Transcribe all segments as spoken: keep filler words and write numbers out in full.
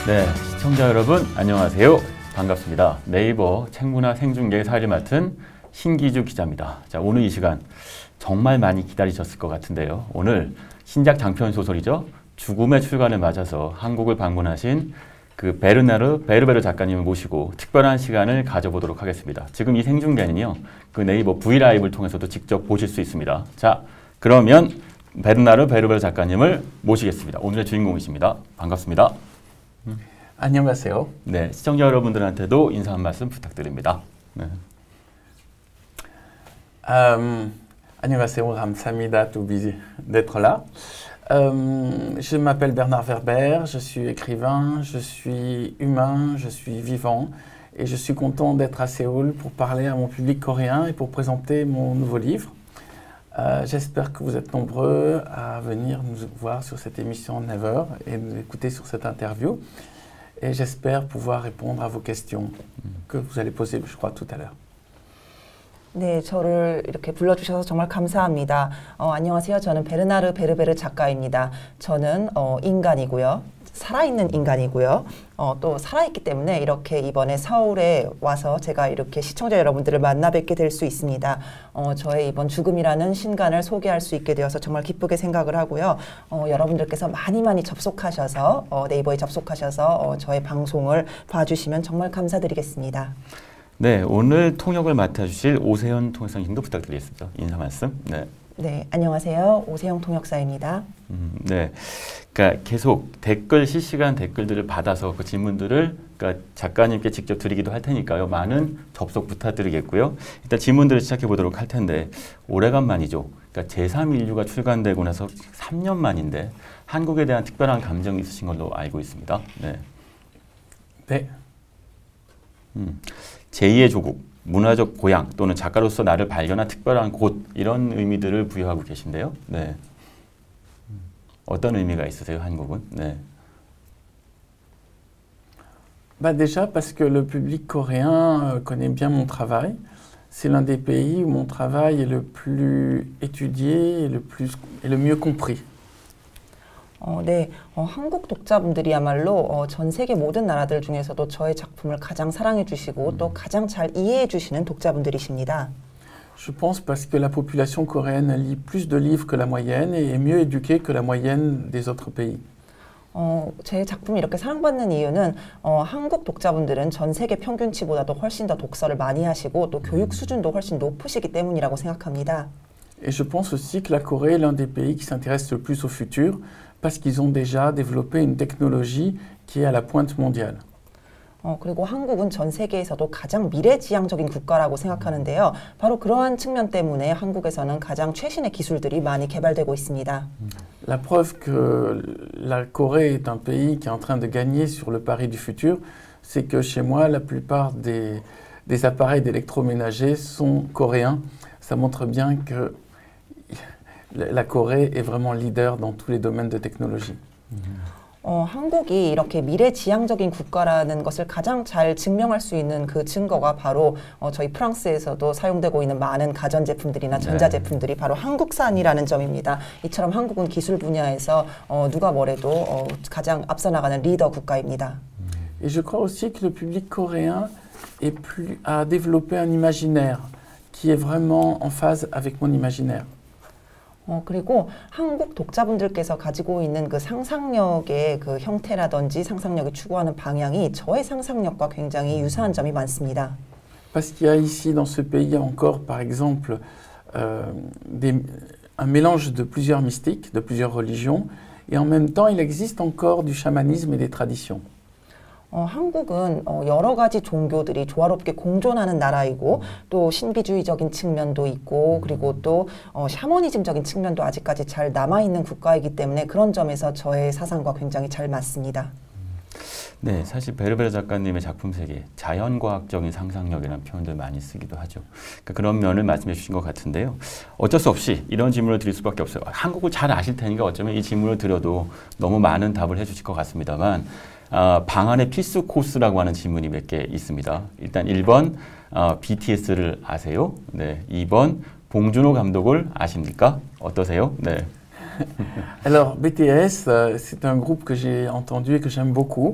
네, 시청자 여러분 안녕하세요. 반갑습니다. 네이버 책문화 생중계 사회를 맡은 신기주 기자입니다. 자, 오늘 이 시간 정말 많이 기다리셨을 것 같은데요. 오늘 신작 장편 소설이죠. 죽음의 출간을 맞아서 한국을 방문하신 그 베르나르 베르베르 작가님을 모시고 특별한 시간을 가져보도록 하겠습니다. 지금 이 생중계는요, 그 네이버 브이라이브를 통해서도 직접 보실 수 있습니다. 자, 그러면 베르나르 베르베르 작가님을 모시겠습니다. 오늘의 주인공이십니다. 반갑습니다. 안녕하세요. 네, 시청자 여러분들한테도 인사 한 말씀 부탁드립니다. 네. Euh, 안녕하세요, 감사합니다 d'être là. Euh, je m'appelle Bernard Werber, je suis écrivain, je suis humain, je suis vivant et je suis content d'être à Séoul pour parler à mon public coréen et pour présenter mon nouveau livre. Euh, J'espère que vous êtes nombreux à venir nous voir sur cette émission Never et nous écouter sur cette interview. Et j'espère pouvoir répondre à vos questions que vous allez poser, je crois, tout à l'heure. 네, 저를 이렇게 불러주셔서 정말 감사합니다. 어, 안녕하세요. 저는 베르나르 베르베르 작가입니다. 저는 어, 인간이고요. 살아있는 인간이고요. 어, 또 살아있기 때문에 이렇게 이번에 서울에 와서 제가 이렇게 시청자 여러분들을 만나 뵙게 될 수 있습니다. 어, 저의 이번 죽음이라는 신간을 소개할 수 있게 되어서 정말 기쁘게 생각을 하고요. 어, 여러분들께서 많이 많이 접속하셔서 어, 네이버에 접속하셔서 어, 저의 방송을 봐주시면 정말 감사드리겠습니다. 네, 오늘 통역을 맡아주실 오세현 통역사님도 부탁드리겠습니다. 인사 말씀. 네. 네, 안녕하세요. 오세영 통역사입니다. 음, 네, 그러니까 계속 댓글 실시간 댓글들을 받아서 그 질문들을 그러니까 작가님께 직접 드리기도 할 테니까요. 많은 접속 부탁드리겠고요. 일단 질문들을 시작해 보도록 할 텐데 오래간만이죠. 그러니까 제삼 인류가 출간되고 나서 삼 년 만인데 한국에 대한 특별한 감정이 있으신 걸로 알고 있습니다. 네. 네. 음, 제이의 조국. 문화적 고향 또는 작가로서 나를 발견한 특별한 곳 이런 의미들을 부여하고 계신데요. 네. 어떤 의미가 있으세요, 한국은? 네. Bah déjà parce que le public coréen connaît bien mon travail. C'est l'un des pays où mon travail est le plus étudié et le plus et le mieux compris. 어, 네, 어, 한국 독자분들이야말로 어, 전 세계 모든 나라들 중에서도 저의 작품을 가장 사랑해 주시고 음. 또 가장 잘 이해해 주시는 독자분들이십니다. Je pense parce que la population coréenne lit plus de livres que la moyenne et est mieux éduquée que la moyenne des autres pays. 어, 제 작품이 이렇게 사랑받는 이유는 어, 한국 독자분들은 전 세계 평균치보다도 훨씬 더 독서를 많이 하시고 또 교육 수준도 훨씬 높으시기 때문이라고 생각합니다. Et je pense aussi que la Corée est l'un des pays qui s'intéresse le plus au futur. Parce qu'ils ont déjà développé une technologie qui est à la pointe mondiale. 어, 그리고 한국은 전 세계에서도 가장 미래지향적인 국가라고 생각하는데요. 바로 그러한 측면 때문에 한국에서는 가장 최신의 기술들이 많이 개발되고 있습니다. La preuve que la Corée est un pays qui est en train de gagner sur le pari du futur, c'est que chez moi, la plupart des, des appareils d'électroménager sont coréens. Ça montre bien que la Corée est vraiment leader dans tous les domaines de technologie. 어, 한국이 이렇게 미래지향적인 국가라는 것을 가장 잘 증명할 수 있는 그 증거가 바로 어, 저희 프랑스에서도 사용되고 있는 많은 가전제품들이나 전자제품들이 바로 한국산이라는 점입니다. 이처럼 한국은 기술 분야에서 어, 누가 뭐래도 어, 가장 앞서 나가는 리더 국가입니다. Et je crois aussi que le public coréen est plus, a développé un imaginaire qui est vraiment en phase avec mon imaginaire. 어, 그리고 한국 독자분들께서 가지고 있는 그 상상력의 그 형태라든지 상상력이 추구하는 방향이 저의 상상력과 굉장히 유사한 점이 많습니다. Parce qu'il y a ici dans ce pays encore par exemple euh, des, un mélange de plusieurs mystiques, de plusieurs religions et en même temps il existe encore du chamanisme et des traditions. 어, 한국은 어, 여러 가지 종교들이 조화롭게 공존하는 나라이고 또 신비주의적인 측면도 있고 그리고 또 어, 샤머니즘적인 측면도 아직까지 잘 남아있는 국가이기 때문에 그런 점에서 저의 사상과 굉장히 잘 맞습니다. 네, 사실 베르베르 작가님의 작품 세계, 자연과학적인 상상력이라는 표현들 많이 쓰기도 하죠. 그러니까 그런 면을 말씀해 주신 것 같은데요. 어쩔 수 없이 이런 질문을 드릴 수밖에 없어요. 한국을 잘 아실 테니까 어쩌면 이 질문을 드려도 너무 많은 답을 해주실 것 같습니다만 어, 방안의 필수 코스라고 하는 질문이 몇 개 있습니다. 일단 일 번 어, 비티에스를 아세요? 네, 이 번 봉준호 감독을 아십니까? 어떠세요? 네. Alors B T S, euh, c'est un groupe que j'ai entendu et que j'aime beaucoup.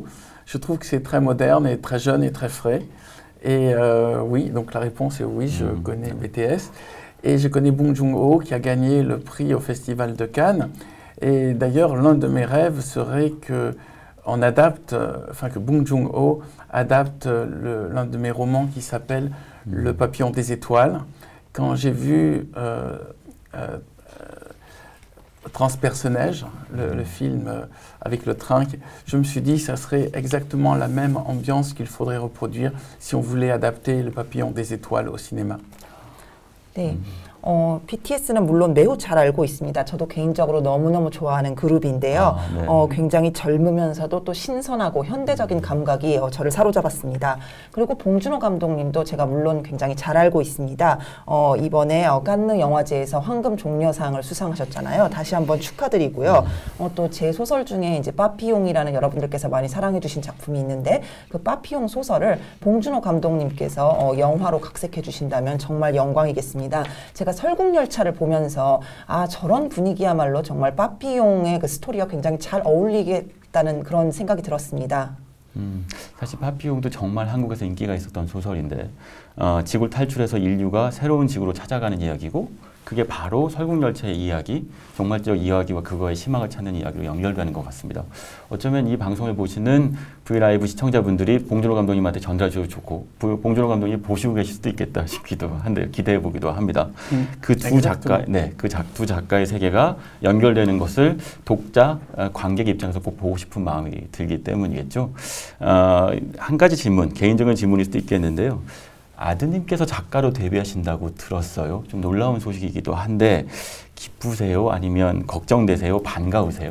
je trouve que c'est très moderne et très jeune et très frais. Et euh, oui, donc la réponse est oui, je mmh. connais B T S. Et je connais Bong Joon-ho qui a gagné le prix au Festival de Cannes. Et d'ailleurs, l'un de mes rêves serait que on adapte, enfin que Bong Joon-ho adapte l'un de mes romans qui s'appelle mmh. Le Papillon des étoiles. Quand j'ai vu euh, euh, Transpersonnage, le, le film euh, avec le train, je me suis dit que ça serait exactement la même ambiance qu'il faudrait reproduire si on voulait adapter Le Papillon des étoiles au cinéma. 네. 어, 비티에스는 물론 매우 잘 알고 있습니다. 저도 개인적으로 너무너무 좋아하는 그룹인데요. 아, 네. 어, 굉장히 젊으면서도 또 신선하고 현대적인 감각이 어, 저를 사로잡았습니다. 그리고 봉준호 감독님도 제가 물론 굉장히 잘 알고 있습니다. 어, 이번에 어, 칸느 영화제에서 황금 종려상을 수상하셨잖아요. 다시 한번 축하드리고요. 어, 또 제 소설 중에 이제 빠피용이라는 여러분들께서 많이 사랑해 주신 작품이 있는데 그 빠피용 소설을 봉준호 감독님께서 어, 영화로 각색해 주신다면 정말 영광이겠습니다. 제가 설국열차를 보면서 아 저런 분위기야말로 정말 빠피용의 그 스토리와 굉장히 잘 어울리겠다는 그런 생각이 들었습니다. 음, 사실 파피용도 정말 한국에서 인기가 있었던 소설인데 어, 지구를 탈출해서 인류가 새로운 지구로 찾아가는 이야기고 그게 바로 설국열차의 이야기, 종말적 이야기와 그거의 희망을 찾는 이야기로 연결되는 것 같습니다. 어쩌면 이 방송을 보시는 브이라이브 시청자분들이 봉준호 감독님한테 전달 주고 좋고 봉준호 감독님이 보시고 계실 수도 있겠다 싶기도 한데 기대해 보기도 합니다. 음, 그 두 작가, 네, 그 두 작가의 세계가 연결되는 것을 독자, 관객 입장에서 꼭 보고 싶은 마음이 들기 때문이겠죠. 어, 한 가지 질문, 개인적인 질문일 수도 있겠는데요. 아드님께서 작가로 데뷔하신다고 들었어요. 좀 놀라운 소식이기도 한데 기쁘세요? 아니면 걱정되세요? 반가우세요?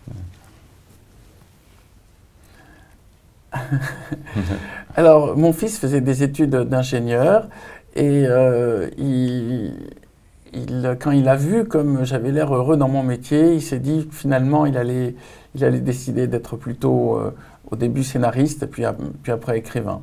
Alors, mon fils faisait des études d'ingénieur et euh, il, il, quand il a vu comme j'avais l'air heureux dans mon métier, il s'est dit finalement il allait, il allait décider d'être plutôt euh, au début scénariste puis, puis après écrivain.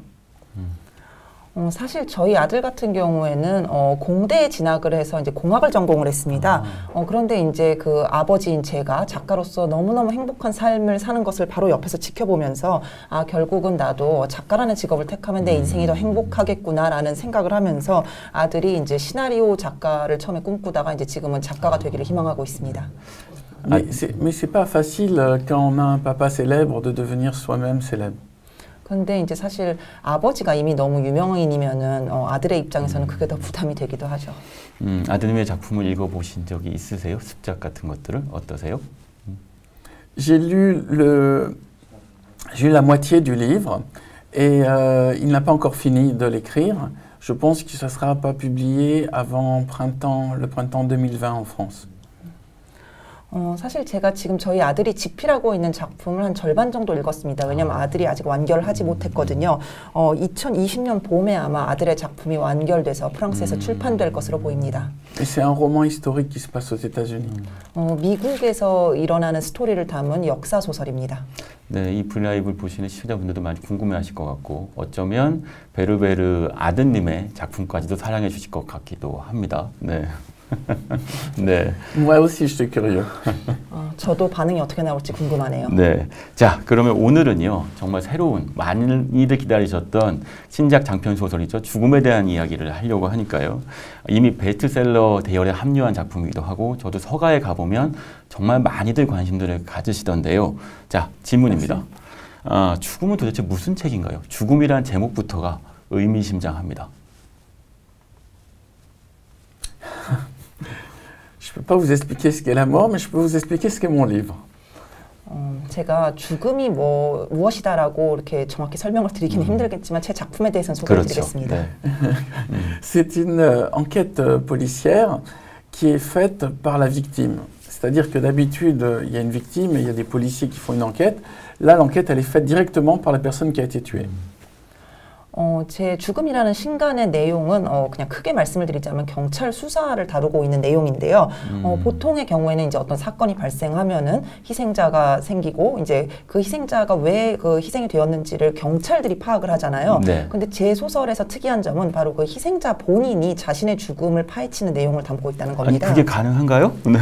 어, 사실 저희 아들 같은 경우에는 어, 공대에 진학을 해서 이제 공학을 전공을 했습니다. 아. 어, 그런데 이제 그 아버지인 제가 작가로서 너무너무 행복한 삶을 사는 것을 바로 옆에서 지켜보면서 아 결국은 나도 작가라는 직업을 택하면 내 인생이 더 행복하겠구나라는 생각을 하면서 아들이 이제 시나리오 작가를 처음에 꿈꾸다가 이제 지금은 작가가 되기를 희망하고 있습니다. Mais c'est, mais c'est pas facile quand on a un papa célèbre de devenir soi-même célèbre. 근데 이제 사실 아버지가 이미 너무 유명인이면은 어, 아들의 입장에서는 그게 더 부담이 되기도 하죠. 음, 아드님의 작품을 읽어보신 적이 있으세요? 습작 같은 것들을 어떠세요? 음. J'ai lu le, j'ai lu la moitié du livre et euh, il n'a pas encore fini de l'écrire. Je pense que ça sera pas publié avant printemps, le printemps deux mille vingt en France. 어, 사실 제가 지금 저희 아들이 집필하고 있는 작품을 한 절반 정도 읽었습니다. 왜냐하면 아들이 아직 완결을 하지 못했거든요. 어, 이천이십 년 봄에 아마 아들의 작품이 완결돼서 프랑스에서 음. 출판될 것으로 보입니다. C'est un roman historique qui se passe aux États-Unis. 어, 미국에서 일어나는 스토리를 담은 역사 소설입니다. 네, 이 브이라이브를 보시는 시청자분들도 많이 궁금해하실 것 같고 어쩌면 베르베르 아드님의 작품까지도 사랑해 주실 것 같기도 합니다. 네. 네. Moi aussi, je suis curieux. 어, 저도 반응이 어떻게 나올지 궁금하네요. 네. 자, 그러면 오늘은요, 정말 새로운, 많이들 기다리셨던 신작 장편 소설이죠. 죽음에 대한 이야기를 하려고 하니까요. 이미 베스트셀러 대열에 합류한 작품이기도 하고, 저도 서가에 가보면 정말 많이들 관심들을 가지시던데요. 자, 질문입니다. 아, 죽음은 도대체 무슨 책인가요? 죽음이란 제목부터가 의미심장합니다. Je ne peux pas vous expliquer ce qu'est la mort, mais je peux vous expliquer ce qu'est mon livre. 어, 제가 죽음이 뭐 무엇이다라고 이렇게 정확히 설명을 드리기는 음. 힘들겠지만 제 작품에 대해서는 소개를 그렇죠. 드리겠습니다. 네. C'est une euh, enquête euh, policière qui est faite par la victime. C'est-à-dire que d'habitude, euh, il y a une victime et il y a des policiers qui font une enquête. Là, l'enquête, elle est faite directement par la personne qui a été tuée. 어, 제 죽음이라는 신간의 내용은 어, 그냥 크게 말씀을 드리자면 경찰 수사를 다루고 있는 내용인데요. 음. 어, 보통의 경우에는 이제 어떤 사건이 발생하면은 희생자가 생기고 이제 그 희생자가 왜 그 희생이 되었는지를 경찰들이 파악을 하잖아요. 네. 근데 제 소설에서 특이한 점은 바로 그 희생자 본인이 자신의 죽음을 파헤치는 내용을 담고 있다는 겁니다. 아니, 그게 가능한가요? 네.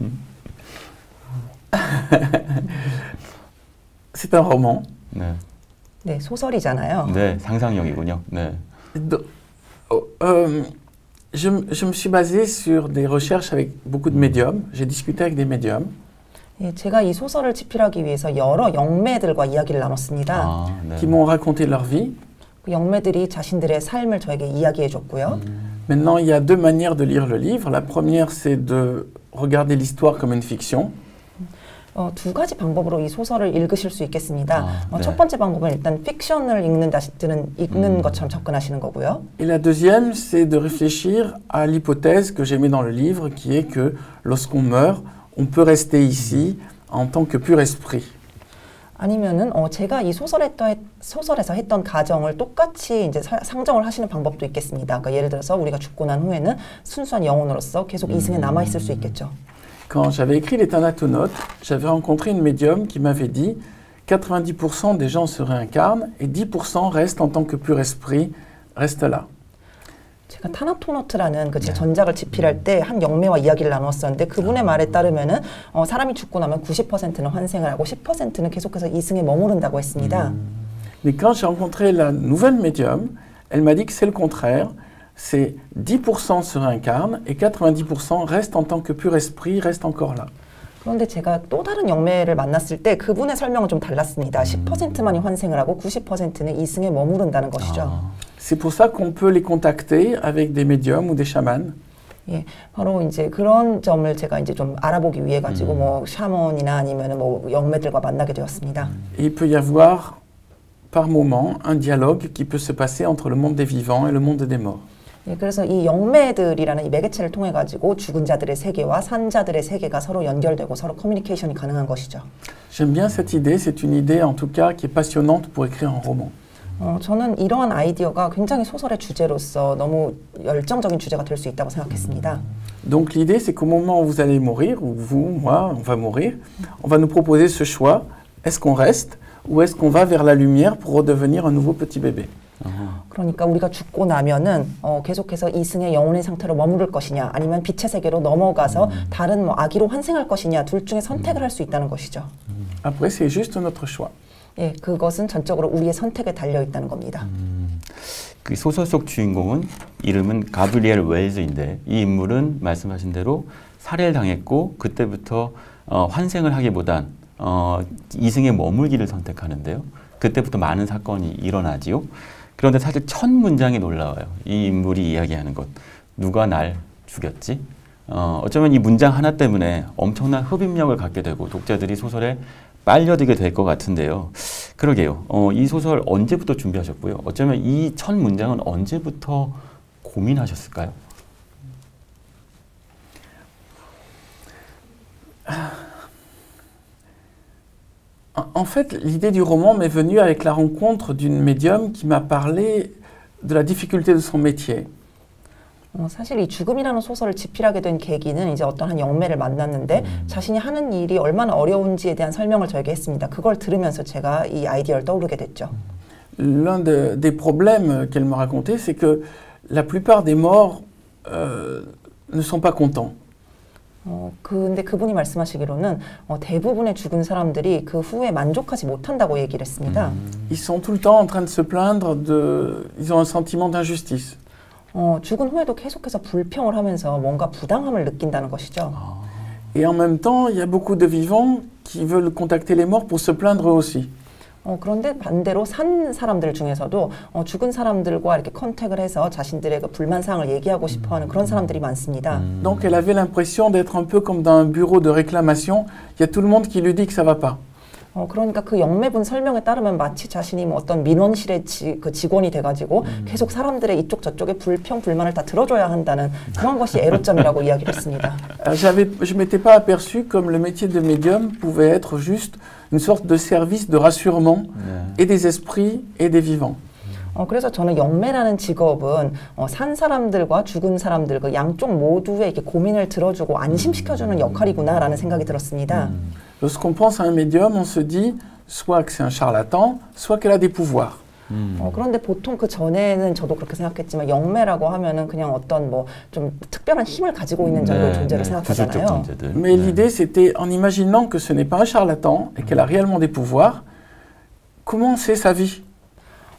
C'est un roman. 네. 네, 소설이잖아요. 네, 상상력이군요. 네. Do- oh, euh, je, m- je me suis basé sur des recherches avec beaucoup de médiums. J'ai discuté avec des médiums. 예, 제가 이 소설을 집필하기 위해서 여러 영매들과 이야기를 나눴습니다. 아, 네. qui m'ont raconté leur vie. 그 영매들이 자신들의 삶을 저에게 이야기해 줬고요. Maintenant, il y a deux manières de lire le livre. La première, c'est de regarder l'histoire comme une fiction. 어, 두 가지 방법으로 이 소설을 읽으실 수 있겠습니다. 아, 어, 네. 첫 번째 방법은 일단 픽션을 읽는 자신들은 읽는 음. 것처럼 접근하시는 거고요. Et la deuxième, c'est de réfléchir à l'hypothèse que j'ai mis dans le livre, qui est que lorsqu'on meurt, on peut rester ici en tant que pur esprit. 아니면은 어, 제가 이 소설에 했던, 소설에서 했던 가정을 똑같이 이제 사- 상정을 하시는 방법도 있겠습니다. 그러니까 예를 들어서 우리가 죽고 난 후에는 순수한 영혼으로서 계속 이 승에 남아 있을 수 있겠죠. Quand j'avais écrit les Thanatonautes, j'avais rencontré une médium qui m'avait dit quatre-vingt-dix pour cent des gens se réincarnent et dix pour cent restent en tant que pur esprit, restent là. 제가 타나토노트라는 그 제 전작을 집필할 때 한 영매와 이야기를 나눴었는데 그분의 말에 따르면은 어, 사람이 죽고 나면 구십 퍼센트는 환생을 하고 십 퍼센트는 계속해서 이승에 머무른다고 했습니다. Mais quand j'ai rencontré la nouvelle médium, elle m'a dit que c'est le contraire. C'est dix pour cent se réincarnent et quatre-vingt-dix pour cent restent en tant que pur esprit, restent encore là. 그런데 제가 또 다른 영매를 만났을 때 그분의 설명은 좀 달랐습니다. 십 퍼센트만이 환생을 하고 구십 퍼센트는 이승에 머무른다는 것이죠. 아, C'est pour ça qu'on peut les contacter avec des médiums ou des chamans. 예, 바로 이제 그런 점을 제가 이제 좀 알아보기 위해 가지고 뭐 샤먼이나 아니면은 뭐 영매들과 만나게 되었습니다. Et il peut y avoir par moment un dialogue qui peut se passer entre le monde des vivants et le monde des morts. 예, 그래서 이 영매들이라는 이 매개체를 통해 가지고 죽은 자들의 세계와 산 자들의 세계가 서로 연결되고 서로 커뮤니케이션이 가능한 것이죠. J'aime bien cette idée, c'est une idée en tout cas qui est passionnante pour écrire un roman. 어, 저는 이러한 아이디어가 굉장히 소설의 주제로서 너무 열정적인 주제가 될 수 있다고 생각했습니다. Donc l'idée, c'est qu'au moment où vous allez mourir, ou vous, moi, on va mourir, on va nous proposer ce choix. Est-ce qu'on reste ou est-ce qu'on va vers la lumière pour redevenir un nouveau petit bébé? 어허. 그러니까 우리가 죽고 나면은 어, 계속해서 이승의 영혼의 상태로 머무를 것이냐 아니면 빛의 세계로 넘어가서 다른 뭐 아기로 환생할 것이냐 둘 중에 선택을 할 수 있다는 것이죠. Après, c'est juste notre choix. 예, 그것은 전적으로 우리의 선택에 달려 있다는 겁니다. 그 소설 속 주인공은 이름은 가브리엘 웰즈인데 이 인물은 말씀하신 대로 살해를 당했고 그때부터 어, 환생을 하기보단 어, 이승에 머물기를 선택하는데요. 그때부터 많은 사건이 일어나지요. 그런데 사실 첫 문장이 놀라워요. 이 인물이 이야기하는 것. 누가 날 죽였지? 어, 어쩌면 이 문장 하나 때문에 엄청난 흡입력을 갖게 되고 독자들이 소설에 빨려들게 될 것 같은데요. 그러게요. 어, 이 소설 언제부터 준비하셨고요? 어쩌면 이 첫 문장은 언제부터 고민하셨을까요? En fait, l'idée du roman m'est venue avec la rencontre d'une médium qui m'a parlé de la difficulté de son métier. 어, 사실 이 죽음이라는 소설을 집필하게 된 계기는 이제 어떤 한 영매를 만났는데 자신이 하는 일이 얼마나 어려운지에 대한 설명을 저에게 했습니다. 그걸 들으면서 제가 이 아이디어를 떠오르게 됐죠. L'un de- des problèmes qu'elle me racontait, c'est que la plupart des morts euh, ne sont pas contents. 어, 근데 그분이 말씀하시기로는 어, 대부분의 죽은 사람들이 그 후에 만족하지 못한다고 얘기를 했습니다. Ils sont tout le temps en train de se plaindre de... Ils ont un sentiment d'injustice. 어, 죽은 후에도 계속해서 불평을 하면서 뭔가 부당함을 느낀다는 것이죠. Et en même temps, il y a beaucoup de vivants qui veulent contacter les morts pour se plaindre eux aussi. 어, 그런데 반대로 산 사람들 중에서도 어, 죽은 사람들과 이렇게 컨택을 해서 자신들의 그 불만사항을 얘기하고 싶어하는 그런 사람들이 많습니다. Donc elle avait l'impression d'être un peu comme dans un bureau de réclamation. Il y a tout le monde qui lui dit que ça va pas. 어, 그러니까 그 영매분 설명에 따르면 마치 자신이 뭐 어떤 민원실의 지, 그 직원이 돼가지고 계속 사람들의 이쪽 저쪽의 불평 불만을 다 들어줘야 한다는 그런 것이 애로점이라고 이야기를 했습니다. Euh, j'avais, je ne m'étais pas aperçu comme le métier de médium pouvait être juste une sorte de service de rassurement 네. et des esprits et des vivants. 어, 그래서 저는 영매라는 직업은 어, 산 사람들과 죽은 사람들 그 양쪽 모두의 이렇게 고민을 들어주고 안심시켜주는 역할이구나라는 생각이 들었습니다. Lorsqu'on pense à un médium, on se dit soit que c'est un charlatan, soit qu'elle a des pouvoirs. 음. 어, 그런데 보통 그 전에는 저도 그렇게 생각했지만 영매라고 하면은 그냥 어떤 뭐 좀 특별한 힘을 가지고 있는 정도의 존재로 구술적 생각하잖아요. 존재들. Mais 네. l'idée, c'était en imaginant que ce n'est pas un charlatan et qu'elle a réellement des pouvoirs, comment c'est sa vie?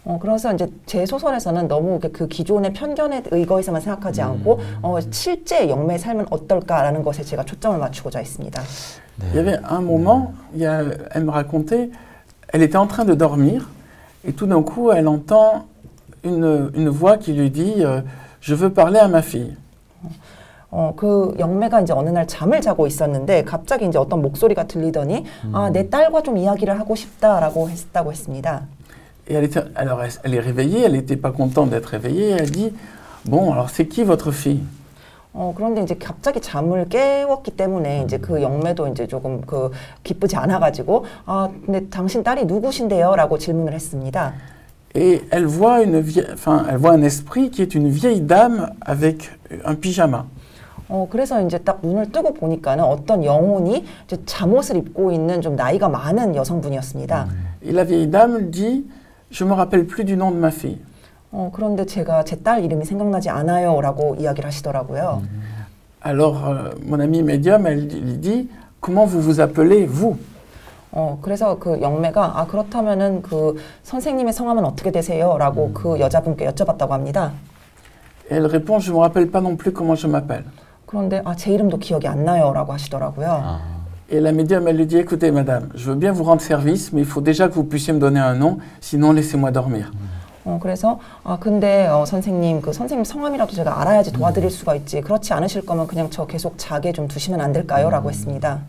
어, 그래서 이제 제 소설에서는 너무 그 기존의 편견에 의거해서만 생각하지 음. 않고 어, 실제 영매의 삶은 어떨까라는 것에 제가 초점을 맞추고자 했습니다. 네. Il y avait un moment, il y a, elle me racontait, elle était en train de dormir et tout d'un coup elle entend une, une voix qui lui dit euh, je veux parler à ma fille. 어, 그 영매가 이제 어느 날 잠을 자고 있었는데 갑자기 이제 어떤 목소리가 들리더니 음. 아, 내 딸과 좀 이야기를 하고 싶다라고 했다고 했습니다. Et elle, était, alors elle, elle est réveillée, elle n'était pas contente d'être réveillée, elle dit bon alors c'est qui votre fille? 어, 그런데 이제 갑자기 잠을 깨웠기 때문에 이제 그 영매도 이제 조금 그 기쁘지 않아가지고 아, 근데 당신 딸이 누구신데요?라고 질문을 했습니다. Et elle voit une vie- enfin elle voit un esprit qui est une vieille dame avec un pyjama. 어, 그래서 이제 딱 눈을 뜨고 보니까는 어떤 영혼이 이제 잠옷을 입고 있는 좀 나이가 많은 여성분이었습니다. Et la vieille dame dit je me rappelle plus du nom de ma fille. 어, 그런데 제가 제 딸 이름이 생각나지 않아요라고 이야기를 하시더라고요. Alors euh, mon amie médium elle lui dit comment vous vous appelez vous? 어, 그래서 그 영매가 아 그렇다면은 그 선생님의 성함은 어떻게 되세요?라고 그 여자분께 여쭤봤다고 합니다. Et elle répond je me rappelle pas non plus comment je m'appelle. 그런데 아 제 이름도 기억이 안 나요라고 하시더라고요. 아, Et la médium elle lui dit écoutez madame je veux bien vous rendre service mais il faut déjà que vous puissiez me donner un nom sinon laissez-moi dormir. 어, 그래서 아 근데 어, 선생님 그 선생님 성함이라도 제가 알아야지 도와드릴 수가 있지. 그렇지 않으실 거면 그냥 저 계속 자게 좀 두시면 안 될까요?라고 했습니다.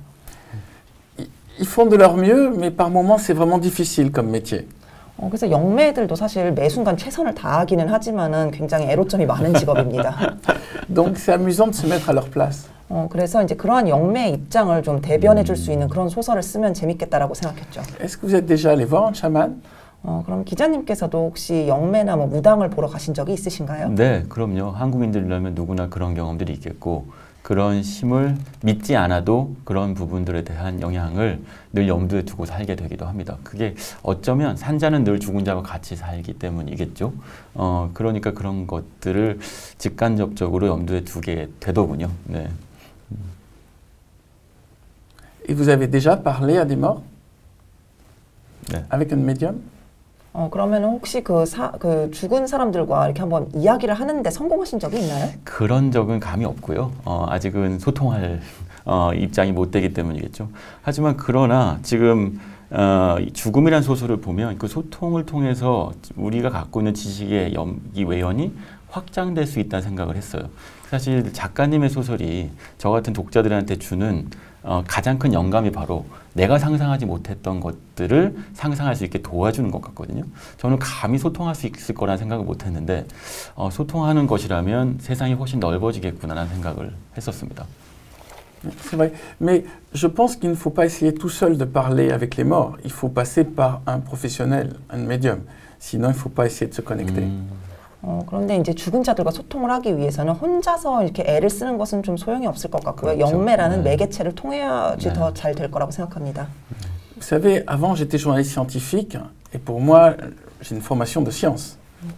Ils font de leur mieux mais par moments c'est vraiment difficile comme métier. 어, 그래서 영매들도 사실 매 순간 최선을 다하기는 하지만은 굉장히 애로점이 많은 직업입니다. Donc c'est amusant de se mettre à leur place. 어, 그래서 이제 그러한 영매의 입장을 좀 대변해 줄 수 있는 그런 소설을 쓰면 재밌겠다라고 생각했죠. Est-ce que vous êtes déjà allé voir un chaman? 어, 그럼 기자님께서도 혹시 영매나 뭐 무당을 보러 가신 적이 있으신가요? 네, 그럼요. 한국인들이라면 누구나 그런 경험들이 있겠고 그런 힘을 믿지 않아도 그런 부분들에 대한 영향을 늘 염두에 두고 살게 되기도 합니다. 그게 어쩌면 산자는 늘 죽은 자와 같이 살기 때문이겠죠. 어, 그러니까 그런 것들을 직간접적으로 염두에 두게 되더군요. 네. Et vous avez déjà parlé à des morts? 네. Avec un médium? 어, 그러면 혹시 그, 사, 그 죽은 사람들과 이렇게 한번 이야기를 하는데 성공하신 적이 있나요? 그런 적은 감이 없고요. 어, 아직은 소통할 어, 입장이 못 되기 때문이겠죠. 하지만 그러나 지금 어, 이 죽음이란 소설을 보면 그 소통을 통해서 우리가 갖고 있는 지식의 염기 외연이 확장될 수 있다는 생각을 했어요. 사실 작가님의 소설이 저 같은 독자들한테 주는 어, 가장 큰 영감이 바로 내가 상상하지 못했던 것들을 상상할 수 있게 도와주는 것 같거든요. 저는 감히 소통할 수 있을 거라는 생각을 못했는데 어, 소통하는 것이라면 세상이 훨씬 넓어지겠구나라는 생각을 했었습니다. C'est vrai. Mais je pense qu'il ne faut pas essayer tout seul de parler avec les morts. Il faut passer par un professionnel, un médium. Sinon, il ne faut pas essayer de se connecter. 음, 어, 그런데 이제 죽은 자들과 소통을 하기 위해서는 혼자서 이렇게 애를 쓰는 것은 좀 소용이 없을 것 같고요. 그렇죠. 영매라는 네. 매개체를 통해야지 네. 더 잘 될 거라고 생각합니다. Vous savez, avant, j'étais journaliste scientifique. Et pour moi, j'ai une formation de science.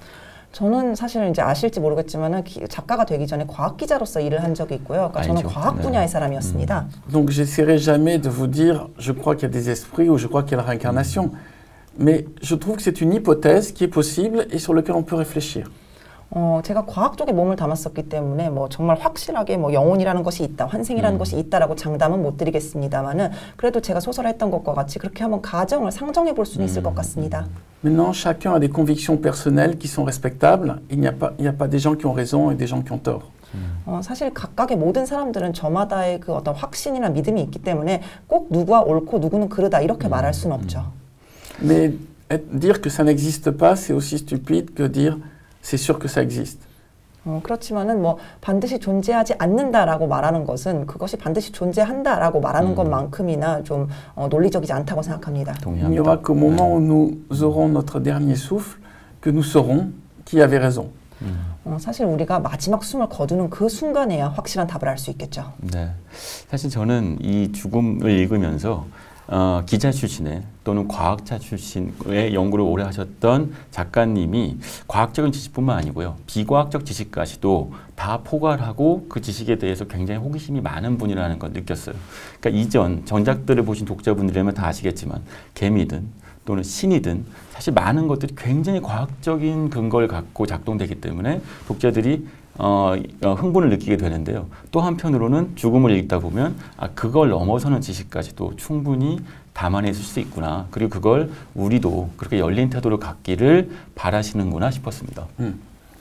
저는 사실 이제 아실지 모르겠지만은 기- 작가가 되기 전에 과학 기자로서 일을 한 적이 있고요. 그러니까 저는 알죠. 과학 네. 분야의 사람이었습니다. Donc, j'essaierai jamais de vous dire je crois qu'il y a des esprits ou je crois qu'il y a la réincarnation. Mais je trouve que c'est une hypothèse qui est possible et sur laquelle on peut réfléchir. 어, 제가 과학 쪽에 몸을 담았었기 때문에 뭐 정말 확실하게 뭐 영혼이라는 것이 있다, 환생이라는 음. 것이 있다라고 장담은 못 드리겠습니다만은 그래도 제가 소설에 했던 것과 같이 그렇게 한번 가정을 상정해 볼 수는 있을 것 같습니다. Maintenant, chacun a des convictions personnelles qui sont respectables. Il n'y a pas, il n'y a pas des gens qui ont raison et des gens qui ont tort. 어, 사실 각각의 모든 사람들은 저마다의 그 어떤 확신이나 믿음이 있기 때문에 꼭 누구가 옳고 누구는 그르다 이렇게 말할 수는 없죠. Mais être- dire que ça n'existe pas, c'est aussi stupide que dire c'est sûr que ça existe. 어, 그렇지만은 뭐 반드시 존재하지 않는다라고 말하는 것은 그것이 반드시 존재한다라고 말하는 음. 것만큼이나 좀 어, 논리적이지 않다고 생각합니다. Il n'y 동의합니다. aura qu'au moment où nous aurons notre dernier souffle que nous saurons qui avait raison. 음. 어, 사실 우리가 마지막 숨을 거두는 그 순간에야 확실한 답을 알 수 있겠죠. 네, 사실 저는 이 죽음을 읽으면서 어, 기자 출신의 또는 과학자 출신의 연구를 오래 하셨던 작가님이 과학적인 지식뿐만 아니고요, 비과학적 지식까지도 다 포괄하고 그 지식에 대해서 굉장히 호기심이 많은 분이라는 걸 느꼈어요. 그러니까 이전 전작들을 보신 독자분들이라면 다 아시겠지만 개미든 또는 신이든 사실 많은 것들이 굉장히 과학적인 근거를 갖고 작동되기 때문에 독자들이 어, 어, 흥분을 느끼게 되는데요. 또 한편으로는 죽음을 읽다 보면 아, 그걸 넘어서는 지식까지도 충분히 담아낼 수 있구나. 그리고 그걸 우리도 그렇게 열린 태도를 갖기를 바라시는구나 싶었습니다. Hmm.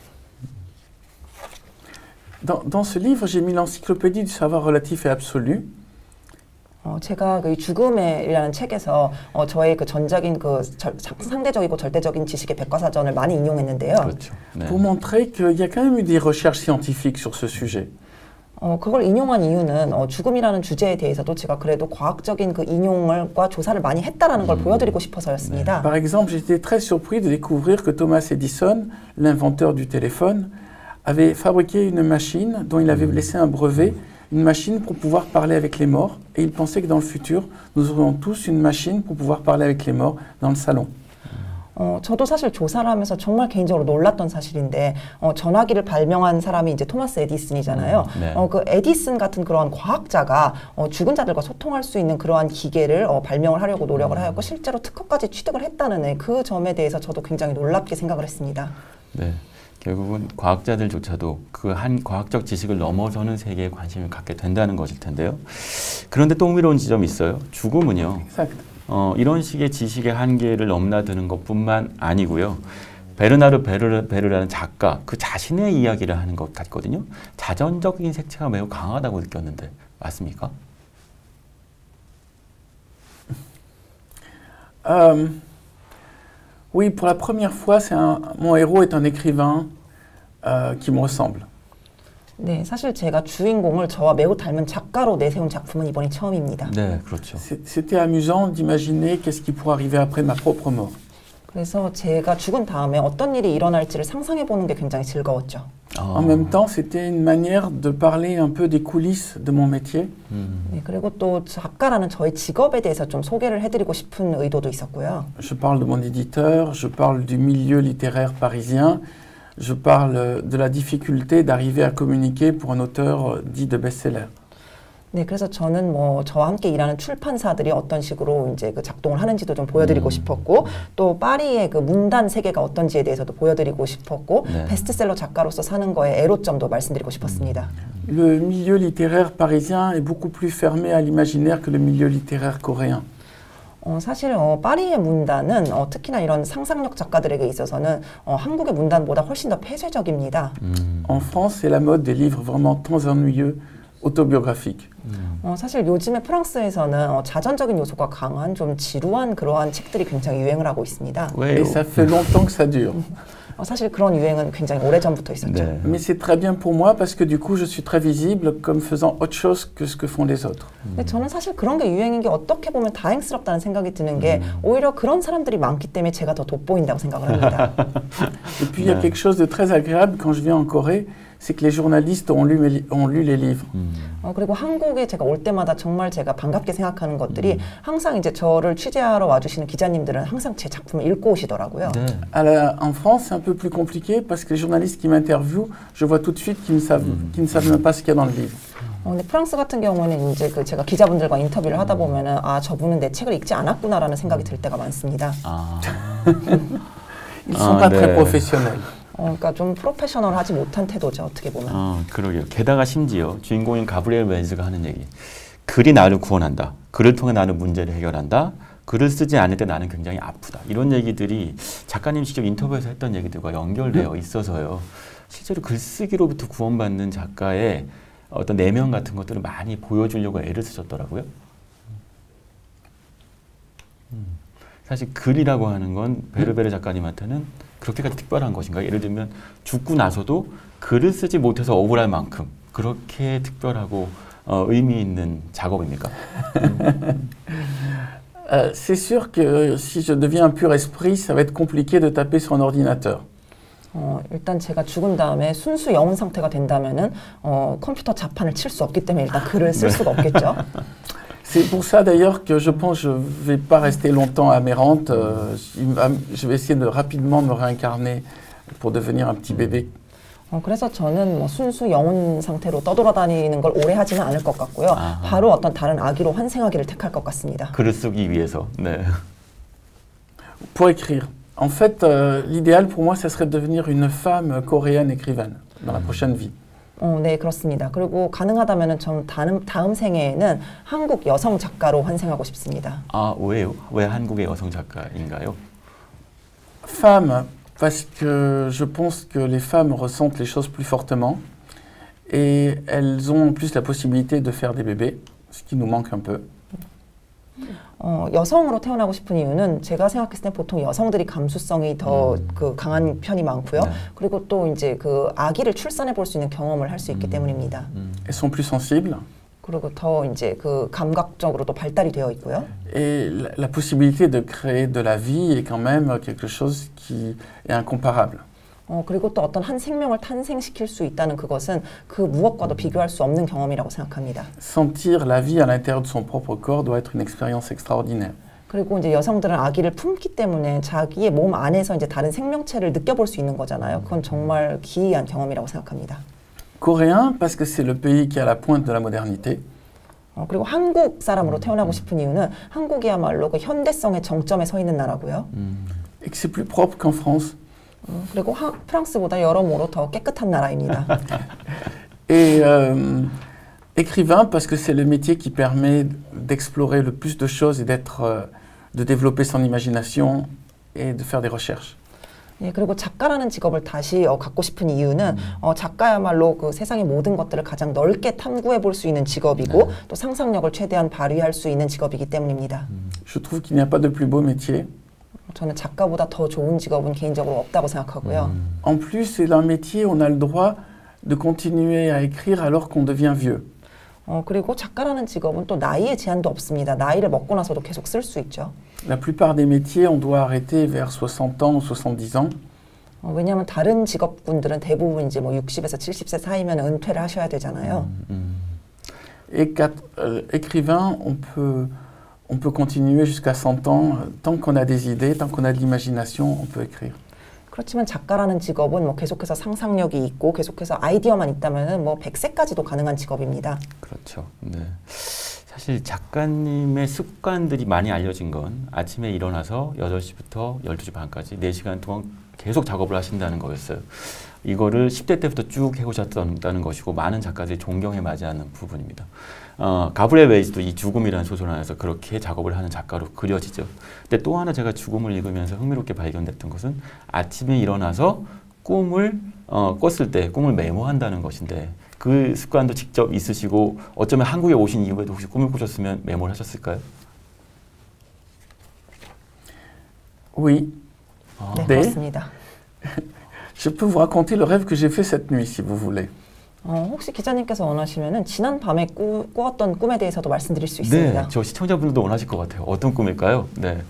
Dans, dans ce livre, j'ai mis l'encyclopédie du savoir relatif et absolu. 어, 제가 그 죽음에라는 책에서 어, 저의 그 전적인 그 절, 상대적이고 절대적인 지식의 백과사전을 많이 인용했는데요. 그렇죠. 네. Pour montrer qu'il y a quand même eu des recherches scientifiques sur ce sujet. 어, 그걸 인용한 이유는 어, 죽음이라는 주제에 대해서도 제가 그래도 과학적인 그 인용과 조사를 많이 했다라는 걸 음. 보여드리고 싶어서였습니다. Par exemple, j'étais très surpris de découvrir que Thomas Edison, l'inventeur du téléphone, avait fabriqué une machine dont il avait laissé un brevet, une machine pour pouvoir parler avec les morts, et il pensait que dans le futur, nous aurions tous une machine pour pouvoir parler avec les morts dans le salon. 어, 저도 사실 조사를 하면서 정말 개인적으로 놀랐던 사실인데 어, 전화기를 발명한 사람이 이제 토마스 에디슨이잖아요. 음, 네. 어, 그 에디슨 같은 그런 과학자가 어, 죽은 자들과 소통할 수 있는 그러한 기계를 어, 발명을 하려고 노력을 음. 하였고 실제로 특허까지 취득을 했다는 그 점에 대해서 저도 굉장히 놀랍게 생각을 했습니다. 네. 결국은 과학자들조차도 그 한 과학적 지식을 넘어서는 세계에 관심을 갖게 된다는 것일 텐데요. 그런데 또 흥미로운 지점이 있어요. 죽음은요. Exact. 어, 이런 식의 지식의 한계를 넘나드는 것뿐만 아니고요. 베르나르 베르, 베르라는 작가 그 자신의 이야기를 하는 것 같거든요. 자전적인 색채가 매우 강하다고 느꼈는데 맞습니까? Euh, oui, pour la première fois, c'est un, mon héros est un écrivain euh, qui me ressemble. 네, 사실 제가 주인공을 저와 매우 닮은 작가로 내세운 작품은 이번이 처음입니다. 네, 그렇죠. C'est- C'était amusant d'imaginer qu'est-ce qui pourrait arriver après ma propre mort. 그래서 제가 죽은 다음에 어떤 일이 일어날지를 상상해 보는 게 굉장히 즐거웠죠. 아, En même temps, c'était une manière de parler un peu des coulisses de mon métier. 음, 네, 그리고 또 작가라는 저의 직업에 대해서 좀 소개를 해드리고 싶은 의도도 있었고요. Je parle de mon éditeur, je parle du milieu littéraire parisien, je parle de la difficulté d'arriver à communiquer pour un auteur dit de best-seller. 네, 그래서 저는 뭐 저와 함께 일하는 출판사들이 어떤 식으로 이제 그 작동을 하는지도 좀 보여드리고 음. 싶었고, 또 파리의 그 문단 세계가 어떤지에 대해서도 보여드리고 싶었고, 네. 베스트셀러 작가로서 사는 거에 애로점도 말씀드리고 싶었습니다. Le milieu littéraire parisien est beaucoup plus fermé à l'imaginaire que le milieu littéraire coréen. 어, 사실 어, 파리의 문단은 어, 특히나 이런 상상력 작가들에게 있어서는 어, 한국의 문단보다 훨씬 더 폐쇄적입니다. 음, En France, c'est la mode des livres vraiment très ennuyeux, autobiographiques. 음. 어, 사실 요즘에 프랑스에서는 어, 자전적인 요소가 강한 좀 지루한 그러한 책들이 굉장히 유행을 하고 있습니다. 왜요? Et ça fait longtemps que ça dure. 어, 사실 그런 유행은 굉장히 오래전부터 있었죠. 네. Mais c'est très bien pour moi parce que du coup, je suis très visible comme faisant autre chose que ce que font les autres. 근데 저는 사실 그런 게 유행인 게 어떻게 보면 다행스럽다는 생각이 드는 게 오히려 그런 사람들이 많기 때문에 제가 더 돋보인다고 생각을 합니다. Et puis, il y a Ouais. quelque chose de très agréable quand je viens en Corée, c'est que les journalistes ont lu, mes li- ont lu les livres. 음, 어, 그리고 한국에 제가 올 때마다 정말 제가 반갑게 생각하는 것들이 항상 이제 저를 취재하러 와주시는 기자님들은 항상 제 작품을 읽고 오시더라고요. 네. À la- en France, c'est un peu plus compliqué parce que les journalistes qui m'interviewent, je vois tout de suite qu'ils ne savent, qu'ils ne savent même pas ce qu'il y a dans le livre. 어, 근데 프랑스 같은 경우에는 이제 그 제가 기자분들과 인터뷰를 하다 보면은 아 저분은 내 책을 읽지 않았구나라는 생각이 들 때가 많습니다. 아, Ils ne sont Ah, pas très 네. professionnels. 어, 그러니까 좀 프로페셔널하지 못한 태도죠 어떻게 보면. 아, 그러게요. 게다가 심지어 주인공인 가브리엘 웨즈가 하는 얘기. 글이 나를 구원한다. 글을 통해 나는 문제를 해결한다. 글을 쓰지 않을 때 나는 굉장히 아프다. 이런 얘기들이 작가님 직접 인터뷰에서 했던 얘기들과 연결되어 있어서요. 실제로 글쓰기로부터 구원받는 작가의 어떤 내면 같은 것들을 많이 보여주려고 애를 쓰셨더라고요. 음. 사실 글이라고 하는 건 베르베르 작가님한테는 그렇게까지 특별한 것인가? 예를 들면 죽고 나서도 글을 쓰지 못해서 억울할 만큼 그렇게 특별하고 어, 의미 있는 작업입니까? Euh, c'est sûr que si je deviens un pur esprit, ça va être compliqué de taper sur un ordinateur. 어, 일단 제가 죽은 다음에 순수 영혼 상태가 된다면은 어, 컴퓨터 자판을 칠 수 없기 때문에 일단 글을 쓸 수가 없겠죠. C'est pour ça d'ailleurs que je pense que je ne vais pas rester longtemps à Mérante. Euh, il va- je vais essayer de rapidement me réincarner pour devenir un petit bébé. 어, 그래서 저는 뭐 순수 영혼 상태로 떠돌아다니는 걸 오래 하지는 않을 것 같고요. 아하. 바로 어떤 다른 아기로 환생하기를 택할 것 같습니다. 글을 쓰기 위해서. 네. Pour écrire. En fait, euh, l'idéal pour moi, ce serait de devenir une femme coréenne écrivaine dans la prochaine vie. 어, 네, 그렇습니다. 그리고 가능하다면 전 다음, 다음 생에는 한국 여성 작가로 환생하고 싶습니다. 아, 왜요? 왜 한국의 여성 작가인가요? Femme, parce que je pense que les femmes ressentent les choses plus fortement et elles ont en plus la possibilité de faire des bébés, ce qui nous manque un peu. 어, 여성으로 태어나고 싶은 이유는 제가 생각했을 때 보통 여성들이 감수성이 더 그 강한 편이 많고요. 네. 그리고 또 이제 그 아기를 출산해 볼 수 있는 경험을 할 수 있기 때문입니다. Elles sont plus sensibles 그리고 더 이제 그 감각적으로도 발달이 되어 있고요. et la, la possibilité de créer de la vie est quand même quelque chose qui est incomparable. 어, 그리고 또 어떤 한 생명을 탄생시킬 수 있다는 그것은 그 무엇과도 비교할 수 없는 경험이라고 생각합니다. Sentir la vie à l'intérieur de son propre corps doit être une expérience extraordinaire. 그리고 이제 여성들은 아기를 품기 때문에 자기의 몸 안에서 이제 다른 생명체를 느껴볼 수 있는 거잖아요. 그건 정말 기이한 경험이라고 생각합니다. Coréen, parce que c'est le pays qui est à la pointe de la modernité. 어, 그리고 한국 사람으로 태어나고 싶은 이유는 한국이야말로 그 현대성의 정점에 서 있는 나라고요. Et que c'est plus propre qu'en France. 어, 그리고 하, 프랑스보다 여러모로 더 깨끗한 나라입니다. Et euh, écrivain, parce que c'est le métier qui permet d'explorer le plus de choses et d'être, euh, de développer son imagination et de faire des recherches. 예, 그리고 작가라는 직업을 다시 어, 갖고 싶은 이유는 어, 작가야말로 그 세상의 모든 것들을 가장 넓게 탐구해 볼 수 있는 직업이고 네. 또 상상력을 최대한 발휘할 수 있는 직업이기 때문입니다. Je trouve qu'il n'y a pas de plus beau métier. 저는 작가보다 더 좋은 직업은 개인적으로 없다고 생각하고요. En plus, c'est un métier où on a le droit de continuer à écrire alors qu'on devient vieux. 어, 그리고 작가라는 직업은 또 나이의 제한도 없습니다. 나이를 먹고 나서도 계속 쓸 수 있죠. La plupart des métiers, on doit arrêter vers soixante ans ou soixante-dix ans. 어, 왜냐하면 다른 직업군들은 대부분 이제 뭐 육십에서 칠십 세 사이면 은퇴를 하셔야 되잖아요. Et quatre, euh, écrivain, on peut, on peut continuer jusqu'à cent ans. Tant qu'on a des idées, tant qu'on a de l'imagination, on peut écrire. 그렇지만 작가라는 직업은 뭐 계속해서 상상력이 있고 계속해서 아이디어만 있다면은 뭐 백 세까지도 가능한 직업입니다. 그렇죠. 네. 사실 작가님의 습관들이 많이 알려진 건 아침에 일어나서 여덟 시부터 열두 시 반까지 네 시간 동안 계속 작업을 하신다는 거였어요. 이거를 십 대 때부터 쭉 해오셨다는 것이고 많은 작가들이 존경에 맞이하는 부분입니다. 어, 가브리엘 웨이즈도 이 죽음이라는 소설 안에서 그렇게 작업을 하는 작가로 그려지죠. 근데 또 하나 제가 죽음을 읽으면서 흥미롭게 발견됐던 것은 아침에 일어나서 꿈을 어, 꿨을 때 꿈을 메모한다는 것인데 그 습관도 직접 있으시고 어쩌면 한국에 오신 이후에도 혹시 꿈을 꾸셨으면 메모를 하셨을까요? Oui. 아, 네, 네. 그렇습니다. Je peux vous raconter le rêve que j'ai fait cette nuit, si vous voulez. 어, 혹시 기자님께서 원하시면은 지난 밤에 꾸, 꾸었던 꿈에 대해서도 말씀드릴 수 네, 있습니다. 저 시청자분들도 원하실 것 같아요. 어떤 꿈일까요? 네,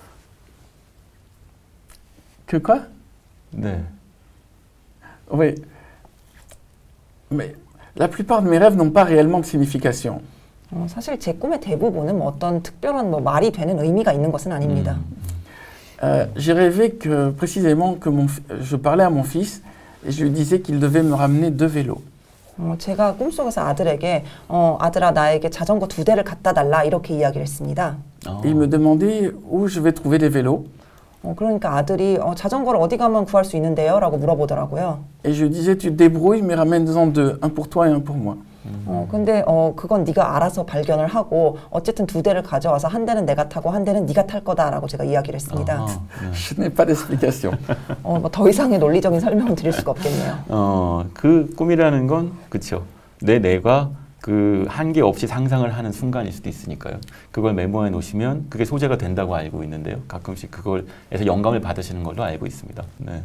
Que quoi? 네. Oui. Mais la plupart de mes rêves n'ont pas réellement de signification. 어, 사실 제 꿈의 대부분은 뭐 어떤 특별한 뭐 말이 되는 의미가 있는 것은 아닙니다. Euh, j'ai rêvé que précisément que mon, fi- je parlais à mon fils et je lui disais qu'il devait me ramener deux vélos. 어, 제가 꿈속에서 아들에게 어, 아들아 나에게 자전거 두 대를 갖다 달라 이렇게 이야기를 했습니다. 어, Et il me demandait où je vais trouver les vélos. 어, 그러니까 아들이 어, 자전거를 어디 가면 구할 수 있는데요? 라고 물어보더라고요. Et je lui disais, tu te débrouilles, mais ramène-en deux, un pour toi et un pour moi. 어, 근데 어, 그건 네가 알아서 발견을 하고 어쨌든 두 대를 가져와서 한 대는 내가 타고 한 대는 네가 탈 거다라고 제가 이야기를 했습니다. 아, 네. Je n'ai pas d'explication. 어, 뭐 더 이상의 논리적인 설명을 드릴 수가 없겠네요. 어, 그 꿈이라는 건 그쵸. 내 뇌가 그 한계 없이 상상을 하는 순간일 수도 있으니까요. 그걸 메모해 놓으시면 그게 소재가 된다고 알고 있는데요. 가끔씩 그걸에서 영감을 받으시는 걸로 알고 있습니다. 네.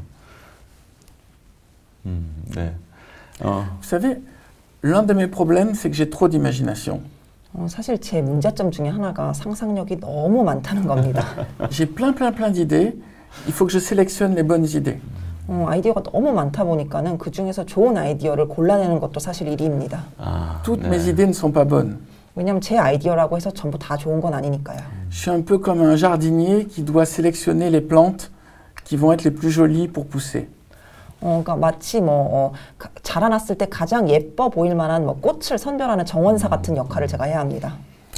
음, 네. 어, Vous savez, l'un de mes problèmes, c'est que j'ai trop d'imagination. 어, 사실 제 문제점 중에 하나가 상상력이 너무 많다는 겁니다. J'ai plein, plein, plein d'idées. Il faut que je sélectionne les bonnes idées. 어, 아이디어가 너무 많다 보니까는 그 중에서 좋은 아이디어를 골라내는 것도 사실 일입니다. 아, Toutes 네. mes idées ne sont pas bonnes. 왜냐하면 제 아이디어라고 해서 전부 다 좋은 건 아니니까요. Je suis un peu comme un jardinier qui doit sélectionner les plantes qui vont être les plus jolies pour pousser. 어, 그러니까 마치 뭐 어, 가- 자라났을 때 가장 예뻐 보일 만한 뭐 꽃을 선별하는 정원사 같은 역할을 제가 해야 합니다.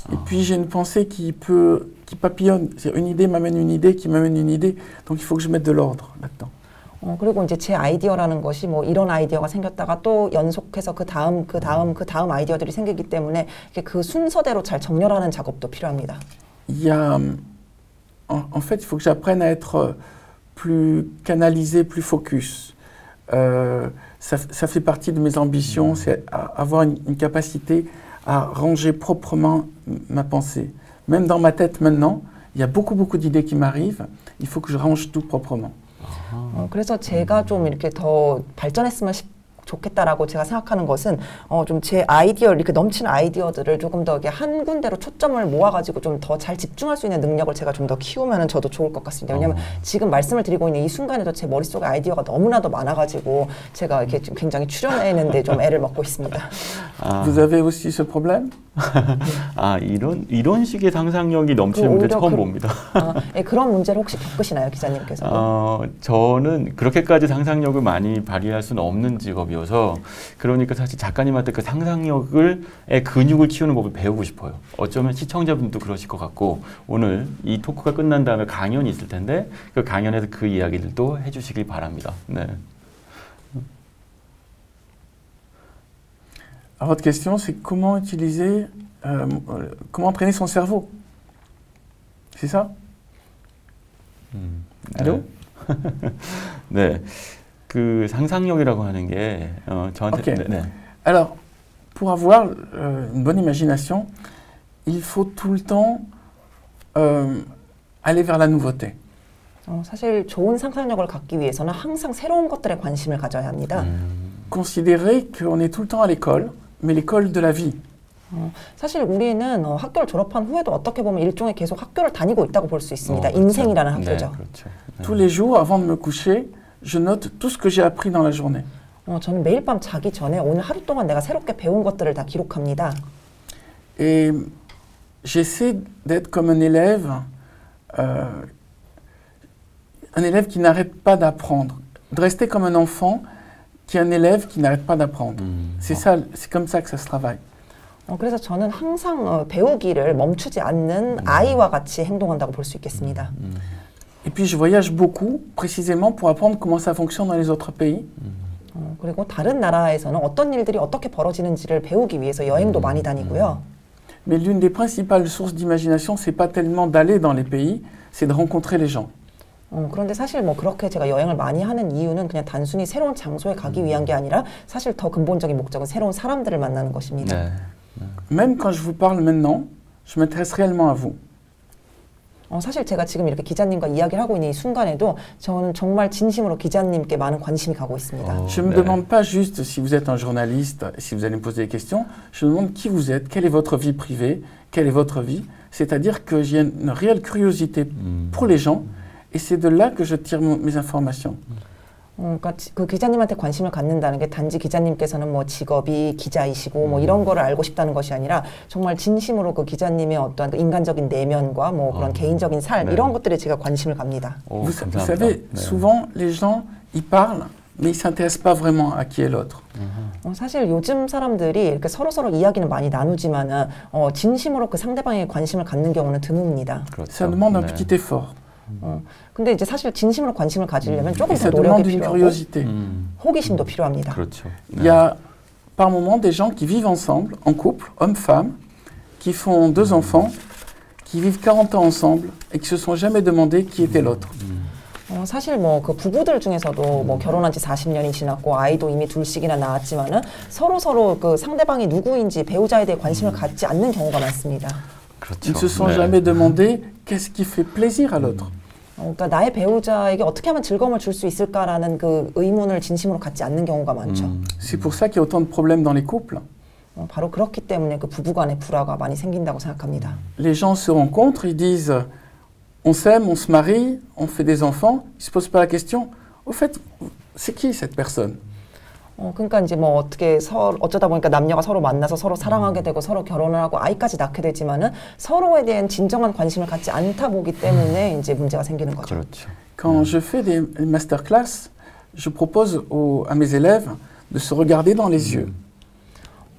Et puis j'ai une pensée qui peut, qui papillonne. C'est une idée m'amène une idée, qui m'amène une idée. Donc il faut que je mette de l'ordre là-dedans. 어, 그리고 이제 제 아이디어라는 것이 뭐 이런 아이디어가 생겼다가 또 연속해서 그 다음, 그 다음, 그 다음 아이디어들이 생기기 때문에 그 순서대로 잘 정렬하는 작업도 필요합니다. Il y a, en, en fait, il faut que j'apprenne à être plus canalisé, plus focus. Euh, ça, ça fait partie de mes ambitions, c'est avoir une, une capacité à ranger proprement ma pensée. Même dans ma tête maintenant, il y a beaucoup, beaucoup d'idées qui m'arrivent. Il faut que je range tout proprement. 어, 그래서 제가 좀 이렇게 더 발전했으면 싶, 좋겠다라고 제가 생각하는 것은 어, 좀 제 아이디어, 이렇게 넘치는 아이디어들을 조금 더 이렇게 한 군데로 초점을 모아가지고 좀 더 잘 집중할 수 있는 능력을 제가 좀 더 키우면 저도 좋을 것 같습니다. 왜냐하면 어. 지금 말씀을 드리고 있는 이 순간에도 제 머릿속에 아이디어가 너무나도 많아가지고 제가 이렇게 좀 굉장히 추려내는데 좀 애를 먹고 있습니다. 아. Vous avez aussi ce problème? 아, 이런 이런 식의 상상력이 넘치는 그 문제 처음 그, 봅니다. 아, 네, 그런 문제를 혹시 겪으시나요, 기자님께서? 어, 저는 그렇게까지 상상력을 많이 발휘할 수는 없는 직업이어서 그러니까 사실 작가님한테 그 상상력을 의 근육을 키우는 법을 배우고 싶어요. 어쩌면 시청자분도 그러실 것 같고 오늘 이 토크가 끝난 다음에 강연이 있을 텐데 그 강연에서 그 이야기들도 해주시길 바랍니다. 네. Alors, votre question, c'est comment utiliser, euh, comment entraîner son cerveau. C'est ça? 음, Allô? 네, 그 상상력이라고 하는 게 어, 저한테. Okay. 네, 네. Alors, pour avoir euh, une bonne imagination, il faut tout le temps euh, aller vers la nouveauté. 어, 사실 좋은 상상력을 갖기 위해서는 항상 새로운 것들에 관심을 가져야 합니다. 음. Considérer qu'on est tout le temps à l'école, mais l'école de la vie. 어, 사실 우리는 어, 학교를 졸업한 후에도 어떻게 보면 일종의 계속 학교를 다니고 있다고 볼 수 있습니다. 어, 인생이라는 그렇죠. 학교죠. 네, 그렇죠. 네. Tous les jours, avant de me coucher, je note tout ce que j'ai appris dans la journée. 어, 저는 매일 밤 자기 전에 오늘 하루 동안 내가 새롭게 배운 것들을 다 기록합니다. Et j'essaie d'être comme un élève, euh, un élève qui n'arrête pas d'apprendre, de rester comme un enfant qui est un élève qui n'arrête pas d'apprendre. 음. C'est ça, c'est comme ça que ça se travaille. 어, 그래서 저는 항상 어, 배우기를 멈추지 않는 음. 아이와 같이 행동한다고 볼 수 있겠습니다. 음. Et puis je voyage beaucoup, précisément pour apprendre comment ça fonctionne dans les autres pays. 어, 그리고 다른 나라에서는 어떤 일들이 어떻게 벌어지는지를 배우기 위해서 여행도 음. 많이 다니고요. Mais l'une des principales sources d'imagination, c'est pas tellement d'aller dans les pays, c'est de rencontrer les gens. 어, 그런데 사실 뭐 그렇게 제가 여행을 많이 하는 이유는 그냥 단순히 새로운 장소에 가기 위한 게 아니라 사실 더 근본적인 목적은 새로운 사람들을 만나는 것입니다. 네. Même quand je vous parle maintenant, je m'intéresse réellement à vous. 어, 사실 제가 지금 이렇게 기자님과 이야기를 하고 있는 이 순간에도 저는 정말 진심으로 기자님께 많은 관심이 가고 있습니다. 어, Je ne me 네. demande pas juste si vous êtes un journaliste, si vous allez me poser des questions, je me demande qui vous êtes, quelle est votre vie privée, quelle est votre vie. C'est-à-dire que j'ai une réelle curiosité 음. pour les gens et c'est de là que je tire mon- mes informations. 어, 그러니까 지- 그 기자님한테 관심을 갖는다는 게 단지 기자님께서는 뭐 직업이 기자이시고 뭐 이런 거를 알고 싶다는 것이 아니라 정말 진심으로 그 기자님의 어떠한 그 인간적인 내면과 뭐 그런 어. 개인적인 삶 네. 이런 것들에 제가 관심을 갑니다. 오, Vous, vous 감사합니다. savez, 네. souvent les gens y parlent, mais ils ne s'intéressent pas vraiment à qui est l'autre. 어, 사실 요즘 사람들이 이렇게 서로 서로 이야기는 많이 나누지만은 어, 진심으로 그 상대방에 관심을 갖는 경우는 드뭅니다. 그렇죠. Ça demande un 네. petit effort. 어, 근데 이제 사실 진심으로 관심을 가지려면 조금 Et 더 ça 노력이 demande une 필요하고 curiosité. 음, 호기심도 필요합니다. 그렇죠. Il y a par moments des gens qui vivent ensemble, en couple, homme-femme, qui font deux enfants, qui vivent quarante ans ensemble et qui se sont jamais demandé qui était l'autre. 어, 사실 뭐 그 부부들 중에서도 뭐 결혼한 지 사십 년이 지났고 아이도 이미 둘씩이나 낳았지만은 서로 서로 그 상대방이 누구인지 배우자에 대해 관심을 갖지 않는 경우가 많습니다. 그렇죠. Ils ne se sont 네. jamais demandé qu'est-ce qui fait plaisir à l'autre. 어, 그러니까 나의 배우자에게 어떻게 하면 즐거움을 줄 수 있을까라는 그 의문을 진심으로 갖지 않는 경우가 많죠. 음, C'est pour ça qu'il y a autant de problèmes dans les couples. 어, 바로 그렇기 때문에 그 부부간의 불화가 많이 생긴다고 생각합니다. Les gens se rencontrent, ils disent on s'aime, on se marie, on fait des enfants. Ils ne se posent pas la question au fait, c'est qui cette personne? 어, 그러니까 이제 뭐 어떻게 서, 어쩌다 보니까 남녀가 서로 만나서 서로 사랑하게 되고 서로 결혼을 하고 아이까지 낳게 되지만은 서로에 대한 진정한 관심을 갖지 않다 보기 때문에 이제 문제가 생기는 거죠. 그렇죠. Quand je fais des masterclass, je propose aux- à mes élèves de se regarder dans les yeux.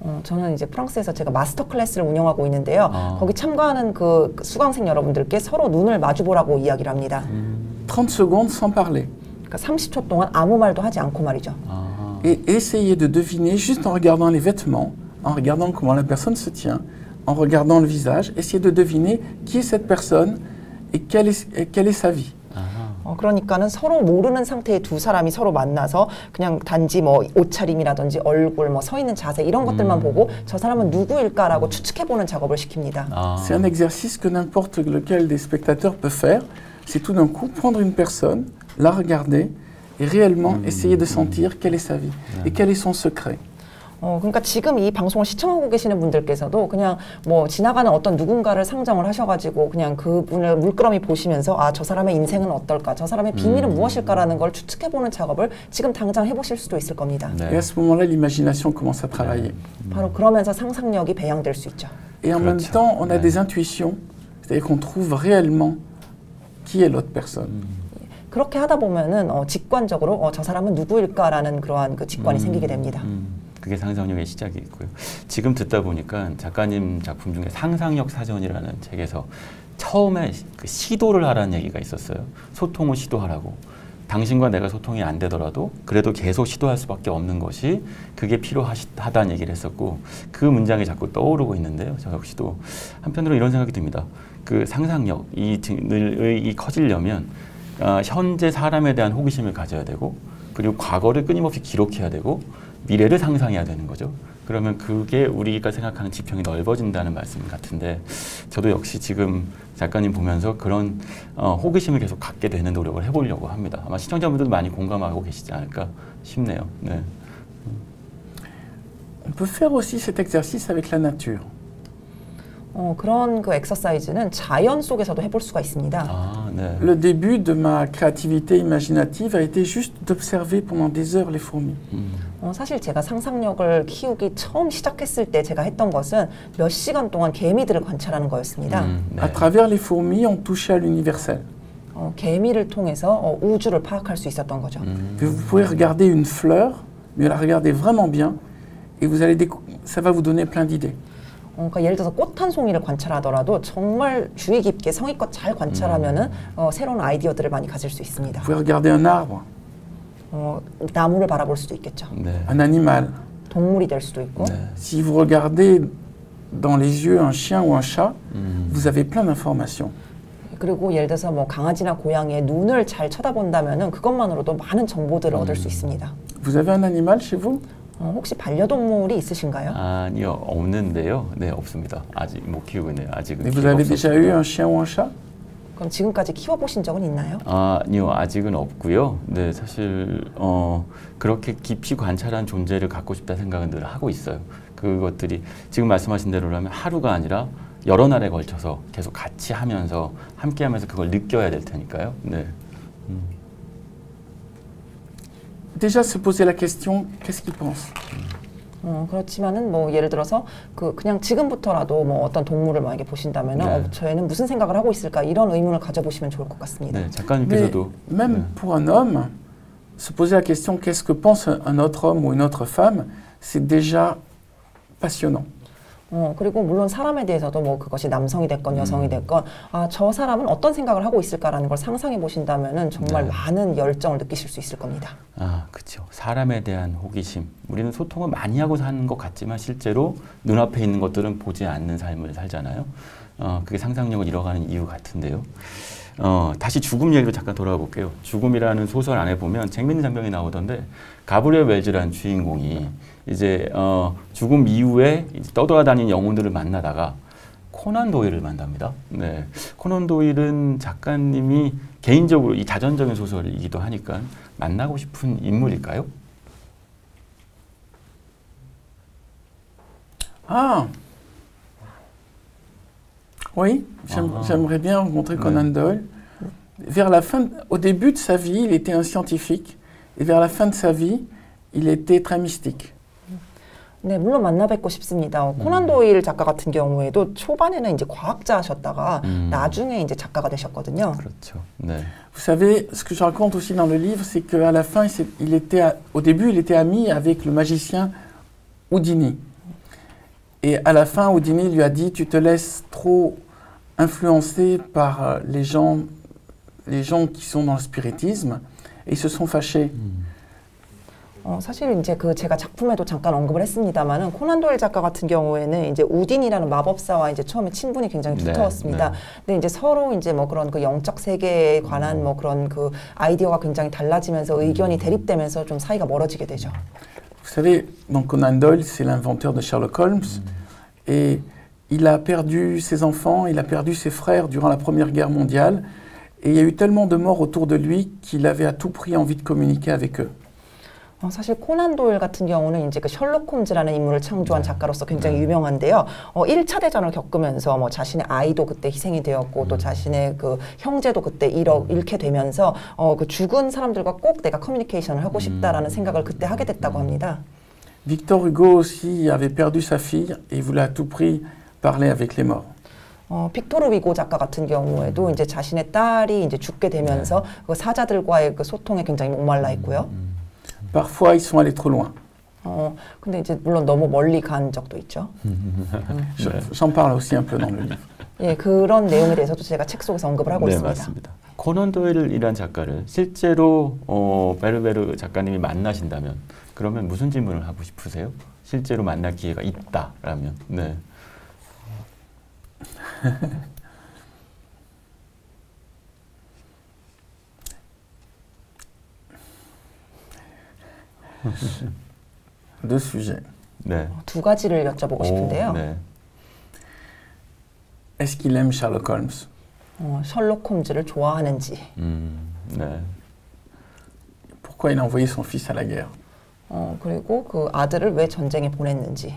어, 저는 이제 프랑스에서 제가 마스터 클래스를 운영하고 있는데요. 아. 거기 참가하는 그 수강생 여러분들께 서로 눈을 마주보라고 이야기를 합니다. 음. trente secondes sans parler. 그러니까 삼십 초 동안 아무 말도 하지 않고 말이죠. 아. Et essayez de deviner juste en regardant les vêtements, en regardant comment la personne se tient, en regardant le visage, essayez de deviner qui est cette personne et quelle est, et quelle est sa vie. 어, 그러니까는 서로 모르는 상태의 두 사람이 서로 만나서 그냥 단지 뭐 옷차림이라든지 얼굴, 뭐 서 있는 자세 이런 것들만 음. 보고 저 사람은 누구일까라고 추측해보는 작업을 시킵니다. 아. C'est un exercice que n'importe lequel des spectateurs peut faire. C'est tout d'un coup prendre une personne, la regarder et réellement Mm. essayer de sentir quelle est sa vie et quel est son secret. 어, 그러니까 지금 이 방송을 시청하고 계시는 분들께서도 그냥 뭐 지나가는 어떤 누군가를 상정을 하셔가지고 그냥 그분을 물끄러미 보시면서 아, 저 사람의 인생은 어떨까, 저 사람의 비밀은 음. 무엇일까라는 걸 추측해보는 작업을 지금 당장 해보실 수도 있을 겁니다. Et 네. à ce moment-là, l'imagination commence à travailler. 바로 그러면서 상상력이 배양될 수 있죠. Et en même Claude. temps, on a Ouais. des intuitions, c'est-à-dire qu'on trouve réellement qui est l'autre personne. 그렇게 하다 보면은 어, 직관적으로 어, 저 사람은 누구일까라는 그러한 그 직관이 생기게 됩니다. 음, 그게 상상력의 시작이 있고요. 지금 듣다 보니까 작가님 작품 중에 상상력 사전이라는 책에서 처음에 그 시도를 하라는 얘기가 있었어요. 소통을 시도하라고. 당신과 내가 소통이 안 되더라도 그래도 계속 시도할 수밖에 없는 것이 그게 필요하다는 얘기를 했었고 그 문장이 자꾸 떠오르고 있는데요. 저 역시도 한편으로 이런 생각이 듭니다. 그 상상력, 이, 이 커지려면 어, 현재 사람에 대한 호기심을 가져야 되고 그리고 과거를 끊임없이 기록해야 되고 미래를 상상해야 되는 거죠. 그러면 그게 우리가 생각하는 지평이 넓어진다는 말씀 같은데 저도 역시 지금 작가님 보면서 그런 어, 호기심을 계속 갖게 되는 노력을 해보려고 합니다. 아마 시청자분들도 많이 공감하고 계시지 않을까 싶네요. 네. On peut faire aussi cet exercice avec la nature. 어, 그런 그 엑서사이즈는 자연 속에서도 해볼 수가 있습니다. 아, 네. Le début de ma créativité imaginative a été juste d'observer pendant des heures les fourmis. 음, 어, 사실 제가 상상력을 키우기 처음 시작했을 때 제가 했던 것은 몇 시간 동안 개미들을 관찰하는 거였습니다. 음, 네. À travers les fourmis, on touchait à l'universel. 어, 개미를 통해서 어, 우주를 파악할 수 있었던 거죠. 음, Que vous pouvez regarder une fleur, mais la regarder vraiment bien, et vous allez décou- ça va vous donner plein d'idées. 어, 그러니까 예를 들어서 꽃 한 송이를 관찰하더라도 정말 주의 깊게 성의껏 잘 관찰하면은 어, 새로운 아이디어들을 많이 가질 수 있습니다. Vous pouvez regarder un arbre, 어, 나무를 바라볼 수도 있겠죠. 네. un animal. 동물이 될 수도 있고. 네. Si vous regardez dans les yeux un chien ou un chat, 음, vous avez plein d'informations. 그리고 예를 들어서 뭐 강아지나 고양이의 눈을 잘 쳐다본다면은 그것만으로도 많은 정보들을 얻을 수 있습니다. Vous avez un animal chez vous? 어, 혹시 반려동물이 있으신가요? 아니요, 없는데요. 네, 없습니다. 아직 못 키우고 있네요. 아직은. Et vous 기회가 avez déjà eu 없었습니다. un chien ou un chat? 그럼 지금까지 키워보신 적은 있나요? 아니요, 아직은 없고요. 네, 사실 어, 그렇게 깊이 관찰한 존재를 갖고 싶다 생각은 늘 하고 있어요. 그것들이 지금 말씀하신 대로라면 하루가 아니라 여러 날에 걸쳐서 계속 같이 하면서 함께하면서 그걸 느껴야 될 테니까요. 네. Déjà se poser la question, qu'est-ce qu'il pense? 어, 그렇지만은 뭐 예를 들어서 그 그냥 지금부터라도 뭐 어떤 동물을 만약에 보신다면은 네. 어, 저희는 무슨 생각을 하고 있을까 이런 의문을 가져보시면 좋을 것 같습니다. 네, Mais 작가님께서도 même 네. pour un homme, se poser la question, qu'est-ce que pense un autre homme ou une autre femme, c'est déjà passionnant. 어, 그리고 물론 사람에 대해서도 뭐 그것이 남성이 됐건 여성이 됐건 아, 저 사람은 어떤 생각을 하고 있을까라는 걸 상상해 보신다면은 정말 네. 많은 열정을 느끼실 수 있을 겁니다. 아, 그렇죠. 사람에 대한 호기심. 우리는 소통을 많이 하고 사는 것 같지만 실제로 눈앞에 있는 것들은 보지 않는 삶을 살잖아요. 어, 그게 상상력을 잃어가는 이유 같은데요. 어, 다시 죽음 얘기로 잠깐 돌아가 볼게요. 죽음이라는 소설 안에 보면 재밌는 장면이 나오던데 가브리엘 웰즈라는 주인공이 이제 어, 죽음 이후에 이제 떠돌아다니는 영혼들을 만나다가 코난 도일을 만납니다. 네, 코난 도일은 작가님이 개인적으로 이 자전적인 소설이기도 하니까 만나고 싶은 인물일까요? Ah Oui, j'aime- Ah. j'aimerais bien rencontrer Ouais. Conan Doyle. Vers la fin, de- au début de sa vie, il était un scientifique, et vers la fin de sa vie, il était très mystique. 네, 물론 만나 뵙고 싶습니다. 어, 코난 도일 작가 같은 경우에도 초반에는 이제 과학자셨다가 음. 나중에 이제 작가가 되셨거든요. 그렇죠. 네. Vous savez, ce que je raconte aussi dans le livre, c'est qu'à la fin, il s'est- il était, à- au début, il était ami avec le magicien Houdini. Et à la fin, Houdini lui a dit, tu te laisses trop influencer par euh, les gens, les gens qui sont dans le spiritisme, et ils se sont fâchés. 어, 사실 이제 그 제가 작품에도 잠깐 언급을 했습니다만은 코난 도일 작가 같은 경우에는 이제 우딘이라는 마법사와 이제 처음에 친분이 굉장히 네, 두터웠습니다. 네. 근데 이제 서로 이제 뭐 그런 그 영적 세계에 관한 뭐 그런 그 아이디어가 굉장히 달라지면서 의견이 대립되면서 좀 사이가 멀어지게 되죠. Vous savez, donc Conan Doyle, c'est l'inventeur de Sherlock Holmes, et il a perdu ses enfants, il a perdu ses frères durant la Première Guerre mondiale, et il y a eu tellement de morts autour de lui qu'il avait à tout prix envie de communiquer avec eux. 어, 사실 코난 도일 같은 경우는 이제 그 셜록 홈즈라는 인물을 창조한 네. 작가로서 굉장히 네. 유명한데요. 어, 일 차 대전을 겪으면서 뭐 자신의 아이도 그때 희생이 되었고 또 자신의 그 형제도 그때 잃어, 잃게 되면서 어, 그 죽은 사람들과 꼭 내가 커뮤니케이션을 하고 싶다라는 생각을 그때 하게 됐다고 합니다. Victor Hugo aussi avait perdu sa fille et voulait à tout prix parler avec les morts. 어, 빅토르 위고 작가 같은 경우에도 이제 자신의 딸이 이제 죽게 되면서 그 사자들과의 그 소통에 굉장히 목말라 있고요. Parfois, ils sont allés trop loin. 어, 근데 이제 물론 너무 멀리 간 적도 있죠. Je- J'en parle aussi un peu dans le livre. 예, 그런 내용에 대해서도 제가 책 속에서 언급을 하고 네, 있습니다. 맞습니다. 코난 도일이란 작가를 실제로 어, 베르베르 작가님이 만나신다면 그러면 무슨 질문을 하고 싶으세요? 실제로 만날 기회가 있다라면. 네. Deux sujets. 네. 두 가지를 여쭤보고 싶은데요. 오, 네. Est-ce qu'il aime Sherlock Holmes? 어, 셜록 홈즈를 좋아하는지, 음, 네. Pourquoi il a envoyé son fils à la guerre? 어, 그리고 그 아들을 왜 전쟁에 보냈는지.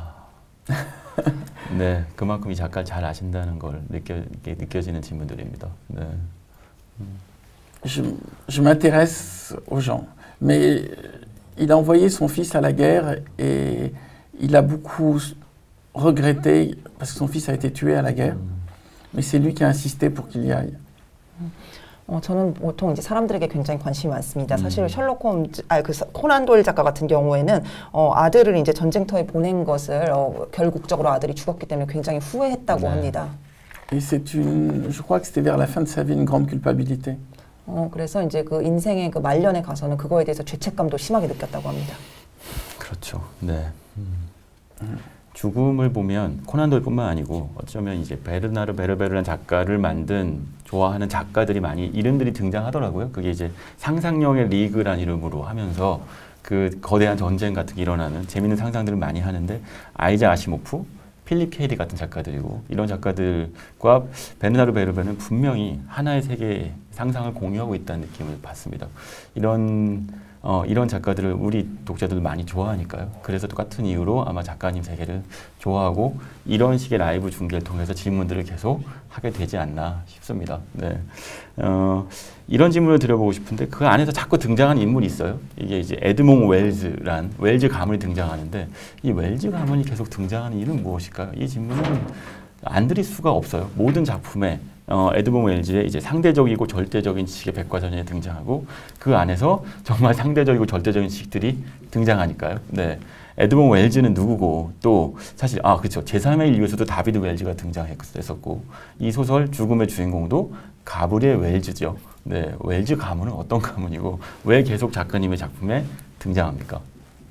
네, 그만큼 이 작가를 잘 아신다는 걸 느껴, 이렇게 느껴지는 질문들입니다. 네. Je, je m'intéresse aux gens, mais il a envoyé son fils à la guerre et il a beaucoup regretté parce que son fils a été tué à la guerre, mais c'est lui qui a insisté pour qu'il y aille. 어, 저는 보통 이제 사람들에게 굉장히 관심이 많습니다. 사실 셜록 홈즈, 아, 그 코난 도일 작가 같은 경우에는 어, 아들을 이제 전쟁터에 보낸 것을 어, 결국적으로 아들이 죽었기 때문에 굉장히 후회했다고 네. 합니다. Et c'est une, je crois que c'était vers la fin de sa vie une grande culpabilité. 어, 그래서 이제 그 인생의 그 말년에 가서는 그거에 대해서 죄책감도 심하게 느꼈다고 합니다. 그렇죠. 네. 음. 죽음을 보면 코난 도일뿐만 아니고 어쩌면 이제 베르나르 베르베르라는 작가를 만든 좋아하는 작가들이 많이 이름들이 등장하더라고요. 그게 이제 상상력의 리그란 이름으로 하면서 그 거대한 전쟁 같은 게 일어나는 재밌는 상상들을 많이 하는데 아이작 아시모프, 필립 K. 딕 같은 작가들이고 이런 작가들과 베르나르 베르베르는 분명히 하나의 세계의 상상을 공유하고 있다는 느낌을 받습니다. 이런 어, 이런 작가들을 우리 독자들도 많이 좋아하니까요. 그래서 똑같은 이유로 아마 작가님 세계를 좋아하고 이런 식의 라이브 중계를 통해서 질문들을 계속 하게 되지 않나 싶습니다. 네. 어, 이런 질문을 드려보고 싶은데 그 안에서 자꾸 등장하는 인물이 있어요. 이게 이제 에드몽 웰즈란 웰즈 가문이 등장하는데 이 웰즈 가문이 계속 등장하는 이유는 무엇일까요? 이 질문은 안 드릴 수가 없어요. 모든 작품에 어, 에드몽 웰즈의 이제 상대적이고 절대적인 지식의 백과사전에 등장하고 그 안에서 정말 상대적이고 절대적인 지식들이 등장하니까요. 네, 에드몽 웰즈는 누구고 또 사실 아 그렇죠. 제삼의 인류에서도 다비드 웰즈가 등장했었고 이 소설 죽음의 주인공도 가브리엘 웰즈죠. 네, 웰즈 가문은 어떤 가문이고 왜 계속 작가님의 작품에 등장합니까?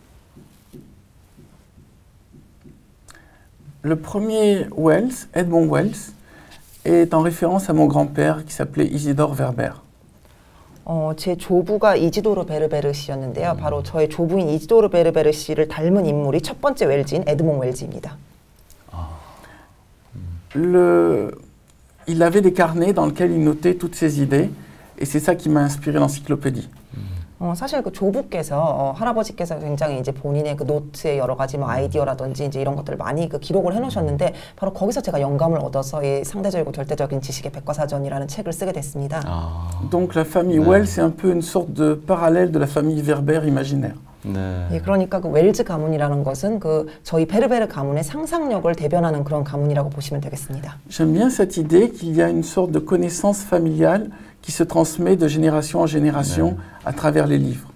Le premier Wells, Edmond Wells, est en référence à mon grand-père qui s'appelait Isidore Verber. 어, 제 조부가 이지도르 베르베르 씨였는데요. 바로 저의 조부인 이지도르 베르베르 씨를 닮은 인물이 첫 번째 웰즈인 에드몽 웰즈입니다. Le, il avait des carnets dans lesquels il notait toutes ses idées, et c'est ça qui m'a inspiré l'encyclopédie. 어, 사실 그 조부께서 어, 할아버지께서 굉장히 이제 본인의 그 노트에 여러 가지 뭐 아이디어라든지 이제 이런 것들을 많이 그 기록을 해놓으셨는데 바로 거기서 제가 영감을 얻어서 이 상대적이고 절대적인 지식의 백과사전이라는 책을 쓰게 됐습니다. 아, Donc la famille Ouais. Wells, c'est un peu une sorte de parallèle de la famille Verber imaginaire. 네. 예, 그러니까 그 웰즈 가문이라는 것은 그 저희 베르베르 가문의 상상력을 대변하는 그런 가문이라고 보시면 되겠습니다. J'aime bien cette idée qu'il y a une sorte de connaissance familiale qui se transmet de génération en génération à travers les livres.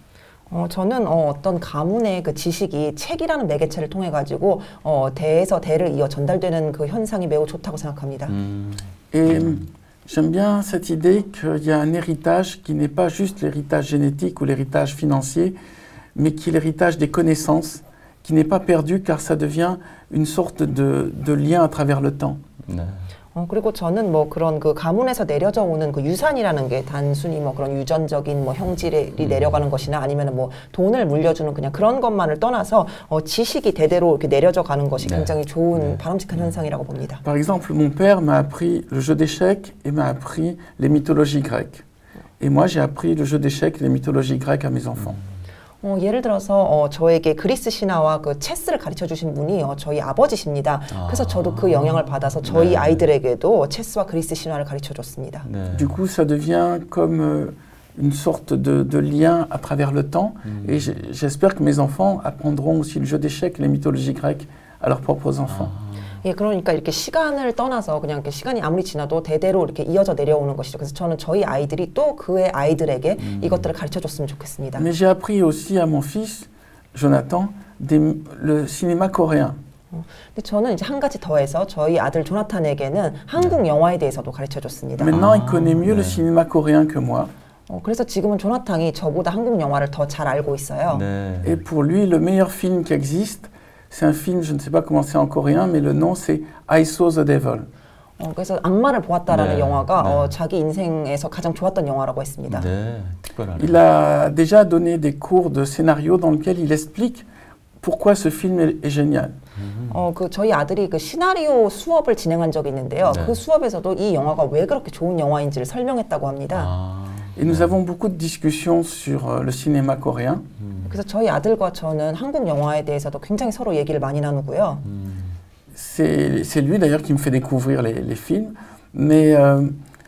어, 저는 어, 어떤 가문의 그 지식이 책이라는 매개체를 통해 가지고 어, 대에서 대를 이어 전달되는 그 현상이 매우 좋다고 생각합니다. 음. Et j'aime bien cette idée qu'il y a un héritage qui n'est pas juste l'héritage génétique ou l'héritage financier, mais qui est l'héritage des connaissances, qui n'est pas perdu car ça devient une sorte de, de lien à travers le temps. 네. 어, 그리고 저는 뭐 그런 그 가문에서 내려져 오는 그 유산이라는 게 단순히 뭐 그런 유전적인 뭐 형질이 음. 내려가는 것이나 아니면 뭐 돈을 물려주는 그냥 그런 것만을 떠나서 어, 지식이 대대로 이렇게 내려져 가는 것이 네. 굉장히 좋은 네. 바람직한 현상이라고 봅니다. Par exemple, mon père m'a appris le jeu d'échecs et m'a appris les mythologies grecques. Et moi, j'ai appris le jeu d'échecs et les mythologies grecques à mes enfants. 어, 예를 들어서 어, 저에게 그리스 신화와 그 체스를 가르쳐 주신 분이 어, 저희 아버지십니다. 아. 그래서 저도 그 영향을 받아서 저희 네. 아이들에게도 체스와 그리스 신화를 가르쳐 줬습니다. 네. Du coup, ça devient comme euh, une sorte de, de lien à travers le temps. 음. Et j'ai- j'espère que mes enfants apprendront aussi le jeu d'échecs et les mythologies grecques à leurs propres enfants. 아. 예, 그러니까 이렇게 시간을 떠나서 그냥 이렇게 시간이 아무리 지나도 대대로 이렇게 이어져 내려오는 것이죠. 그래서 저는 저희 아이들이 또 그의 아이들에게 음. 이것들을 가르쳐 줬으면 좋겠습니다. Mais j'ai appris aussi à mon fils, Jonathan, des- le cinéma coréen. 근데 저는 이제 한 가지 더해서 저희 아들 조나탄에게는 한국 영화에 대해서도 가르쳐 줬습니다. Maintenant, il Ah, connaît mieux le ouais. cinéma coréen que moi. 어, 그래서 지금은 조나탄이 저보다 한국 영화를 더 잘 알고 있어요. 네. Et pour lui, le meilleur film qui existe, c'est un film, je ne sais pas comment c'est en coréen, mais le nom c'est I Saw the Devil. 어, 그래서 악마를 보았다라는 네, 영화가 네. 어, 자기 인생에서 가장 좋았던 영화라고 했습니다. 네. 특별하네. Il a déjà donné des cours de scénario dans lesquels il explique pourquoi ce film est, est génial. 어, 그 저희 아들이 그 시나리오 수업을 진행한 적이 있는데요. 네. 그 수업에서도 이 영화가 왜 그렇게 좋은 영화인지를 설명했다고 합니다. 아. Et nous avons beaucoup de discussions sur euh, le cinéma coréen. 음. 그래서 저희 아들과 저는 한국 영화에 대해서도 굉장히 서로 얘기를 많이 나누고요. 음. C'est c'est lui d'ailleurs qui me fait découvrir les, les films, mais euh,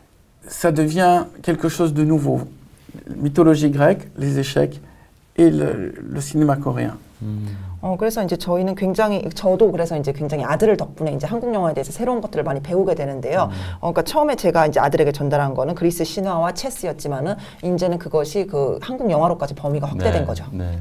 ça devient quelque chose de nouveau. Mythologie grecque, les échecs et le, le cinéma coréen. 음. 어, 그래서 이제 저희는 굉장히 저도 그래서 이제 굉장히 아들을 덕분에 이제 한국 영화에 대해서 새로운 것들을 많이 배우게 되는데요. 어, 그러니까 처음에 제가 이제 아들에게 전달한 거는 그리스 신화와 체스였지만은 이제는 그것이 그 한국 영화로까지 범위가 확대된 네. 거죠. 네.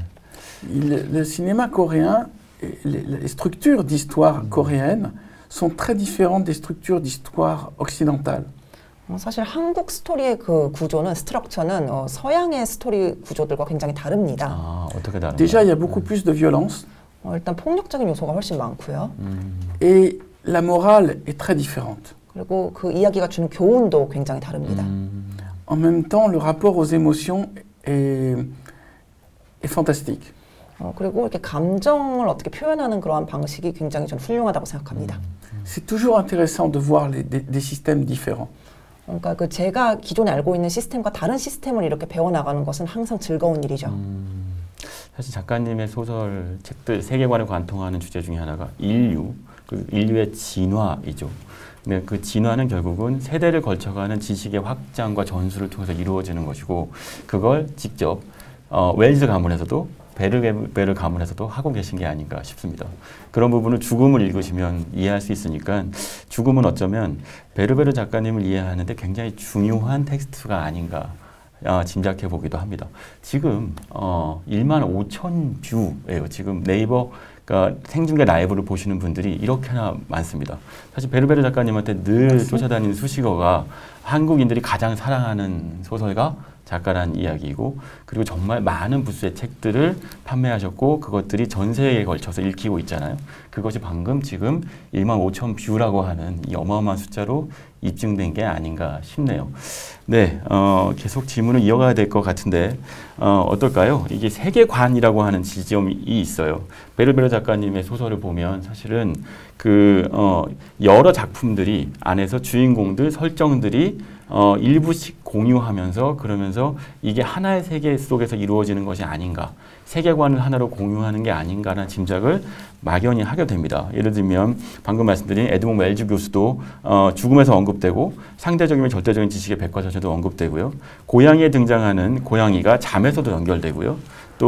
Il- le cinéma coréen, et les, les structures d'histoire coréennes sont très différentes des structures d'histoire occidentales. 어, 사실 한국 스토리의 그 구조는 스트럭처는 어, 서양의 스토리 구조들과 굉장히 다릅니다. 아, 어떻게 다른가요? Déjà, il y a beaucoup plus de violence 어, 일단 폭력적인 요소가 훨씬 많고요. 음. et la morale est très différente. 그리고 그 이야기가 주는 교훈도 굉장히 다릅니다. 음. En même temps, le rapport aux émotions est, est fantastique. 어, 그리고 이렇게 감정을 어떻게 표현하는 그러한 방식이 굉장히 좀 훌륭하다고 생각합니다. C'est toujours intéressant de voir les- des, des systèmes différents. 그러니까 그 제가 기존에 알고 있는 시스템과 다른 시스템을 이렇게 배워나가는 것은 항상 즐거운 일이죠. 음. 사실 작가님의 소설 책들 세계관을 관통하는 주제 중에 하나가 인류, 그 인류의 진화이죠. 근데 그 진화는 결국은 세대를 걸쳐가는 지식의 확장과 전수를 통해서 이루어지는 것이고 그걸 직접 어, 웰즈 가문에서도 베르베르 가문에서도 하고 계신 게 아닌가 싶습니다. 그런 부분을 죽음을 읽으시면 이해할 수 있으니까 죽음은 어쩌면 베르베르 작가님을 이해하는데 굉장히 중요한 텍스트가 아닌가 어, 짐작해 보기도 합니다. 지금 어, 일만 오천 뷰예요. 지금 네이버 그러니까 생중계 라이브를 보시는 분들이 이렇게나 많습니다. 사실 베르베르 작가님한테 늘 쫓아다니는 수식어가 한국인들이 가장 사랑하는 소설가 작가란 이야기이고 그리고 정말 많은 부수의 책들을 판매하셨고 그것들이 전 세계에 걸쳐서 읽히고 있잖아요. 그것이 방금 지금 일만 오천 뷰라고 하는 이 어마어마한 숫자로 입증된 게 아닌가 싶네요. 네, 어, 계속 질문을 이어가야 될 것 같은데 어, 어떨까요? 이게 세계관이라고 하는 지점이 있어요. 베르베르 작가님의 소설을 보면 사실은 그 어, 여러 작품들이 안에서 주인공들 설정들이 어, 일부씩 공유하면서 그러면서 이게 하나의 세계 속에서 이루어지는 것이 아닌가 세계관을 하나로 공유하는 게 아닌가라는 짐작을 막연히 하게 됩니다. 예를 들면 방금 말씀드린 에드몽 웰즈 교수도 어, 죽음에서 언급되고 상대적이면 절대적인 지식의 백과사전에도 언급되고요. 고양이에 등장하는 고양이가 잠에서도 연결되고요.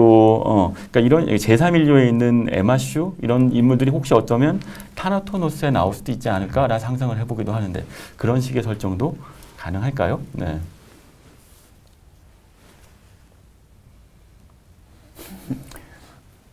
또 어, 그러니까 이런 제삼 인류에 있는 에마슈 이런 인물들이 혹시 어쩌면 타나토노스에 나올 수도 있지 않을까라는 상상을 해보기도 하는데 그런 식의 설정도 가능할까요? 네.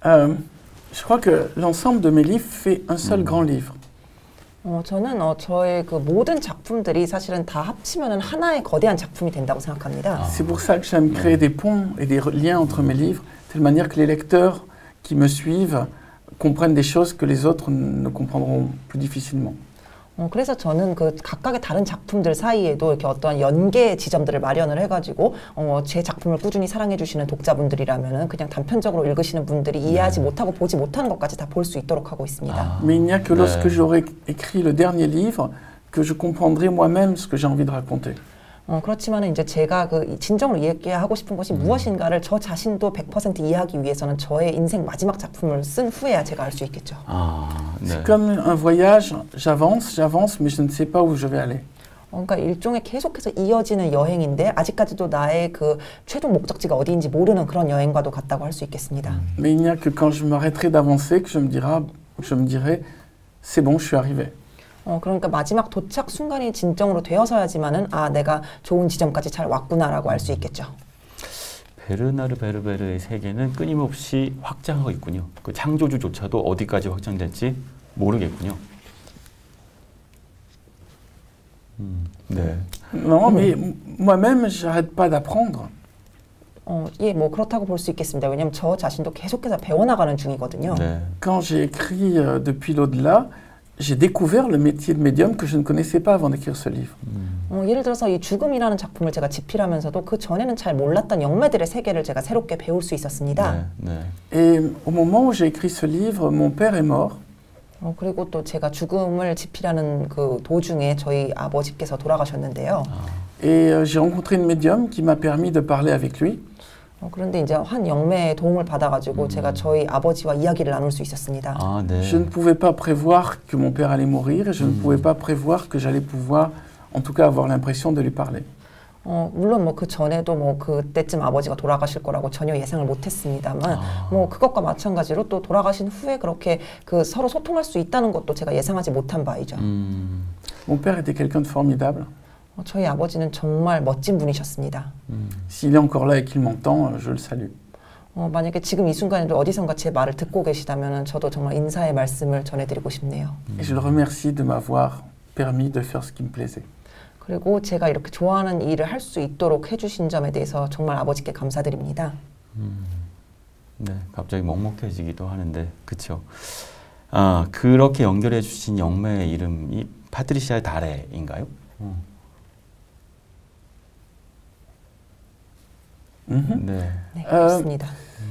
Euh, je crois que l'ensemble de mes livres fait un seul grand livre. 어, 저는 어, 저의 그 모든 작품들이 사실은 다 합치면은 하나의 거대한 작품이 된다고 생각합니다. C'est pour ça que j'aime créer des ponts et des liens entre mes livres, de telle manière que les lecteurs qui me suivent comprennent des choses que les autres ne comprendront plus difficilement. 어, 그래서 저는 그 각각의 다른 작품들 사이에도 이렇게 어떤 연계 지점들을 마련을 해가지고 어, 제 작품을 꾸준히 사랑해주시는 독자분들이라면은 그냥 단편적으로 읽으시는 분들이 이해하지 못하고 보지 못하는 것까지 다 볼 수 있도록 하고 있습니다. 아, Mais il n'y a que 네. lorsque j'aurai écrit le dernier livre que je comprendrai moi-même ce que j'ai envie de raconter. 어, 그렇지만 이제 제가 그 진정으로 이야기하고 싶은 것이 무엇인가를 저 자신도 백 퍼센트 이해하기 위해서는 저의 인생 마지막 작품을 쓴 후에야 제가 알 수 있겠죠. 아, 네. C'est comme un voyage, j'avance, j'avance, mais je ne sais pas où je vais aller. 어, 그러니까 일종의 계속해서 이어지는 여행인데 아직까지도 나의 그 최종 목적지가 어디인지 모르는 그런 여행과도 같다고 할 수 있겠습니다. Mais il n'y a que quand je m'arrêterai d'avancer que je me dirai, je me dirai, c'est bon, je suis arrivé. 어, 그러니까 마지막 도착 순간이 진정으로 되어서야지만은 아 내가 좋은 지점까지 잘 왔구나라고 알 수 있겠죠. 베르나르 베르베르의 세계는 끊임없이 확장하고 있군요. 그 창조주조차도 어디까지 확장될지 모르겠군요. 음, 네. Non, mais moi-même, j'arrête pas d'apprendre. 어, 예, 뭐 그렇다고 볼 수 있겠습니다. 왜냐하면 저 자신도 계속해서 배워나가는 중이거든요. 네. Quand j'ai écrit euh, Depuis l'au-delà, j'ai découvert le métier de médium que je ne connaissais pas avant d'écrire ce livre. 어, 예를 들어서 이 죽음이라는 작품을 제가 집필하면서도 그 전에는 잘 몰랐던 영매들의 세계를 제가 새롭게 배울 수 있었습니다. 네, 네. Et au moment où j'ai écrit ce livre, mon père est mort. 어, 그리고 또 제가 죽음을 집필하는 그 도중에 저희 아버지께서 돌아가셨는데요. Et euh, j'ai rencontré une médium qui m'a permis de parler avec lui. 어, 그런데 이제 한 영매의 도움을 받아가지고 제가 저희 아버지와 이야기를 나눌 수 있었습니다. 아, 네. Je ne pouvais pas prévoir que mon père allait mourir et je ne pouvais pas prévoir que j'allais pouvoir, en tout cas, avoir l'impression de lui parler. 어, 물론 뭐 그 전에도 뭐 그때쯤 아버지가 돌아가실 거라고 전혀 예상을 못했습니다만 아. 뭐 그것과 마찬가지로 또 돌아가신 후에 그렇게 그 서로 소통할 수 있다는 것도 제가 예상하지 못한 바이죠. 음, Mon père était quelqu'un de formidable. 어, 저희 아버지는 정말 멋진 분이셨습니다. 음. S'il est encore là et qu'il m'entend, euh, je le salue. 어, 만약에 지금 이 순간에도 어디선가 제 말을 듣고 계시다면 저도 정말 인사의 말씀을 전해드리고 싶네요. Et je le remercie de m'avoir permis de faire ce qui me plaisait. 그리고 제가 이렇게 좋아하는 일을 할 수 있도록 해주신 점에 대해서 정말 아버지께 감사드립니다. 네, 갑자기 먹먹해지기도 하는데, 그렇죠. 아, 그렇게 연결해 주신 영매의 이름이 파트리시아 다레인가요? 어. Mhm. 네. 네, 어, 그렇습니다.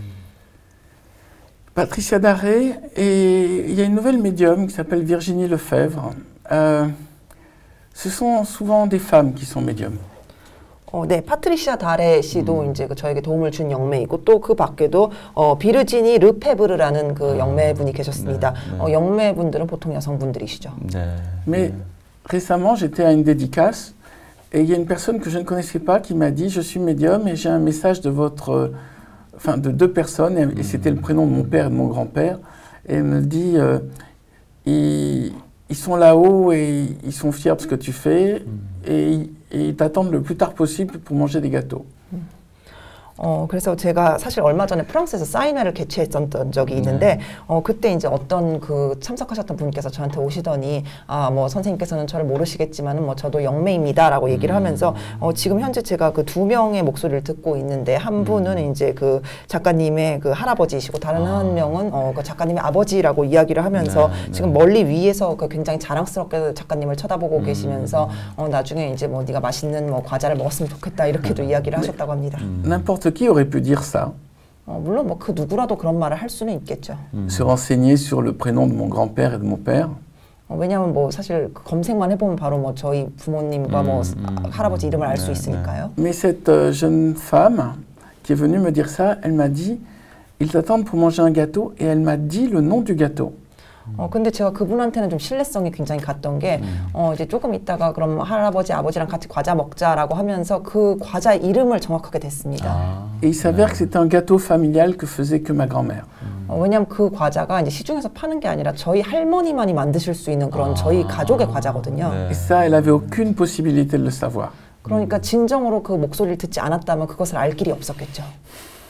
Patricia Daré, et il y a une nouvelle médium qui s'appelle Virginie Lefebvre. Euh, ce sont souvent des femmes qui sont médiums. 어, 네, 파트리시아 다레 씨도 이제 그 저에게 도움을 준 영매이고 또 그 밖에도 어, 비르지니 르페브르라는 그 영매분이 계셨습니다. 네, 네. 어, 영매분들은 보통 여성분들이시죠. 네. Mais 네. récemment, j'étais à une dédicace et il y a une personne que je ne connaissais pas qui m'a dit « Je suis médium et j'ai un message de votre... euh, enfin, de deux personnes, et, et c'était le prénom de mon père et de mon grand-père. Et elle me dit euh, ils, ils sont là-haut et ils sont fiers de ce que tu fais et, et ils t'attendent le plus tard possible pour manger des gâteaux. » 어, 그래서 제가 사실 얼마 전에 프랑스에서 사인회를 개최했었던 적이 있는데, 어, 그때 이제 어떤 그 참석하셨던 분께서 저한테 오시더니, 아, 뭐 선생님께서는 저를 모르시겠지만은 뭐 저도 영매입니다라고 얘기를 하면서, 어, 지금 현재 제가 그 두 명의 목소리를 듣고 있는데, 한 분은 이제 그 작가님의 그 할아버지이시고, 다른 아. 한 명은 어, 그 작가님의 아버지라고 이야기를 하면서, 네, 네. 지금 멀리 위에서 그 굉장히 자랑스럽게 작가님을 쳐다보고 계시면서, 어, 나중에 이제 뭐 네가 맛있는 뭐 과자를 먹었으면 좋겠다, 이렇게도 이야기를 하셨다고 합니다. N'importe qui aurait pu dire ça, 어, 물론 뭐 그 누구라도 그런 말을 할 수는 있겠죠. se renseigner sur le prénom de mon grand-père et de mon père. 어, 왜냐하면 뭐 사실 그 검색만 해보면 바로 뭐 저희 부모님과 뭐 음, 음, 할아버지 이름을 알 수 네, 있으니까요. Mais cette euh, jeune femme qui est venue me dire ça, elle m'a dit ils t'attendent pour manger un gâteau et elle m'a dit le nom du gâteau. 어, 근데 제가 그분한테는 좀 신뢰성이 굉장히 갔던 게, 어, 이제 조금 있다가 그럼 할아버지, 아버지랑 같이 과자 먹자라고 하면서 그 과자의 이름을 정확하게 댔습니다. 아, Et il s'avère que c'était un gâteau familial que faisait que ma grand-mère. 어, 왜냐하면 그 과자가 이제 시중에서 파는 게 아니라 저희 할머니만이 만드실 수 있는 그런 아. 저희 가족의 과자거든요. 네. Et ça, elle avait aucune possibilité de le savoir. 그러니까 진정으로 그 목소리를 듣지 않았다면 그것을 알 길이 없었겠죠.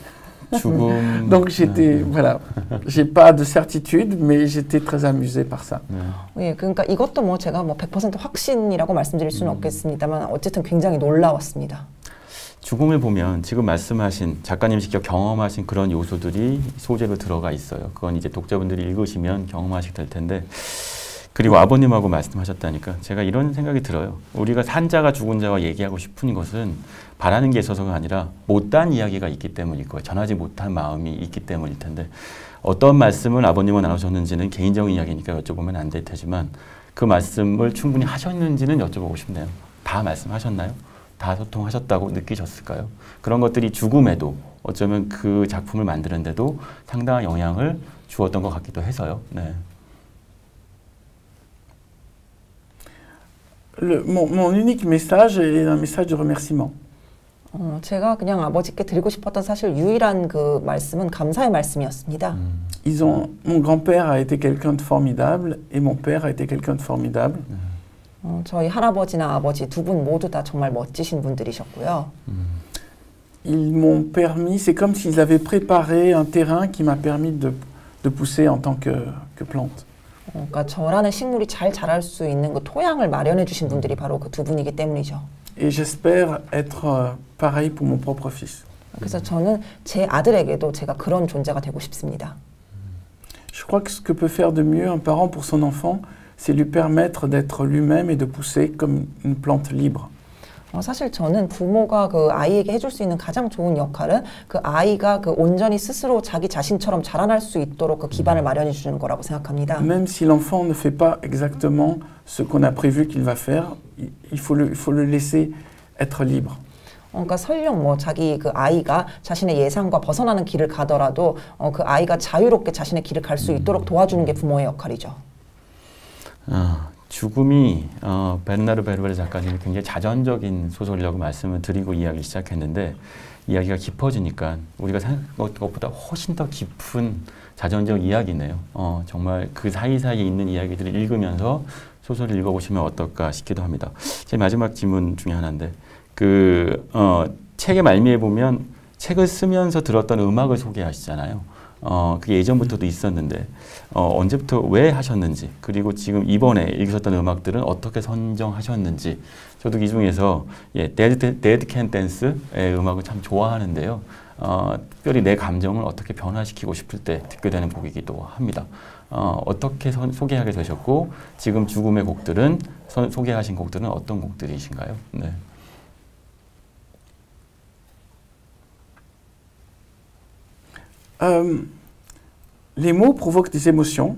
죽음. Donc j'étais, voilà, j'ai pas de certitude, mais j'étais très amusé par ça. 네. 예, 그러니까 이것도 뭐 제가 뭐 백 퍼센트 확신이라고 말씀드릴 수는 음. 없겠습니다만 어쨌든 굉장히 놀라웠습니다. 죽음을 보면 지금 말씀하신 작가님 직접 경험하신 그런 요소들이 소재로 들어가 있어요. 그건 이제 독자분들이 읽으시면 경험하시게 될 텐데, 그리고 아버님하고 말씀하셨다니까 제가 이런 생각이 들어요. 우리가 산 자가 죽은 자와 얘기하고 싶은 것은 바라는 게 있어서가 아니라 못한 이야기가 있기 때문일 거예요. 전하지 못한 마음이 있기 때문일 텐데, 어떤 말씀을 아버님은 나누셨는지는 개인적인 이야기니까 여쭤보면 안 될 테지만 그 말씀을 충분히 하셨는지는 여쭤보고 싶네요. 다 말씀하셨나요? 다 소통하셨다고 느끼셨을까요? 그런 것들이 죽음에도 어쩌면 그 작품을 만드는데도 상당한 영향을 주었던 것 같기도 해서요. 네. Le, mon, mon unique message est un message de remerciement. 어, 제가 그냥 아버지께 드리고 싶었던 사실 유일한 그 말씀은 감사의 말씀이었습니다. 음. Ils ont, mon grand-père a été quelqu'un de formidable et mon père a été quelqu'un de formidable. 어, 저희 할아버지나 아버지 두 분 모두 다 정말 멋지신 분들이셨고요. 음. Ils m'ont permis, c'est comme s'ils avaient préparé un terrain qui m'a permis de, de pousser en tant que, que plante. 어, 그러니까 저라는 식물이 잘 자랄 수 있는 그 토양을 마련해 주신 분들이 바로 그 두 분이기 때문이죠. Et j'espère être euh, pareil pour mon propre fils. 그래서 저는 제 아들에게도 제가 그런 존재가 되고 싶습니다. Je crois que ce que peut faire de mieux un parent pour son enfant, c'est lui permettre d'être lui-même et de pousser comme une plante libre. 어, 사실 저는 부모가 그 아이에게 해줄 수 있는 가장 좋은 역할은 그 아이가 그 온전히 스스로 자기 자신처럼 자라날 수 있도록 그 기반을 마련해 주는 거라고 생각합니다. Même si l'enfant ne fait pas exactement ce qu'on a prévu qu'il va faire, il faut le, il faut le laisser être libre. 어, 그러니까 설령 뭐 자기 그 아이가 자신의 예상과 벗어나는 길을 가더라도 어, 그 아이가 자유롭게 자신의 길을 갈 수 있도록 도와주는 게 부모의 역할이죠. 아, 죽음이 어, 베르나르 베르베르 작가님이 굉장히 자전적인 소설이라고 말씀을 드리고 이야기 시작했는데, 이야기가 깊어지니까 우리가 생각한 것보다 훨씬 더 깊은 자전적 이야기네요. 어, 정말 그 사이사이에 있는 이야기들을 읽으면서 소설을 읽어보시면 어떨까 싶기도 합니다. 제 마지막 질문 중에 하나인데, 그 어, 책의 말미에 보면 책을 쓰면서 들었던 음악을 소개하시잖아요. 어, 그게 예전부터도 있었는데 어, 언제부터 왜 하셨는지, 그리고 지금 이번에 읽으셨던 음악들은 어떻게 선정하셨는지. 저도 이 중에서 예, Dead, Dead Can Dance의 음악을 참 좋아하는데요. 어, 특별히 내 감정을 어떻게 변화시키고 싶을 때 듣게 되는 곡이기도 합니다. 어, 어떻게 선, 소개하게 되셨고, 지금 죽음의 곡들은 선, 소개하신 곡들은 어떤 곡들이신가요? 네. Euh, les mots provoquent des émotions.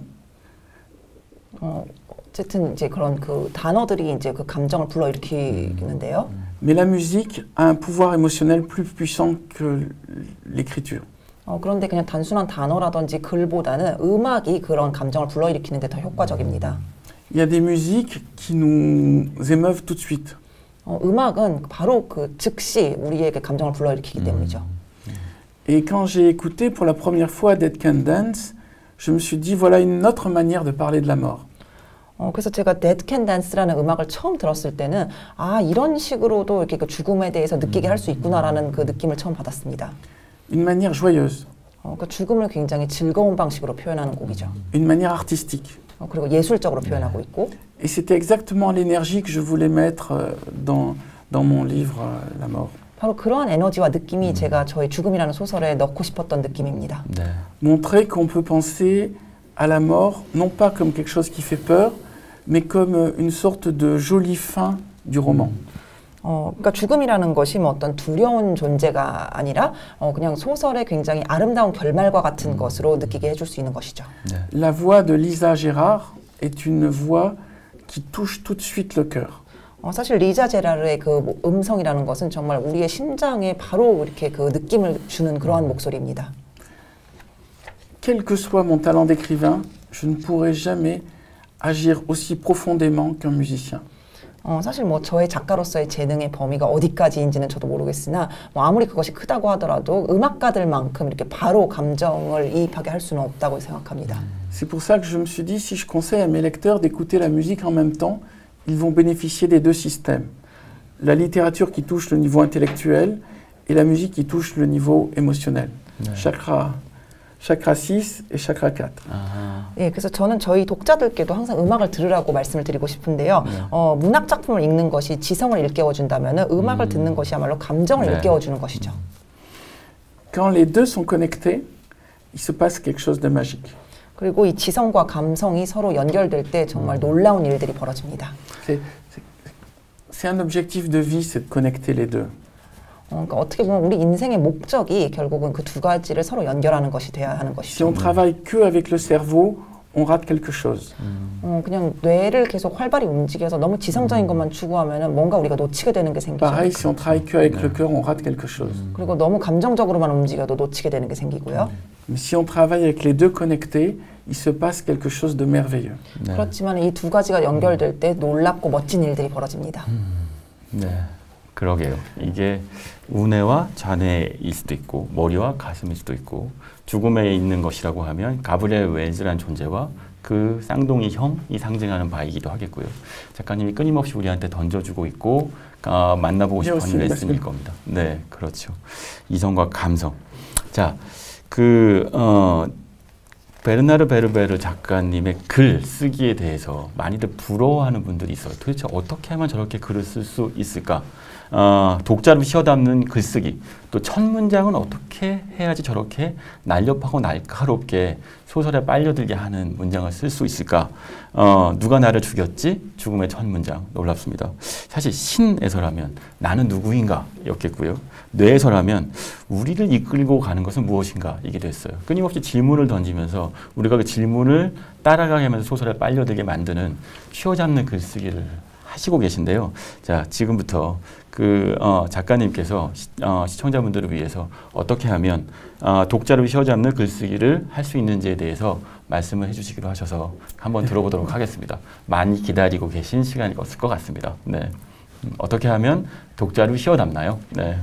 어, 어쨌든 이제 그런 그 단어들이 이제 그 감정을 불러일으키는데요. Mais la musique a un pouvoir émotionnel plus puissant que l'écriture. 어, 그런데 그냥 단순한 단어라든지 글보다는 음악이 그런 감정을 불러일으키는 데 더 효과적입니다. Il y a des musiques qui nous émeuvent tout de suite. 어, 음악은 바로 그 즉시 우리에게 감정을 불러일으키기 때문이죠. Et quand j'ai écouté pour la première fois Dead Can Dance, je me suis dit voilà une autre manière de parler de la mort. 어, 그래서 제가 Dead Can Dance라는 음악을 처음 들었을 때는 아, 이런 식으로도 이렇게 그 죽음에 대해서 느끼게 할 수 있구나라는 그 느낌을 처음 받았습니다. Une manière joyeuse, 어, 그 죽음을 굉장히 즐거운 방식으로 표현하는 곡이죠. une manière artistique. 어, 그리고 예술적으로 표현하고 있고. Et c'était exactement l'énergie que je voulais mettre euh, dans, dans mon livre euh, La mort. 바로 그러한 에너지와 느낌이 제가 저의 죽음이라는 소설에 넣고 싶었던 느낌입니다. 네. Montrer qu'on peut penser à la mort non pas comme quelque chose qui fait peur, mais comme une sorte de jolie fin du roman. 어, 그러니까 죽음이라는 것이 뭐 어떤 두려운 존재가 아니라 어, 그냥 소설의 굉장히 아름다운 결말과 같은 음. 것으로 느끼게 해줄 수 있는 것이죠. 네. La voix de Lisa Gérard est une voix qui touche tout de suite le cœur. 어, 사실 리자 제라르의 그 음성이라는 것은 정말 우리의 심장에 바로 이렇게 그 느낌을 주는 그러한 목소리입니다. Quel que soit mon talent d'écrivain, je ne pourrai jamais agir aussi profondément qu'un musicien. 어, 사실 뭐 저의 작가로서의 재능의 범위가 어디까지인지는 저도 모르겠으나 뭐 아무리 그것이 크다고 하더라도 음악가들만큼 이렇게 바로 감정을 이입하게 할 수는 없다고 생각합니다. C'est pour ça que je me suis dit si je conseille à mes lecteurs d'écouter la musique en même temps, ils vont bénéficier des deux systèmes. La littérature qui touche le niveau intellectuel et la musique qui touche le niveau émotionnel. 네. chakra, chakra six et chakra quatre. 아, 예, 그래서 저는 저희 독자들께도 항상 음악을 들으라고 말씀을 드리고 싶은데요. 네. 어, 문학 작품을 읽는 것이 지성을 일깨워준다면 음악을 음. 듣는 것이야말로 감정을 네. 일깨워주는 것이죠. Quand les deux sont connectés, il se passe quelque chose de magique. 그리고 이 지성과 감성이 서로 연결될 때 정말 놀라운 일들이 벌어집니다. C'est, c'est, c'est un objectif de vie, c'est de connecter les deux. 어, 그러니까 어떻게 보면 우리 인생의 목적이 결국은 그 두 가지를 서로 연결하는 것이 돼야 하는 Si 것이죠. on travaille que avec le cerveau, on rate quelque chose. 어, 그냥 뇌를 계속 활발히 움직여서 너무 지성적인 것만 추구하면 뭔가 우리가 놓치게 되는 게 생기죠. Pareil, si on travaille que avec le cœur, on rate quelque chose. 그리고 너무 감정적으로만 움직여도 놓치게 되는 게 생기고요. Mais si on travaille avec les deux connectés, il se passe quelque chose de merveilleux. 네. 그렇지만 이 두 가지가 연결될 때 놀랍고 멋진 일들이 벌어집니다. 네, 그러게요. 이게 우뇌와 좌뇌일 수도 있고 머리와 가슴일 수도 있고 죽음에 있는 것이라고 하면 가브리엘 웰즈라는 존재와 그 쌍둥이 형이 상징하는 바이기도 하겠고요. 작가님이 끊임없이 우리한테 던져주고 있고 어, 만나보고 싶어 하는 레슨일 겁니다. 네, 그렇죠. 이성과 감성. 자, 그 어, 베르나르 베르베르 작가님의 글 쓰기에 대해서 많이들 부러워하는 분들이 있어요. 도대체 어떻게 하면 저렇게 글을 쓸 수 있을까? 어, 독자를 쉬어담는 글쓰기, 또 첫 문장은 어떻게 해야지 저렇게 날렵하고 날카롭게 소설에 빨려들게 하는 문장을 쓸 수 있을까? 어, 누가 나를 죽였지? 죽음의 첫 문장. 놀랍습니다. 사실 신에서라면 나는 누구인가? 였겠고요. 뇌에서라면 우리를 이끌고 가는 것은 무엇인가? 이게 됐어요. 끊임없이 질문을 던지면서 우리가 그 질문을 따라가게 하면서 소설에 빨려들게 만드는 휘어잡는 글쓰기를 하시고 계신데요. 자, 지금부터 그 어, 작가님께서 시, 어, 시청자분들을 위해서 어떻게 하면 어, 독자를 휘어잡는 글쓰기를 할 수 있는지에 대해서 말씀을 해주시기로 하셔서 한번 들어보도록 하겠습니다. 많이 기다리고 계신 시간이었을 것 같습니다. 네, 음, 어떻게 하면 독자를 휘어잡나요? 네.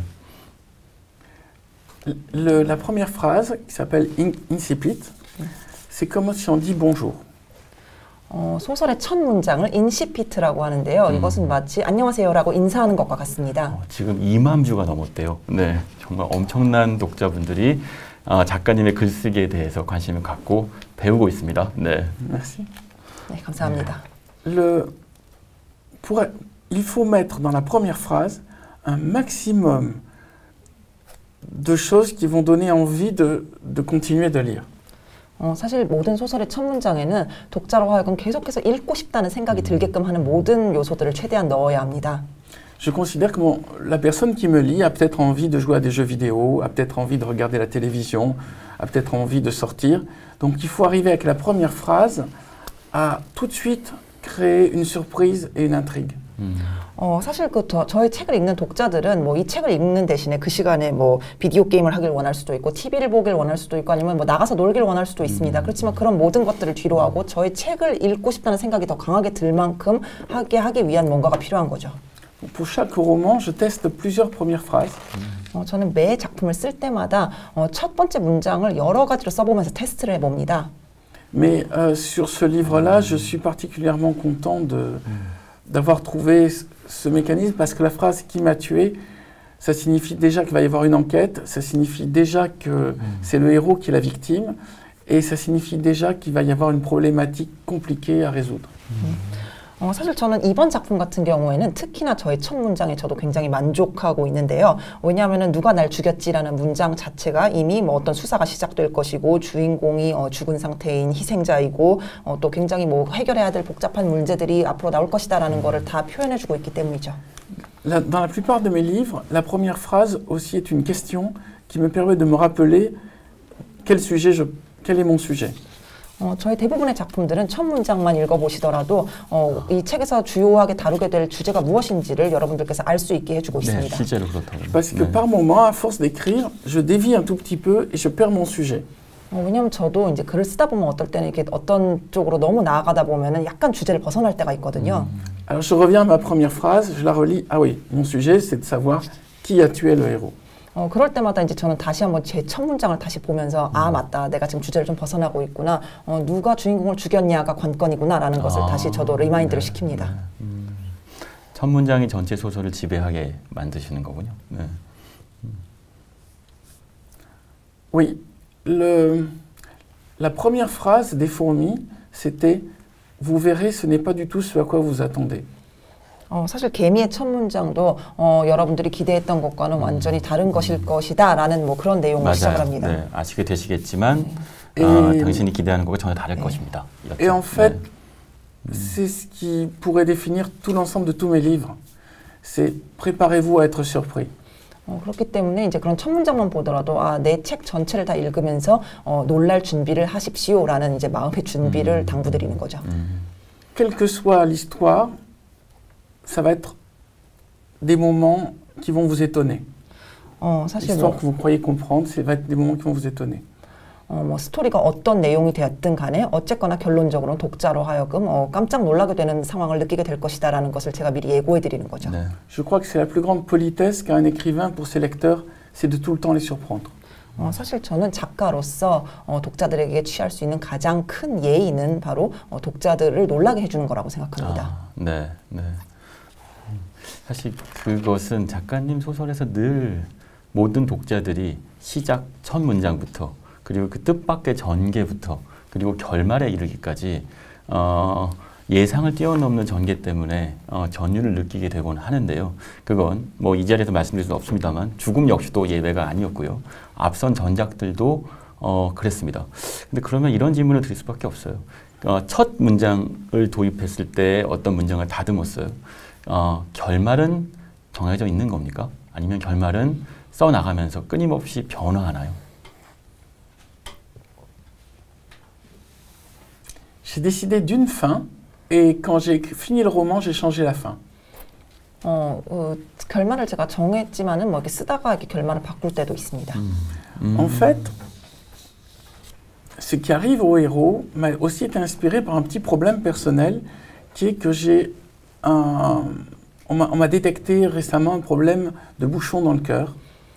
Le, la première phrase, qui s'appelle in, incipit, c'est comme si on dit bonjour. 어, 소설의 첫 문장을 인시피트라고 하는데요. 음. 이것은 마치 안녕하세요라고 인사하는 것과 같습니다. 어, 지금 이만 뷰가 넘었대요. 네, 정말 엄청난 독자분들이 어, 작가님의 글쓰기에 대해서 관심을 갖고 배우고 있습니다. 네. Merci. 네, 감사합니다. Le, pour, il faut mettre dans la première phrase un maximum de choses qui vont donner envie de, de continuer de lire. 어, 사실 모든 소설의 첫 문장에는 독자로 하여금 계속해서 읽고 싶다는 생각이 들게끔 하는 모든 요소들을 최대한 넣어야 합니다. Je considère que mon, la personne qui me lit a peut-être envie de jouer à des jeux vidéo, a peut-être envie de regarder la télévision, a peut-être envie de sortir. Donc il faut arriver avec la première phrase à tout de suite créer une surprise et une intrigue. 음. 어, 사실 그 저, 저의 책을 읽는 독자들은 뭐 이 책을 읽는 대신에 그 시간에 뭐 비디오 게임을 하길 원할 수도 있고 티비를 보길 원할 수도 있고 아니면 뭐 나가서 놀길 원할 수도 있습니다. 음. 그렇지만 그런 모든 것들을 뒤로 하고 저의 책을 읽고 싶다는 생각이 더 강하게 들 만큼 하게 하기 위한 뭔가가 필요한 거죠. Pour chaque roman, je teste plusieurs premières phrases. 어, 저는 매 작품을 쓸 때마다 어, 첫 번째 문장을 여러 가지로 써보면서 테스트를 해봅니다. Mais euh, sur ce livre-là, je suis particulièrement content de, d'avoir trouvé ce mécanisme parce que la phrase qui m'a tué, ça signifie déjà qu'il va y avoir une enquête, ça signifie déjà que c'est le héros qui est la victime et ça signifie déjà qu'il va y avoir une problématique compliquée à résoudre. 어, 사실 저는 이번 작품 같은 경우에는 특히나 저의 첫 문장에 저도 굉장히 만족하고 있는데요. 왜냐하면 누가 날 죽였지라는 문장 자체가 이미 뭐 어떤 수사가 시작될 것이고 주인공이 어, 죽은 상태인 희생자이고 어, 또 굉장히 뭐 해결해야 될 복잡한 문제들이 앞으로 나올 것이다라는 거를 다 표현해주고 있기 때문이죠. La, dans la plupart de mes livres, la première phrase aussi est une question qui me permet de me rappeler quel sujet je, quel est mon sujet. 어, 저희 대부분의 작품들은 첫 문장만 읽어보시더라도 어, 이 책에서 주요하게 다루게 될 주제가 무엇인지를 여러분들께서 알 수 있게 해주고 네, 있습니다. 실제로 그렇다고. Parce que 네. par moment, à force d'écrire, je dévie un tout petit peu et je perds mon sujet. 어, 왜냐면 저도 이제 글을 쓰다 보면 어떨 때는 이렇게 어떤 쪽으로 너무 나아가다 보면은 약간 주제를 벗어날 때가 있거든요. Alors je reviens à ma première phrase, je la relis. Ah oui, mon sujet, c'est de savoir qui a tué le héros. 어, 그럴 때마다 이제 저는 다시 한번 제 첫 문장을 다시 보면서 아 맞다 내가 지금 주제를 좀 벗어나고 있구나 어, 누가 주인공을 죽였냐가 관건이구나라는 것을 아, 다시 저도 리마인드를 네, 시킵니다. 네. 음, 첫 문장이 전체 소설을 지배하게 만드시는 거군요. 네. Oui, le, la première phrase des fourmis, c'était « Vous verrez, ce n'est pas du tout ce à quoi vous attendez ». 어, 사실 개미의 첫 문장도 어, 여러분들이 기대했던 것과는 음. 완전히 다른 것일 것이다 라는 뭐 그런 내용으로 맞아요. 시작을 합니다. 네, 아시게 되시겠지만 네. 어, 에- 당신이 기대하는 것과 전혀 다를 네. 것입니다. 이렇게. Et en fait, 네. c'est ce qui pourrait définir tout l'ensemble de tous mes livres. C'est « Préparez-vous à être surpris ». 어, 그렇기 때문에 이제 그런 첫 문장만 보더라도 아, 내 책 전체를 다 읽으면서 어, 놀랄 준비를 하십시오라는 이제 마음의 준비를 음. 당부드리는 거죠. 음. Quelle que soit l'histoire, ça va être des moments qui vont vous étonner. 어, 사실 L'histoire 뭐, que vous croyez comprendre, ça va être des moments qui vont vous étonner. 어, 뭐 스토리가 어떤 내용이 되었든 간에 어쨌거나 결론적으로는 독자로 하여금 어, 깜짝 놀라게 되는 상황을 느끼게 될 것이다라는 것을 제가 미리 예고해 드리는 거죠. 네. Je crois que c'est la plus grande politesse qu'a un écrivain pour ses lecteurs, c'est de tout le temps les surprendre. 어, 사실 저는 작가로서 어, 독자들에게 취할 수 있는 가장 큰 예의는 바로 어, 독자들을 놀라게 해주는 거라고 생각합니다. 아, 네, 네. 음, 사실 그것은 작가님 소설에서 늘 모든 독자들이 시작 첫 문장부터 그리고 그 뜻밖의 전개부터 그리고 결말에 이르기까지 어, 예상을 뛰어넘는 전개 때문에 어, 전율을 느끼게 되곤 하는데요. 그건 뭐 이 자리에서 말씀드릴 수는 없습니다만 죽음 역시도 예외가 아니었고요. 앞선 전작들도 어, 그랬습니다. 근데 그러면 이런 질문을 드릴 수밖에 없어요. 어, 첫 문장을 도입했을 때 어떤 문장을 다듬었어요. 어, 결말은 정해져 있는 겁니까? 아니면 결말은 써나가면서 끊임없이 변화하나요? J'ai décidé d'une fin, et quand j'ai écrit- fini le roman, j'ai changé la fin. 어, 어, 결말을 제가 정했지만은 뭐 이렇게 쓰다가 이렇게 결말을 바꿀 때도 있습니다. 음. En fait, ce qui arrive au héros m'a aussi été inspiré par un petit problème personnel, qui est que j'ai un... On m'a on m'a détecté récemment un problème de bouchon dans le cœur.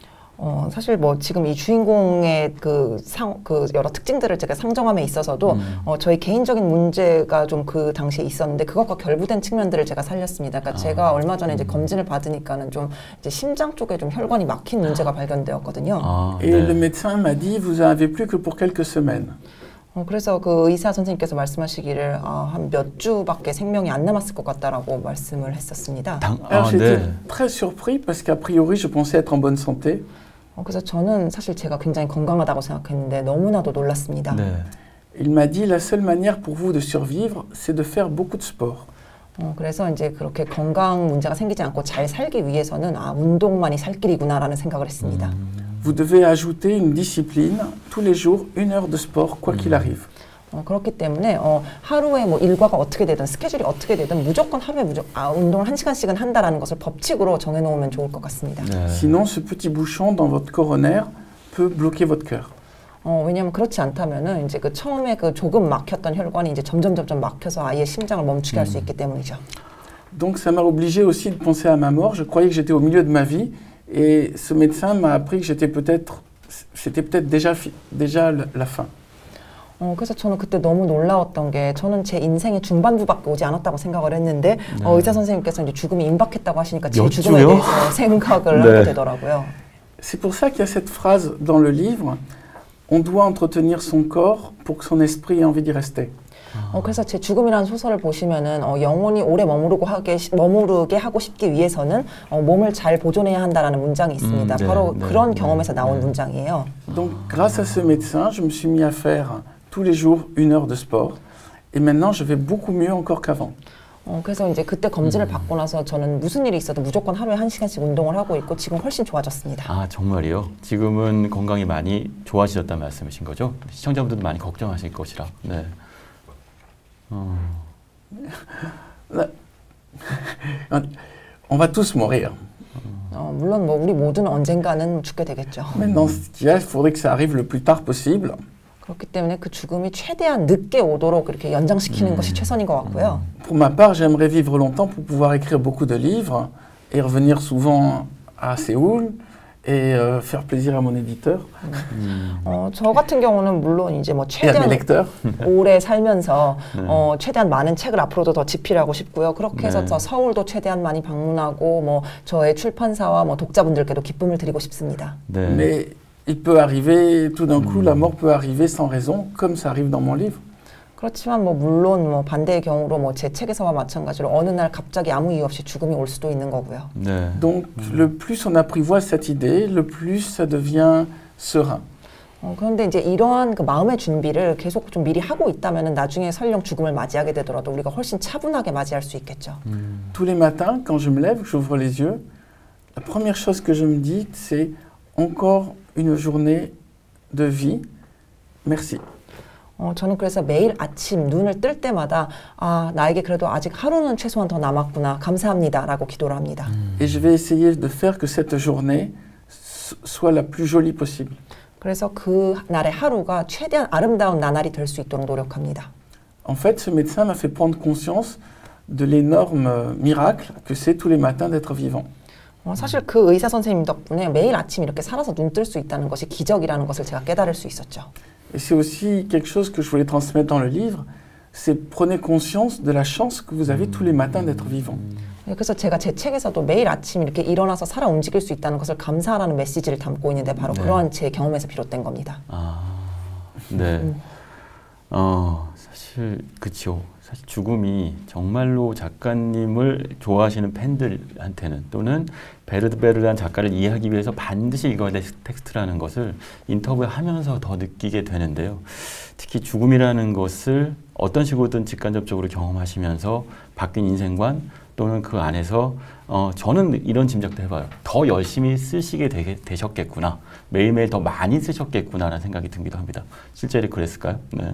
어, 사실 뭐 지금 이 주인공의 그 상, 그 여러 특징들을 제가 상정함에 있어서도 음. 어, 저희 개인적인 문제가 좀 그 당시에 있었는데 그것과 결부된 측면들을 제가 살렸습니다. 그러니까 아. 제가 얼마 전에 이제 검진을 받으니까는 좀 이제 심장 쪽에 좀 혈관이 막힌 문제가 발견되었거든요. 아, Et 네. le médecin m'a dit, vous en avez plus que pour quelques semaines. 어, 그래서 그 의사 선생님께서 말씀하시기를 아, 한 몇 주밖에 생명이 안 남았을 것 같다라고 말씀을 했었습니다. 당, Alors 아, j'étais 네. très surpris parce qu'a priori je pensais être en bonne santé. 어, 그래서 저는 사실 제가 굉장히 건강하다고 생각했는데 너무나도 놀랐습니다. 네. Il m'a dit, la seule manière pour vous de survivre, c'est de faire beaucoup de sport. 어, 그래서 이제 그렇게 건강 문제가 생기지 않고 잘 살기 위해서는 아, 운동만이 살 길이구나라는 생각을 했습니다. Vous devez ajouter une discipline, tous les jours, une heure de sport, quoi qu'il arrive. 어, 그렇기 때문에 어, 하루에 뭐 일과가 어떻게 되든 스케줄이 어떻게 되든 무조건 하루에 무조건 아, 운동을 한 시간씩은 한다라는 것을 법칙으로 정해놓으면 좋을 것 같습니다. 네. Sinon, ce petit bouchon dans votre coronaire peut bloquer votre cœur. 어, 왜냐하면 그렇지 않다면은 이제 그 처음에 그 조금 막혔던 혈관이 이제 점점 점점 막혀서 아예 심장을 멈추게 할 수 있기 때문이죠. Donc ça m'a obligé aussi de penser à ma mort. Je croyais que j'étais au milieu de ma vie. Et ce médecin m'a appris que j'étais peut-être, c'était peut-être déjà, fi- déjà la, la fin. 어, 그래서 저는 그때 너무 놀라웠던 게 저는 제 인생의 중반부밖에 오지 않았다고 생각을 했는데 어, 의사 선생님께서 이제 죽음이 임박했다고 하시니까 제 몇 죽음에 주요? 대해서 생각을 네. 하게 되더라고요. C'est pour ça qu'il y a cette phrase dans le livre. On doit entretenir son corps pour que son esprit ait envie d'y rester. 어, 그래서 제 죽음이라는 소설을 보시면은 어, 영원히 오래 머무르고 하게 시- 머무르게 하고 싶기 위해서는 어, 몸을 잘 보존해야 한다라는 문장이 있습니다. 음, 네, 바로 네, 그런 네, 경험에서 나온 네. 문장이에요. Donc grâce à ce médecin, je me suis mis à faire tous les jours une heure de sport. Et maintenant, je vais beaucoup mieux encore qu'avant. 어, 그래서 이제 그때 검진을 받고 나서 저는 무슨 일이 있어도 무조건 하루에 한 시간씩 운동을 하고 있고 지금 훨씬 좋아졌습니다. 아, 정말이요? 지금은 건강이 많이 좋아지셨다는 말씀이신 거죠? 시청자분들도 많이 걱정하실 것이라. 네. 어, On va tous mourir. 어, 물론 뭐 우리 모두는 언젠가는 죽게 되겠죠. Maintenant, ce qu'il y a, il faudrait que ça arrive le plus tard possible. 그렇기 때문에 그 죽음이 최대한 늦게 오도록 이렇게 연장시키는 음. 것이 최선인 것 같고요. Pour ma part, j'aimerais vivre longtemps pour pouvoir écrire beaucoup de livres et revenir souvent à Séoul et euh, faire plaisir à mon éditeur 음, 어, 저 같은 경우는 물론 이제 뭐 et à mes 최대한 lecteurs. 오래 살면서 네. 어, 최대한 많은 책을 앞으로도 더 집필하고 싶고요. 그렇게 해서 네. 저 서울도 최대한 많이 방문하고 뭐 저의 출판사와 뭐 독자분들께도 기쁨을 드리고 싶습니다. 네. Mais il peut arriver, tout d'un coup, la mort peut arriver sans raison, comme ça arrive dans mon livre. 그렇지만 뭐 물론 뭐 반대의 경우로 뭐 제 책에서와 마찬가지로 어느 날 갑자기 아무 이유 없이 죽음이 올 수도 있는 거고요. 네. Donc, le plus on apprivoise cette idée, le plus ça devient serein. 어, 그런데 이제 이러한 그 마음의 준비를 계속 좀 미리 하고 있다면은 나중에 설령 죽음을 맞이하게 되더라도 우리가 훨씬 차분하게 맞이할 수 있겠죠. 음. Tous les matins, quand je me lève, que j'ouvre les yeux, la première chose que je me dis, c'est encore une journée de vie. Merci. 어, 저는 그래서 매일 아침 눈을 뜰 때마다 아, 나에게 그래도 아직 하루는 최소한 더 남았구나. 감사합니다라고 기도를 합니다. Et je vais essayer de faire que cette journée soit la plus jolie possible. 그래서 그 날의 하루가 최대한 아름다운 나날이 될 수 있도록 노력합니다. En fait, ce médecin m'a fait prendre conscience de l'énorme miracle que c'est tous les matins d'être vivant. 어, 사실 그 의사 선생님 덕분에 매일 아침 이렇게 살아서 눈 뜰 수 있다는 것이 기적이라는 것을 제가 깨달을 수 있었죠. Et c'est aussi quelque chose que je voulais transmettre dans le livre, c'est prenez conscience de la chance que vous avez tous les matins d'être vivant. 네, 그래서 제가 제 책에서도 매일 아침 이렇게 일어나서 살아 움직일 수 있다는 것을 감사하라는 메시지를 담고 있는데 바로 네. 그러한 제 경험에서 비롯된 겁니다. 아, 네. 음. 어, 사실 그쵸. 사실 죽음이 정말로 작가님을 좋아하시는 팬들한테는 또는 베르베르란 작가를 이해하기 위해서 반드시 읽어야 될 텍스트라는 것을 인터뷰를 하면서 더 느끼게 되는데요. 특히 죽음이라는 것을 어떤 식으로든 직간접적으로 경험하시면서 바뀐 인생관 또는 그 안에서 어, 저는 이런 짐작도 해봐요. 더 열심히 쓰시게 되, 되셨겠구나. 매일매일 더 많이 쓰셨겠구나라는 생각이 들기도 합니다. 실제로 그랬을까요? 네.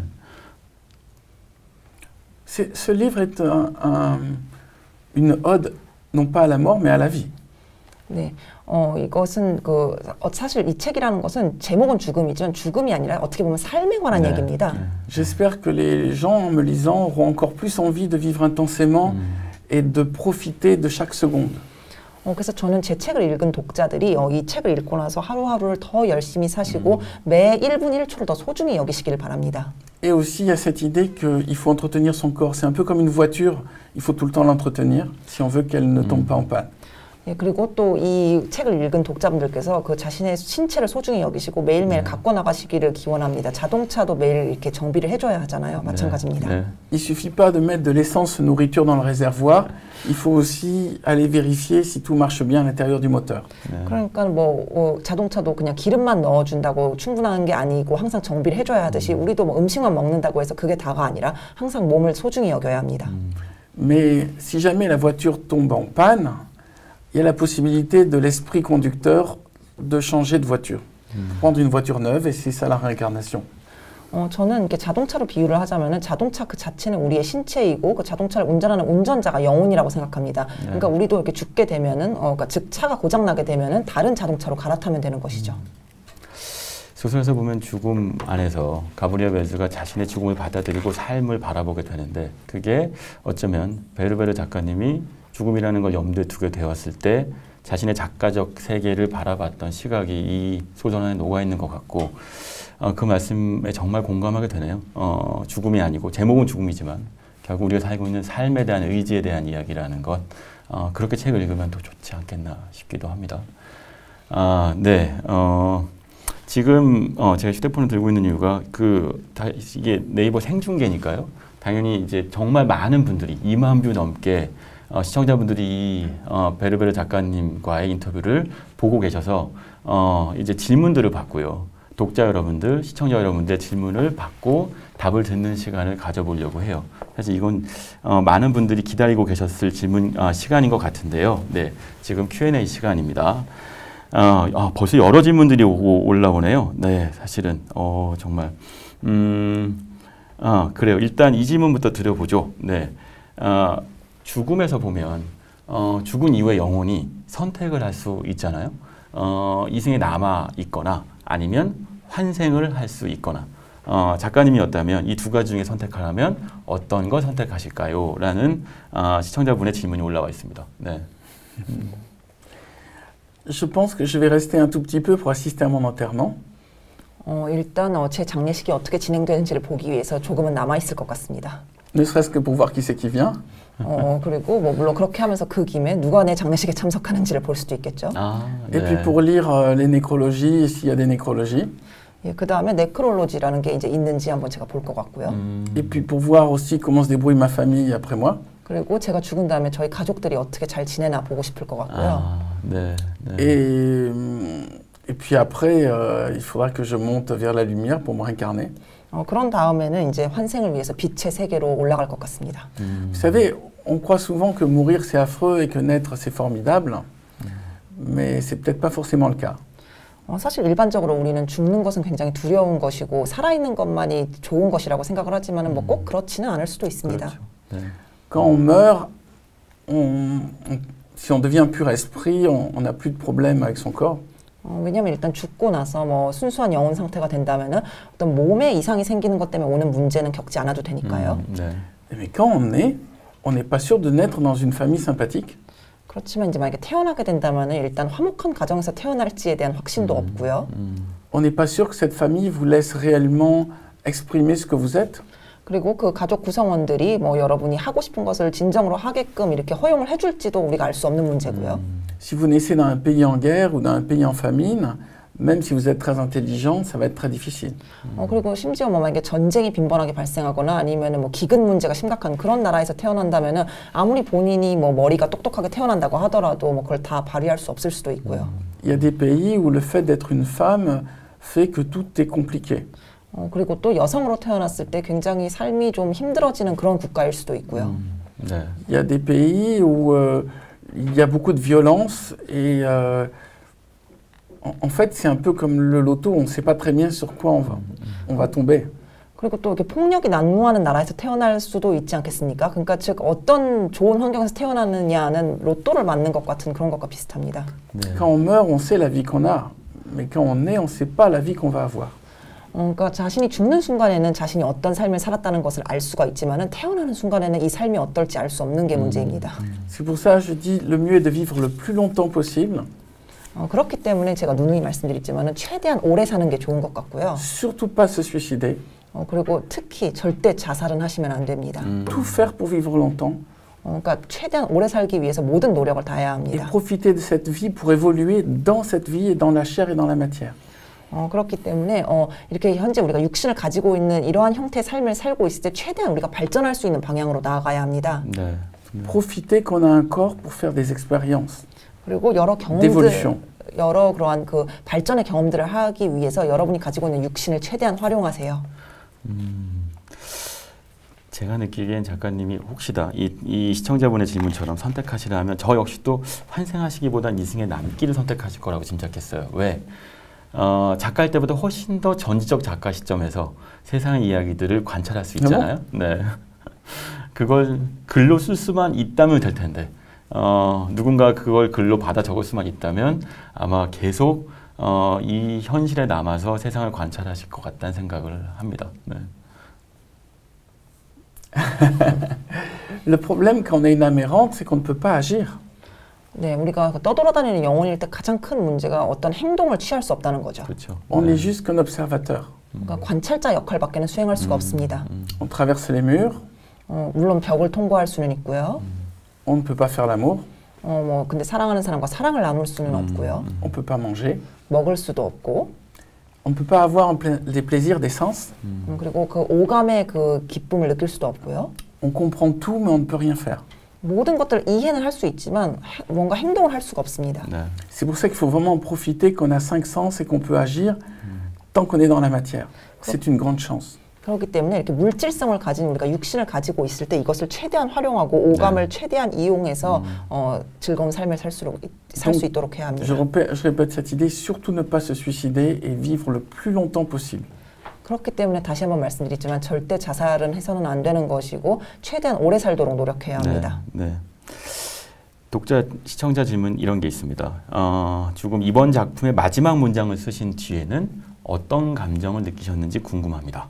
C'est- Ce livre est un- un- une ode, non pas à la mort, mais à la vie. 네, 어, 이것은 그 어, 사실 이 책이라는 것은 제목은 죽음이지만 죽음이 아니라 어떻게 보면 삶에 관한 네. 얘기입니다. 네. J'espère que les gens, en me lisant, auront encore plus envie de vivre intensément 음. et de profiter de chaque seconde. 어, 그래서 저는 제 책을 읽은 독자들이 어, 이 책을 읽고 나서 하루하루를 더 열심히 사시고 매 일 분 일 초를 더 소중히 여기시길 바랍니다. Et aussi, il y a cette idée qu'il faut entretenir son corps. C'est un peu comme une voiture, il faut tout le temps l'entretenir si on veut qu'elle ne tombe pas en panne. 예, 그리고 또 이 책을 읽은 독자분들께서 그 자신의 신체를 소중히 여기시고 매일매일 갖고 나가시기를 기원합니다. 자동차도 매일 이렇게 정비를 해줘야 하잖아요. 마찬가지입니다. 네. Il ne suffit pas de mettre de l'essence nourriture dans le réservoir, il faut aussi aller vérifier si tout marche bien à l'intérieur du moteur. 네. 그러니까 뭐 어, 자동차도 그냥 기름만 넣어준다고 충분한 게 아니고 항상 정비를 해줘야 하듯이 우리도 뭐 음식만 먹는다고 해서 그게 다가 아니라 항상 몸을 소중히 여겨야 합니다. Mais si jamais la voiture tombe en panne, il y a la possibilité de l'esprit conducteur de changer de voiture. Prendre une voiture neuve et c'est ça la réincarnation. 어, 저는 이렇게 자동차로 비유를 하자면은 자동차 그 자체는 우리의 신체이고 그 자동차를 운전하는 운전자가 영혼이라고 생각합니다. 그러니까 우리도 이렇게 죽게 되면은 어, 그러니까 즉 차가 고장 나게 되면은 다른 자동차로 갈아타면 되는 것이죠. 소설에서 보면 죽음 안에서 가브리엘 웨즈가 자신의 죽음을 받아들이고 삶을 바라보게 되는데 그게 어쩌면 베르베르 작가님이 죽음이라는 걸 염두에 두게 되었을 때 자신의 작가적 세계를 바라봤던 시각이 이 소설 안에 녹아있는 것 같고 어, 그 말씀에 정말 공감하게 되네요. 어, 죽음이 아니고 제목은 죽음이지만 결국 우리가 살고 있는 삶에 대한 의지에 대한 이야기라는 것 어, 그렇게 책을 읽으면 더 좋지 않겠나 싶기도 합니다. 아, 네. 어, 지금 어, 제가 휴대폰을 들고 있는 이유가 그 다, 이게 네이버 생중계니까요. 당연히 이제 정말 많은 분들이 이만 뷰 넘게 어, 시청자분들이 이 어, 베르베르 작가님과의 인터뷰를 보고 계셔서 어, 이제 질문들을 받고요. 독자 여러분들, 시청자 여러분들의 질문을 받고 답을 듣는 시간을 가져보려고 해요. 사실 이건 어, 많은 분들이 기다리고 계셨을 질문 어, 시간인 것 같은데요. 네, 지금 큐 앤 에이 시간입니다. 어, 아, 벌써 여러 질문들이 오고 올라오네요. 네, 사실은 어, 정말 음, 아, 그래요. 일단 이 질문부터 드려보죠. 네, 어, 죽음에서 보면 어, 죽은 이후에 영혼이 선택을 할 수 있잖아요. 어, 이승에 남아 있거나 아니면 환생을 할 수 있거나 어, 작가님이었다면 이 두 가지 중에 선택하라면 어떤 걸 선택하실까요? 라는 어, 시청자분의 질문이 올라와 있습니다. 네. Je pense que je vais rester un tout petit peu pour assister à mon enterrement. 어, 일단 어, 제 장례식이 어떻게 진행되는지를 보기 위해서 조금은 남아 있을 것 같습니다. ne serait-ce que pour voir qui c'est qui vient. 어, 그리고 뭐 물론 그렇게 하면서 그 김에 누가 내 장례식에 참석하는지를 볼 수도 있겠죠. 아, Et puis pour lire euh, les nécrologies, s'il y a des nécrologies. 예, 그 다음에 네크롤로지라는 게 이제 있는지 한번 제가 볼 것 같고요. 음, Et puis pour voir aussi comment se débrouille ma famille après moi. 그리고 제가 죽은 다음에 저희 가족들이 어떻게 잘 지내나 보고 싶을 것 같고요. 아, 네, 네. Et, et puis après, euh, il faudra que je monte vers la lumière pour me réincarner. 어, 그런 다음에는 이제 환생을 위해서 빛의 세계로 올라갈 것 같습니다. 음, Vous savez, on croit souvent que mourir c'est affreux et que naître c'est formidable, mais c'est peut-être pas forcément le cas. 어, 사실 일반적으로 우리는 죽는 것은 굉장히 두려운 것이고 살아있는 것만이 좋은 것이라고 생각을 하지만 뭐 꼭 그렇지는 않을 수도 있습니다. 그렇죠. 네. Quand on meurt, on, on- si on devient pur esprit, on n'a plus de problème avec son corps. 어, 왜냐하면 일단 죽고 나서 뭐 순수한 영혼 상태가 된다면은 어떤 몸에 이상이 생기는 것 때문에 오는 문제는 겪지 않아도 되니까요. 음, 네. Mais quand on est, on n'est pas sûr de naître dans une famille sympathique. 그렇지만 이제 만약에 태어나게 된다면은 일단 화목한 가정에서 태어날지에 대한 확신도 없고요. 음, On n'est pas sûr que cette famille vous laisse réellement exprimer ce que vous êtes. 그리고 그 가족 구성원들이 뭐 여러분이 하고 싶은 것을 진정으로 하게끔 이렇게 허용을 해줄지도 우리가 알 수 없는 문제고요. Si vous naissez dans un pays en guerre ou dans un pays en famine, même si vous êtes très intelligent, ça va être très difficile. 어, 그리고 심지어 뭐 만약에 전쟁이 빈번하게 발생하거나 아니면은 뭐 기근 문제가 심각한 그런 나라에서 태어난다면은 아무리 본인이 뭐 머리가 똑똑하게 태어난다고 하더라도 뭐 그걸 다 발휘할 수 없을 수도 있고요. Il y a des pays où le fait d'être une femme fait que tout est compliqué. 어, 그리고 또 여성으로 태어났을 때 굉장히 삶이 좀 힘들어지는 그런 국가일 수도 있고요. 네. Il y a des pays où euh, il y a beaucoup de violence et euh, en, en fait c'est un peu comme le loto, on ne sait pas très bien sur quoi on va, on va tomber. 그리고 또 이렇게 폭력이 난무하는 나라에서 태어날 수도 있지 않겠습니까? 그러니까 즉 어떤 좋은 환경에서 태어나느냐는 로또를 맞는 것 같은 그런 것과 비슷합니다. 네. Quand on meurt, on sait la vie qu'on a, mais quand on est, on ne sait pas la vie qu'on va avoir. 어, 그러니까 자신이 죽는 순간에는 자신이 어떤 삶을 살았다는 것을 알 수가 있지만은 태어나는 순간에는 이 삶이 어떨지 알 수 없는 게 문제입니다. C'est pour ça que je dis le mieux est de vivre le plus longtemps possible, 어, 그렇기 때문에 제가 누누이 말씀드리지만은 최대한 오래 사는 게 좋은 것 같고요. surtout pas se suicider, 어, 그리고 특히 절대 자살은 하시면 안 됩니다. tout faire pour vivre longtemps 어, 그러니까 최대한 오래 살기 위해서 모든 노력을 다해야 et 합니다. profiter de cette vie pour évoluer dans cette vie et dans la chair et dans la matière. 어, 그렇기 때문에 어, 이렇게 현재 우리가 육신을 가지고 있는 이러한 형태의 삶을 살고 있을 때 최대한 우리가 발전할 수 있는 방향으로 나아가야 합니다. 네. Profiter qu'on a un corps pour faire des expériences. 그리고 여러 경험들, D'évolution. 여러 그러한 그 발전의 경험들을 하기 위해서 여러분이 가지고 있는 육신을 최대한 활용하세요. 제가 느끼기엔 작가님이 혹시다 이, 이 시청자분의 질문처럼 선택하시라면 저 역시 또 환생하시기보단 이승의 남기를 선택하실 거라고 짐작했어요. 왜? 어, 작가일 때보다 훨씬 더 전지적 작가 시점에서 세상의 이야기들을 관찰할 수 있잖아요. 네. 그걸 글로 쓸 수만 있다면 될 텐데 어, 누군가 그걸 글로 받아 적을 수만 있다면 아마 계속 어, 이 현실에 남아서 세상을 관찰하실 것 같다는 생각을 합니다. 네. Le problème quand on est une âme errante, c'est qu'on ne peut pas agir. 네, 우리가 그 떠돌아다니는 영혼일 때 가장 큰 문제가 어떤 행동을 취할 수 없다는 거죠. 그렇죠. On 네. est juste qu'un observateur. 그러니까 관찰자 역할밖에는 수행할 수가 없습니다. On traverse les murs, 어, 물론 벽을 통과할 수는 있고요. on ne peut pas faire l'amour, 어, 뭐 근데 사랑하는 사람과 사랑을 나눌 수는 없고요. on ne peut pas manger, 먹을 수도 없고, on ne peut pas avoir un pla- les plaisirs des sens, 음, 그리고 그 오감의 그 기쁨을 느낄 수도 없고요. on comprend tout mais on ne peut rien faire. 모든 것들을 이해는 할 수 있지만 해- 뭔가 행동을 할 수가 없습니다. 네. C'est pour ça qu'il faut vraiment profiter qu'on a cinq sens et qu'on peut agir tant qu'on est dans la matière. C'est une grande chance. 그렇기 때문에 이렇게 물질성을 가진 우리가 육신을 가지고 있을 때 이것을 최대한 활용하고 오감을 최대한 이용해서 어, 즐거운 삶을 살 수 살 수 있도록 해야 합니다. Je répète, je répète cette idée, surtout ne pas se suicider et vivre le plus longtemps possible. 그렇기 때문에 다시 한번 말씀드리지만 절대 자살은 해서는 안 되는 것이고 최대한 오래 살도록 노력해야 합니다. 네, 네. 독자, 시청자 질문 이런 게 있습니다. 어, 지금 이번 작품의 마지막 문장을 쓰신 뒤에는 어떤 감정을 느끼셨는지 궁금합니다.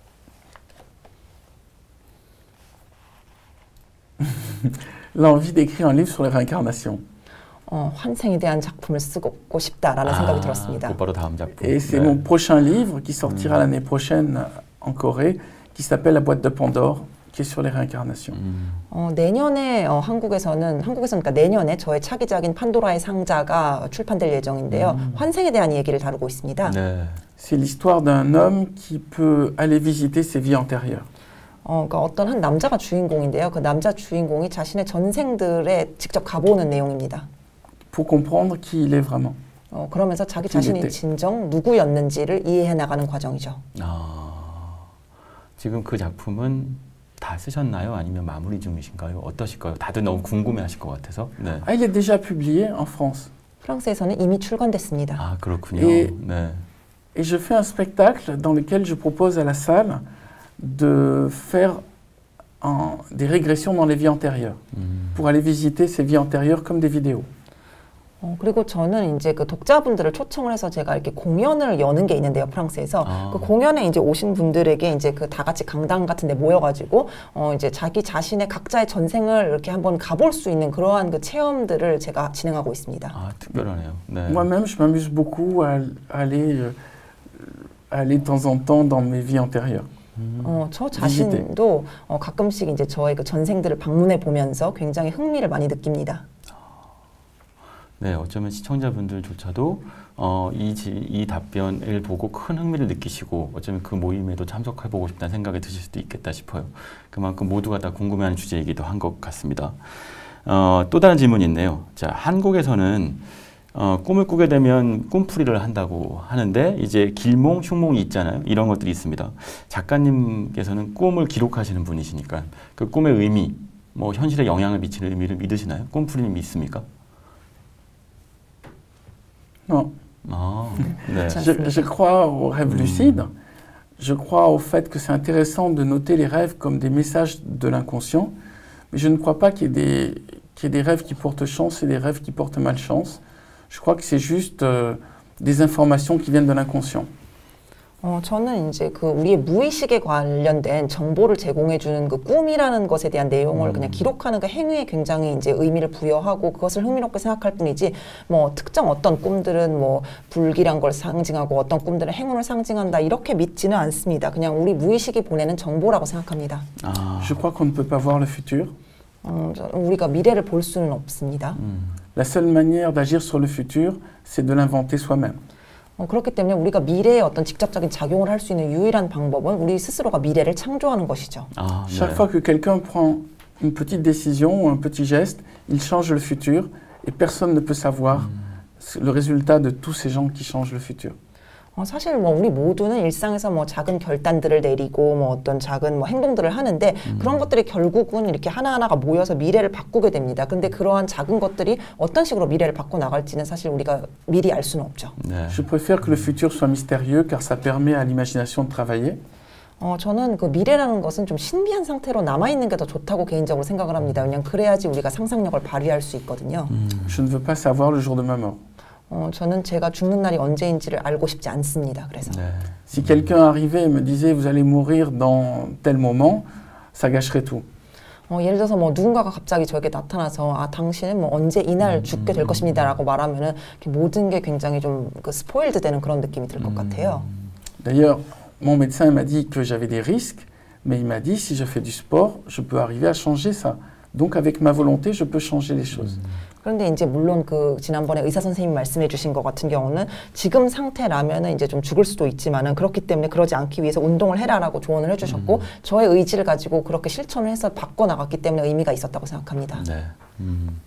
L'envie d'écrire un livre sur les réincarnations. 어, 환생에 대한 작품을 쓰고 싶다라는 생각이 들었습니다. 곧바로 다음 작품. Et c'est 네. mon prochain livre qui sortira l'année prochaine en Corée, qui s'appelle La boîte de Pandore, qui est sur les réincarnations. 음. 어, 내년에 어, 한국에서는 한국에서는 그러니까 내년에 저의 차기작인 판도라의 상자가 출판될 예정인데요. 음. 환생에 대한 얘기를 다루고 있습니다. 네. C'est l'histoire d'un homme qui peut aller visiter ses vies antérieures. 어, 그러니까 어떤 한 남자가 주인공인데요. 그 남자 주인공이 자신의 전생들에 직접 가보는 내용입니다. Pour comprendre qui il est vraiment. 어, 그러면서 자기 어떤 자신이 때? 진정 누구였는지를 이해해 나가는 과정이죠. 아, 지금 그 작품은 다 쓰셨나요? 아니면 마무리 중이신가요? 어떠실까요? 다들 너무 궁금해하실 것 같아서. 네. Ah, il est déjà publié en France. 프랑스에서는 이미 출간됐습니다. 아, 그렇군요. 예. 네. Et je fais un spectacle dans lequel je propose à la salle de faire un- des régressions dans les vies antérieures, 음. pour aller visiter ces vies antérieures comme des vidéos. 어, 그리고 저는 이제 그 독자분들을 초청을 해서 제가 이렇게 공연을 여는 게 있는데요, 프랑스에서. 아. 그 공연에 이제 오신 분들에게 이제 그 다 같이 강당 같은 데 모여가지고, 어, 이제 자기 자신의 각자의 전생을 이렇게 한번 가볼 수 있는 그러한 그 체험들을 제가 진행하고 있습니다. 아, 특별하네요. 네. Moi-même, je m'amuse beaucoup à, à aller, euh, à aller de temps en temps dans mes vies antérieures. 음. 어, 저 자신도 어, 가끔씩 이제 저의 그 전생들을 방문해 보면서 굉장히 흥미를 많이 느낍니다. 네, 어쩌면 시청자분들조차도 어, 이, 지, 이 답변을 보고 큰 흥미를 느끼시고 어쩌면 그 모임에도 참석해보고 싶다는 생각이 드실 수도 있겠다 싶어요. 그만큼 모두가 다 궁금해하는 주제이기도 한 것 같습니다. 어, 또 다른 질문이 있네요. 자, 한국에서는 어, 꿈을 꾸게 되면 꿈풀이를 한다고 하는데 이제 길몽, 흉몽이 있잖아요. 이런 것들이 있습니다. 작가님께서는 꿈을 기록하시는 분이시니까 그 꿈의 의미, 뭐 현실에 영향을 미치는 의미를 믿으시나요? 꿈풀이는 믿습니까? Non. 아, 네. 자, Je, je crois aux rêves lucides. Je crois au fait que c'est intéressant de noter les rêves comme des messages de l'inconscient. Mais je ne crois pas qu'il y ait des, qu'il y ait des rêves qui portent chance et des rêves qui portent malchance. Je crois que c'est juste euh, des informations qui viennent de l'inconscient. 어, 저는 이제 그 우리의 무의식에 관련된 정보를 제공해주는 그 꿈이라는 것에 대한 내용을 음. 그냥 기록하는 그 행위에 굉장히 이제 의미를 부여하고 그것을 흥미롭게 생각할 뿐이지 뭐 특정 어떤 꿈들은 뭐 불길한 걸 상징하고 어떤 꿈들은 행운을 상징한다 이렇게 믿지는 않습니다. 그냥 우리 무의식이 보내는 정보라고 생각합니다. 아, Je crois qu'on ne peut pas voir le futur. 어, 저- 우리가 미래를 볼 수는 없습니다. 음, La seule manière d'agir sur le futur, c'est de l'inventer soi-même. 어, 그렇기 때문에 우리가 미래에 어떤 직접적인 작용을 할 수 있는 유일한 방법은 우리 스스로가 미래를 창조하는 것이죠. 아, Chaque 네. fois que quelqu'un prend une petite décision ou un petit geste, il change le futur et personne ne peut savoir le résultat de tous ces gens qui changent le futur. 어, 사실 뭐 우리 모두는 일상에서 뭐 작은 결단들을 내리고 뭐 어떤 작은 뭐 행동들을 하는데 그런 것들이 결국은 이렇게 하나하나가 모여서 미래를 바꾸게 됩니다. 근데 그러한 작은 것들이 어떤 식으로 미래를 바꿔 나갈지는 사실 우리가 미리 알 수는 없죠. 네. Je préfère que le futur soit mystérieux car ça permet à l'imagination de travailler. 어, 저는 그 미래라는 것은 좀 신비한 상태로 남아있는 게 더 좋다고 개인적으로 생각을 합니다. 그냥 그래야지 우리가 상상력을 발휘할 수 있거든요. Je ne veux pas savoir le jour de ma mort. 어, 저는 제가 죽는 날이 언제인지를 알고 싶지 않습니다. 그래서. 네. Si quelqu'un arrivait et me disait vous allez mourir dans tel moment, ça gâcherait tout. 어, 예를 들어서 뭐 누군가가 갑자기 저에게 나타나서 아 당신은 뭐 언제 이날 죽게 될 것입니다라고 말하면은 이렇게 모든 게 굉장히 좀 그 스포일드 되는 그런 느낌이 들 것 같아요. D'ailleurs, mon médecin m'a dit que j'avais des risques, mais il m'a dit si je fais du sport, je peux arriver à changer ça. Donc avec ma volonté, je peux changer les choses. 그런데 이제 물론 그 지난번에 의사 선생님 말씀해 주신 것 같은 경우는 지금 상태라면은 이제 좀 죽을 수도 있지만은 그렇기 때문에 그러지 않기 위해서 운동을 해라라고 조언을 해주셨고 저의 의지를 가지고 그렇게 실천을 해서 바꿔 나갔기 때문에 의미가 있었다고 생각합니다. 네. 음.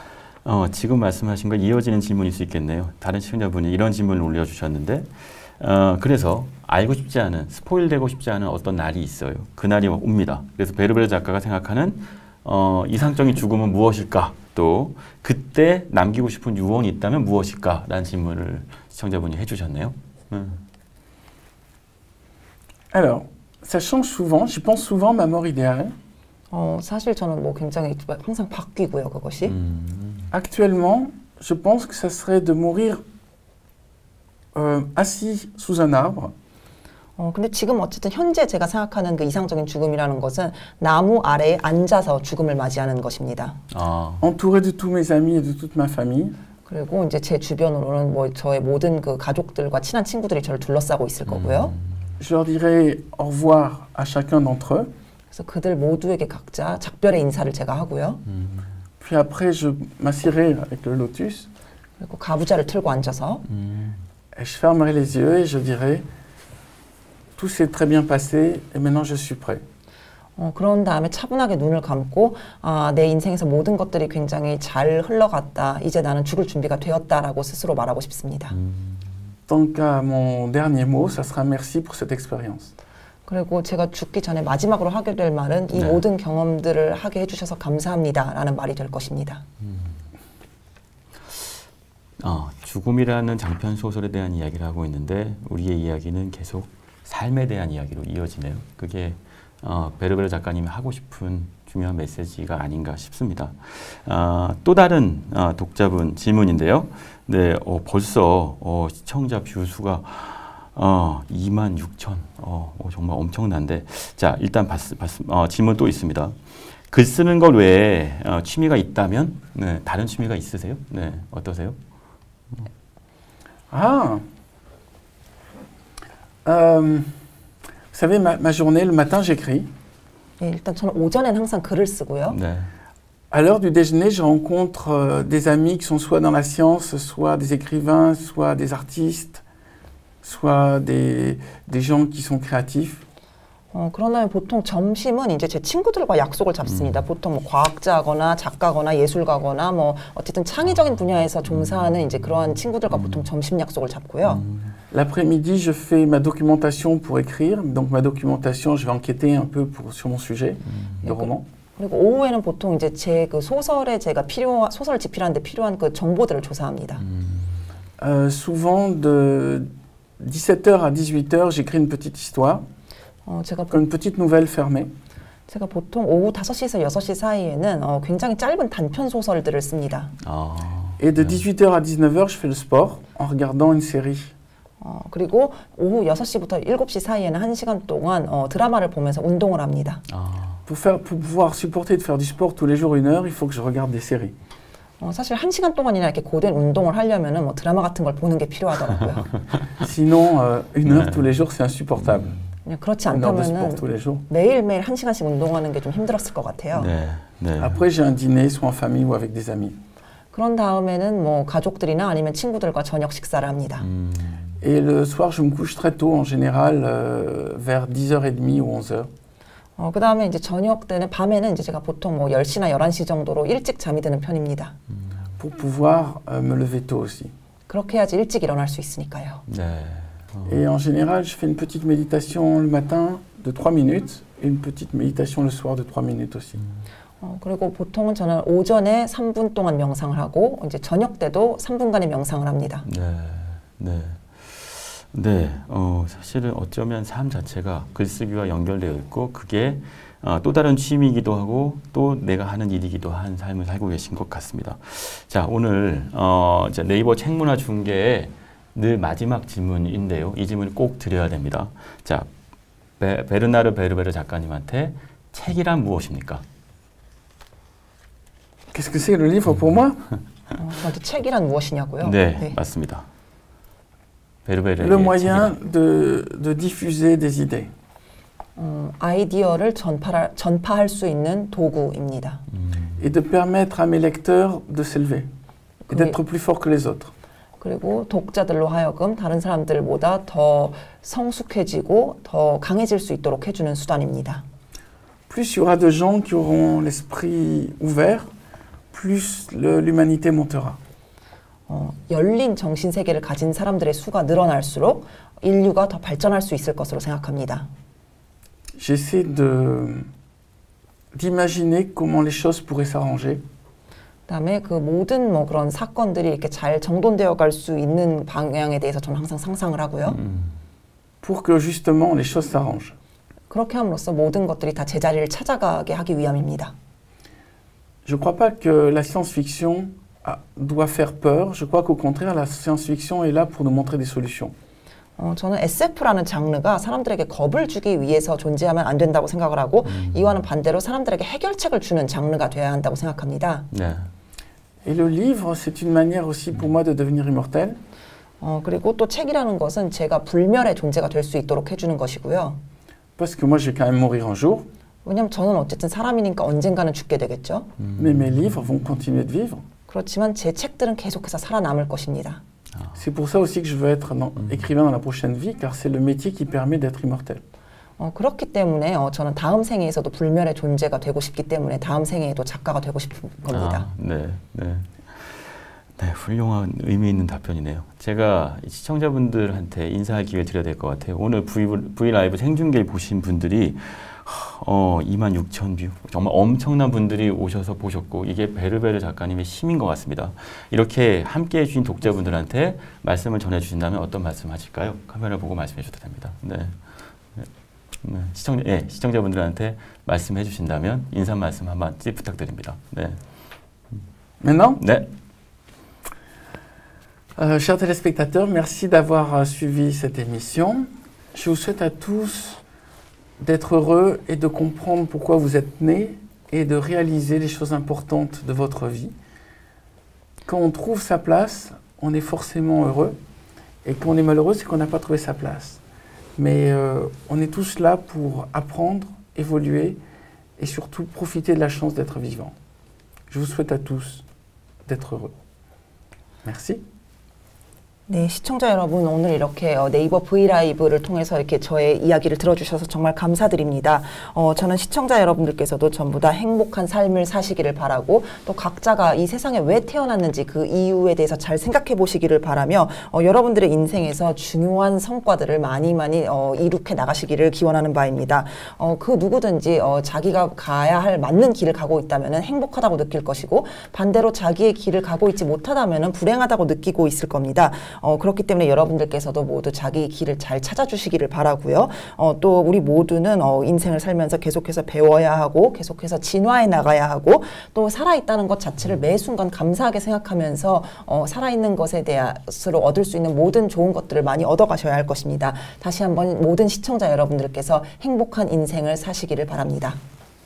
어, 지금 말씀하신 거 이어지는 질문일 수 있겠네요. 다른 시청자분이 이런 질문을 올려주셨는데 어, 그래서 알고 싶지 않은, 스포일되고 싶지 않은 어떤 날이 있어요. 그 날이 옵니다. 그래서 베르베르 작가가 생각하는 어, 이상적인 죽음은 무엇일까? 또 그때 남기고 싶은 유언이 있다면 무엇일까? 라는 질문을 시청자분이 해주셨네요. 음. Alors, ça change souvent. J'y pense souvent, ma mort idéale. 어, 사실 저는 뭐 굉장히 항상 바뀌고요, 그것이. 음. Actuellement, je pense que ça serait de mourir euh, assis sous un arbre, 어, 근데 지금 어쨌든 현재 제가 생각하는 그 이상적인 죽음이라는 것은 나무 아래에 앉아서 죽음을 맞이하는 것입니다. 아, entouré de tous mes amis et de toute ma famille. 그리고 이제 제 주변으로는 뭐 저의 모든 그 가족들과 친한 친구들이 저를 둘러싸고 있을 거고요. Je leur dirai au revoir à chacun d'entre eux. 그래서 그들 모두에게 각자 작별의 인사를 제가 하고요. 음. Puis après, je m'assierai avec le lotus 그리고 가부좌를 틀고 앉아서 음. et je fermerai les yeux et je dirai tout s'est très bien passé et maintenant je suis prêt. 어, 그런 다음에 차분하게 눈을 감고 아, 내 인생에서 모든 것들이 굉장히 잘 흘러갔다. 이제 나는 죽을 준비가 되었다라고 스스로 말하고 싶습니다. 음. Tant qu'à mon dernier mot, ça sera merci pour cette expérience. 그리고 제가 죽기 전에 마지막으로 하게 될 말은 이 네. 모든 경험들을 하게 해주셔서 감사합니다라는 말이 될 것입니다. 어, 죽음이라는 장편 소설에 대한 이야기를 하고 있는데 우리의 이야기는 계속 삶에 대한 이야기로 이어지네요. 그게 어, 베르베르 작가님이 하고 싶은 중요한 메시지가 아닌가 싶습니다. 어, 또 다른 어, 독자분 질문인데요. 네, 어, 벌써 어, 시청자 뷰 수가 어, 이만 육천, 어, 어, 정말 엄청난데. 자, 일단 봤, 봤, 어, 질문 또 있습니다. 글 쓰는 것 외에 어, 취미가 있다면 네, 다른 취미가 있으세요? 네, 어떠세요? Ah Euh, Vous savez, ma, ma journée, le matin, j'écris. 예, 일단 저는 오전엔 항상 글을 쓰고요. 네. À l'heure du déjeuner, je rencontre euh, des amis qui sont soit dans la science, soit des écrivains, soit des artistes, soit des, des gens qui sont créatifs. 어, 그러면 보통 점심은 이제 제 친구들과 약속을 잡습니다. 음. 보통 뭐 과학자거나 작가거나 예술가거나 뭐 어쨌든 창의적인 분야에서 종사하는 이제 그러한 친구들과 보통 점심 약속을 잡고요. 음. L'après-midi, je fais ma documentation pour écrire. Donc ma documentation, je vais enquêter un peu pour, sur mon sujet de roman. 그리고 오후에는 보통 이제 제 그 소설에 제가 필요한 소설을 집필하는데 필요한 그 정보들을 조사합니다. 음. Euh, souvent, de dix-sept heures à dix-huit heures, j'écris une petite histoire, 어, 제가 une petite nouvelle fermée. 제가 보통 오후 다섯 시에서 여섯 시 사이에는 어, 굉장히 짧은 단편 소설들을 씁니다. 아, Et de 네. dix-huit heures à dix-neuf heures, je fais le sport en regardant une série. 어, 그리고 오후 여섯 시부터 일곱 시 사이에는 한 시간 동안 어, 드라마를 보면서 운동을 합니다. 아, Pour, faire, pour pouvoir supporter de faire du sport tous les jours une heure, il faut que je regarde des séries. 어, 사실 한 시간 동안이나 이렇게 고된 운동을 하려면은 뭐 드라마 같은 걸 보는 게 필요하더라고요. Sinon, euh, une heure tous les jours, c'est insupportable. 그냥 그렇지 Une heure de sport 않다면은 tous les jours. 매일매일 한 시간씩 운동하는 게 좀 힘들었을 것 같아요. 네, 네. Après, j'ai un dîner, soit en famille ou avec des amis. 그런 다음에는 뭐 가족들이나 아니면 친구들과 저녁 식사를 합니다. 음, Et le soir, je me couche très tôt, en général, euh, vers dix heures trente ou onze heures. 어, 그 다음에 이제 저녁 때는 밤에는 이제 제가 보통 뭐 열 시나 열한 시 정도로 일찍 잠이 드는 편입니다. Pour pouvoir euh, me lever tôt aussi. 그렇게 해야지 일찍 일어날 수 있으니까요. 네. 어, Et en général, je fais une petite méditation le matin de trois minutes et une petite méditation le soir de trois minutes aussi. 어, 그리고 보통은 저는 오전에 삼 분 동안 명상을 하고 이제 저녁 때도 삼 분간의 명상을 합니다. 네, 네. 네, 어, 사실은 어쩌면 삶 자체가 글쓰기와 연결되어 있고 그게 어, 또 다른 취미이기도 하고 또 내가 하는 일이기도 한 삶을 살고 계신 것 같습니다. 자, 오늘 어, 이제 네이버 책문화 중계의 늘 마지막 질문인데요. 이 질문을 꼭 드려야 됩니다. 자, 베, 베르나르 베르베르 작가님한테 책이란 무엇입니까? Qu'est-ce que c'est le livre pour moi? 어, 저한테 책이란 무엇이냐고요? 네, 맞습니다. 베르베르의 Le moyen 책이란. de, de diffuser des idées. 어, 아이디어를 전파할, 전파할 수 있는 도구입니다. 음, Et de permettre à mes lecteurs de s'élever et d'être plus forts que les autres. 그리고 독자들로 하여금 다른 사람들보다 더 성숙해지고 더 강해질 수 있도록 해주는 수단입니다. Plus il y aura de gens qui auront l'esprit ouvert, plus le- l'humanité montera. 어, 열린 정신 세계를 가진 사람들의 수가 늘어날수록 인류가 더 발전할 수 있을 것으로 생각합니다. J'essaie de, d'imaginer comment les choses pourraient s'arranger 그다음에 그 모든 뭐 그런 사건들이 이렇게 잘 정돈되어 갈 수 있는 방향에 대해서 저는 항상 상상을 하고요. 음, pour que justement les choses s'arrangent. 그렇게 함으로써 모든 것들이 다 제자리를 찾아가게 하기 위함입니다. Je ne crois pas que la science-fiction a- doit faire peur. Je crois qu'au contraire, la science-fiction est là pour nous montrer des solutions. 어, 저는 에스에프라는 장르가 사람들에게 겁을 주기 위해서 존재하면 안 된다고 생각을 하고 이와는 반대로 사람들에게 해결책을 주는 장르가 되어야 한다고 생각합니다. 네. Et le livre, c'est une manière aussi pour moi de devenir immortel. 어, 그리고 또 책이라는 것은 제가 불멸의 존재가 될 수 있도록 해주는 것이고요. Parce que moi, je vais quand même mourir un jour. 왜냐면 저는 어쨌든 사람이니까 언젠가는 죽게 되겠죠. Mais mes livres vont continuer de vivre. 그렇지만 제 책들은 계속해서 살아남을 것입니다. C'est pour ça aussi que je veux être dans- écrivain dans la prochaine vie, car c'est le métier qui permet d'être immortel. 어, 그렇기 때문에 어, 저는 다음 생에서도 불멸의 존재가 되고 싶기 때문에 다음 생에도 작가가 되고 싶은 겁니다. 아, 네, 네. 네, 훌륭한 의미 있는 답변이네요. 제가 시청자분들한테 인사할 기회 드려야 될 것 같아요. 오늘 V, V 라이브 생중계 보신 분들이 어, 이만 육천 뷰, 정말 엄청난 분들이 오셔서 보셨고 이게 베르베르 작가님의 힘인 것 같습니다. 이렇게 함께 해주신 독자분들한테 말씀을 전해주신다면 어떤 말씀 하실까요? 카메라 보고 말씀해 주셔도 됩니다. 네. 네, 시청자, 예, 시청자분들한테 말씀해 주신다면 인사 말씀 한 번씩 부탁드립니다. 네. Maintenant, 네. euh, chers téléspectateurs, merci d'avoir euh, suivi cette émission. Je vous souhaite à tous d'être heureux et de comprendre pourquoi vous êtes nés et de réaliser les choses importantes de votre vie. Quand on trouve sa place, on est forcément heureux. Et quand on est malheureux, c'est qu'on n'a pas trouvé sa place. Mais euh, on est tous là pour apprendre, évoluer et surtout profiter de la chance d'être vivant. Je vous souhaite à tous d'être heureux. Merci. 네, 시청자 여러분, 오늘 이렇게 어, 네이버 브이라이브를 통해서 이렇게 저의 이야기를 들어주셔서 정말 감사드립니다. 어, 저는 시청자 여러분들께서도 전부 다 행복한 삶을 사시기를 바라고 또 각자가 이 세상에 왜 태어났는지 그 이유에 대해서 잘 생각해 보시기를 바라며 어, 여러분들의 인생에서 중요한 성과들을 많이 많이 어, 이룩해 나가시기를 기원하는 바입니다. 어, 그 누구든지 어, 자기가 가야 할 맞는 길을 가고 있다면 행복하다고 느낄 것이고 반대로 자기의 길을 가고 있지 못하다면 불행하다고 느끼고 있을 겁니다. 어, 그렇기 때문에 여러분들께서도 모두 자기 길을 잘 찾아주시기를 바라고요. 어, 또 우리 모두는 어, 인생을 살면서 계속해서 배워야 하고 계속해서 진화해 나가야 하고 또 살아있다는 것 자체를 매 순간 감사하게 생각하면서 어, 살아있는 것에 대해서 얻을 수 있는 모든 좋은 것들을 많이 얻어가셔야 할 것입니다. 다시 한번 모든 시청자 여러분들께서 행복한 인생을 사시기를 바랍니다.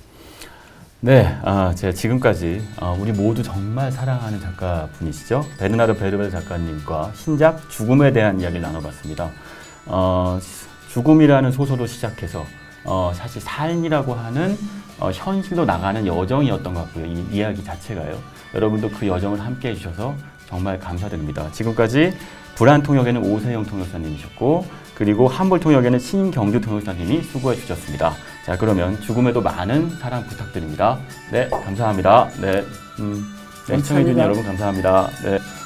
네, 아, 제가 지금까지 어, 우리 모두 정말 사랑하는 작가분이시죠. 베르나르 베르베르 작가님과 신작 죽음에 대한 이야기를 나눠봤습니다. 어, 죽음이라는 소설로 시작해서 어, 사실 삶이라고 하는 어, 현실로 나가는 여정이었던 것 같고요. 이 이야기 자체가요. 여러분도 그 여정을 함께 해주셔서 정말 감사드립니다. 지금까지 불안 통역에는 오세영 통역사님이셨고 그리고 한불 통역에는 신경주 통역사님이 수고해 주셨습니다. 자, 그러면 죽음에도 많은 사랑 부탁드립니다. 네, 감사합니다. 네, 음, 네, 시청해주신 여러분 감사합니다. 네.